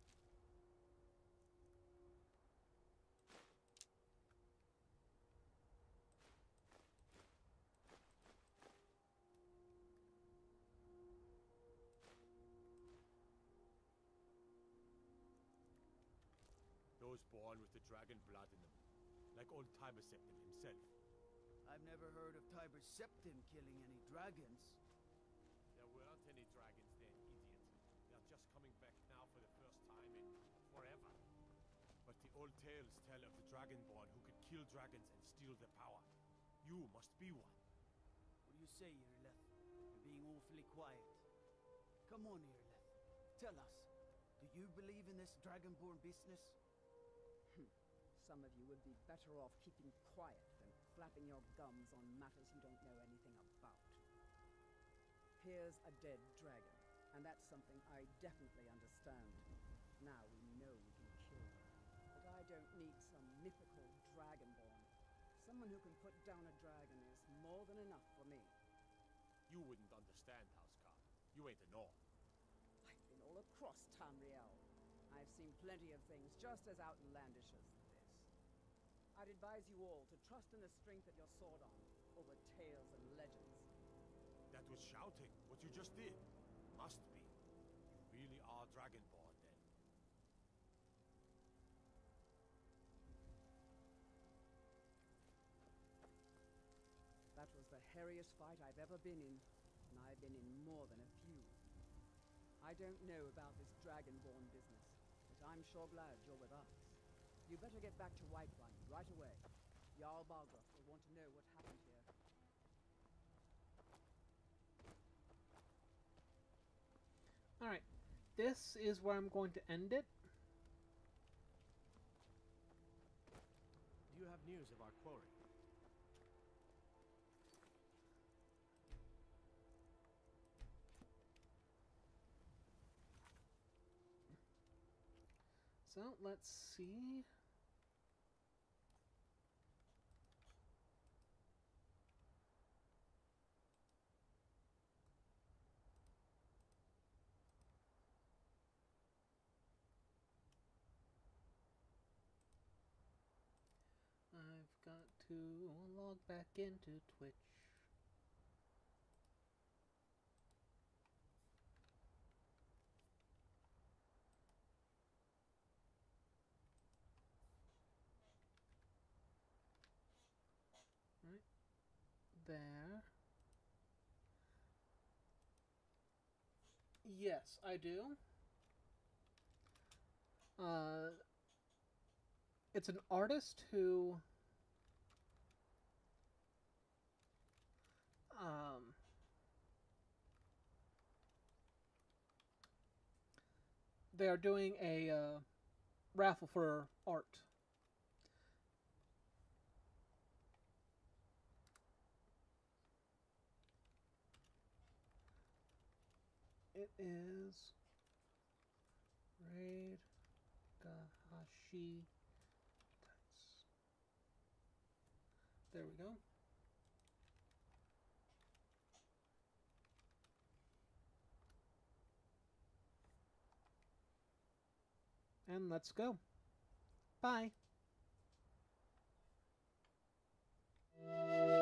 [SPEAKER 13] Those born with the dragon blood in them, like old Tiber Septim himself.
[SPEAKER 8] I've never heard of Tiber Septim killing any dragons.
[SPEAKER 13] There weren't any dragons then, idiot. They're just coming back now for the first time in forever. But the old tales tell of the Dragonborn who could kill dragons and steal their power. You must be one.
[SPEAKER 8] What do you say, Irleth? You're being awfully quiet. Come on, Irleth. Tell us, do you believe in this Dragonborn business?
[SPEAKER 10] Some of you would be better off keeping quiet than
[SPEAKER 19] flapping your gums on matters you don't know anything about. Here's a dead dragon, and that's something I definitely understand. Now we know we can kill them, but I don't need some mythical dragonborn. Someone who can put down a dragon is more than enough for me.
[SPEAKER 13] You wouldn't understand, Housecarl. You ain't a North.
[SPEAKER 19] I've been all across Tamriel. I've seen plenty of things just as outlandish as this. I'd advise you all to trust in the strength of your sword arm over tales and legends.
[SPEAKER 13] That was shouting, what you just did. Must be. You really are Dragonborn, then.
[SPEAKER 19] That was the hairiest fight I've ever been in, and I've been in more than a few. I don't know about this Dragonborn business, but I'm sure glad you're with us. You better get back to Whiterun right away. Jarl Balgruuf will want to know what happened here.
[SPEAKER 1] Alright, this is where I'm going to end it.
[SPEAKER 18] Do you have news of our quarry?
[SPEAKER 1] So, let's see. I've got to log back into Twitch. Right there. Yes, I do. Uh, it's an artist who um, they are doing a uh, raffle for art. It is Raid Gahashi. There we go. And let's go. Bye.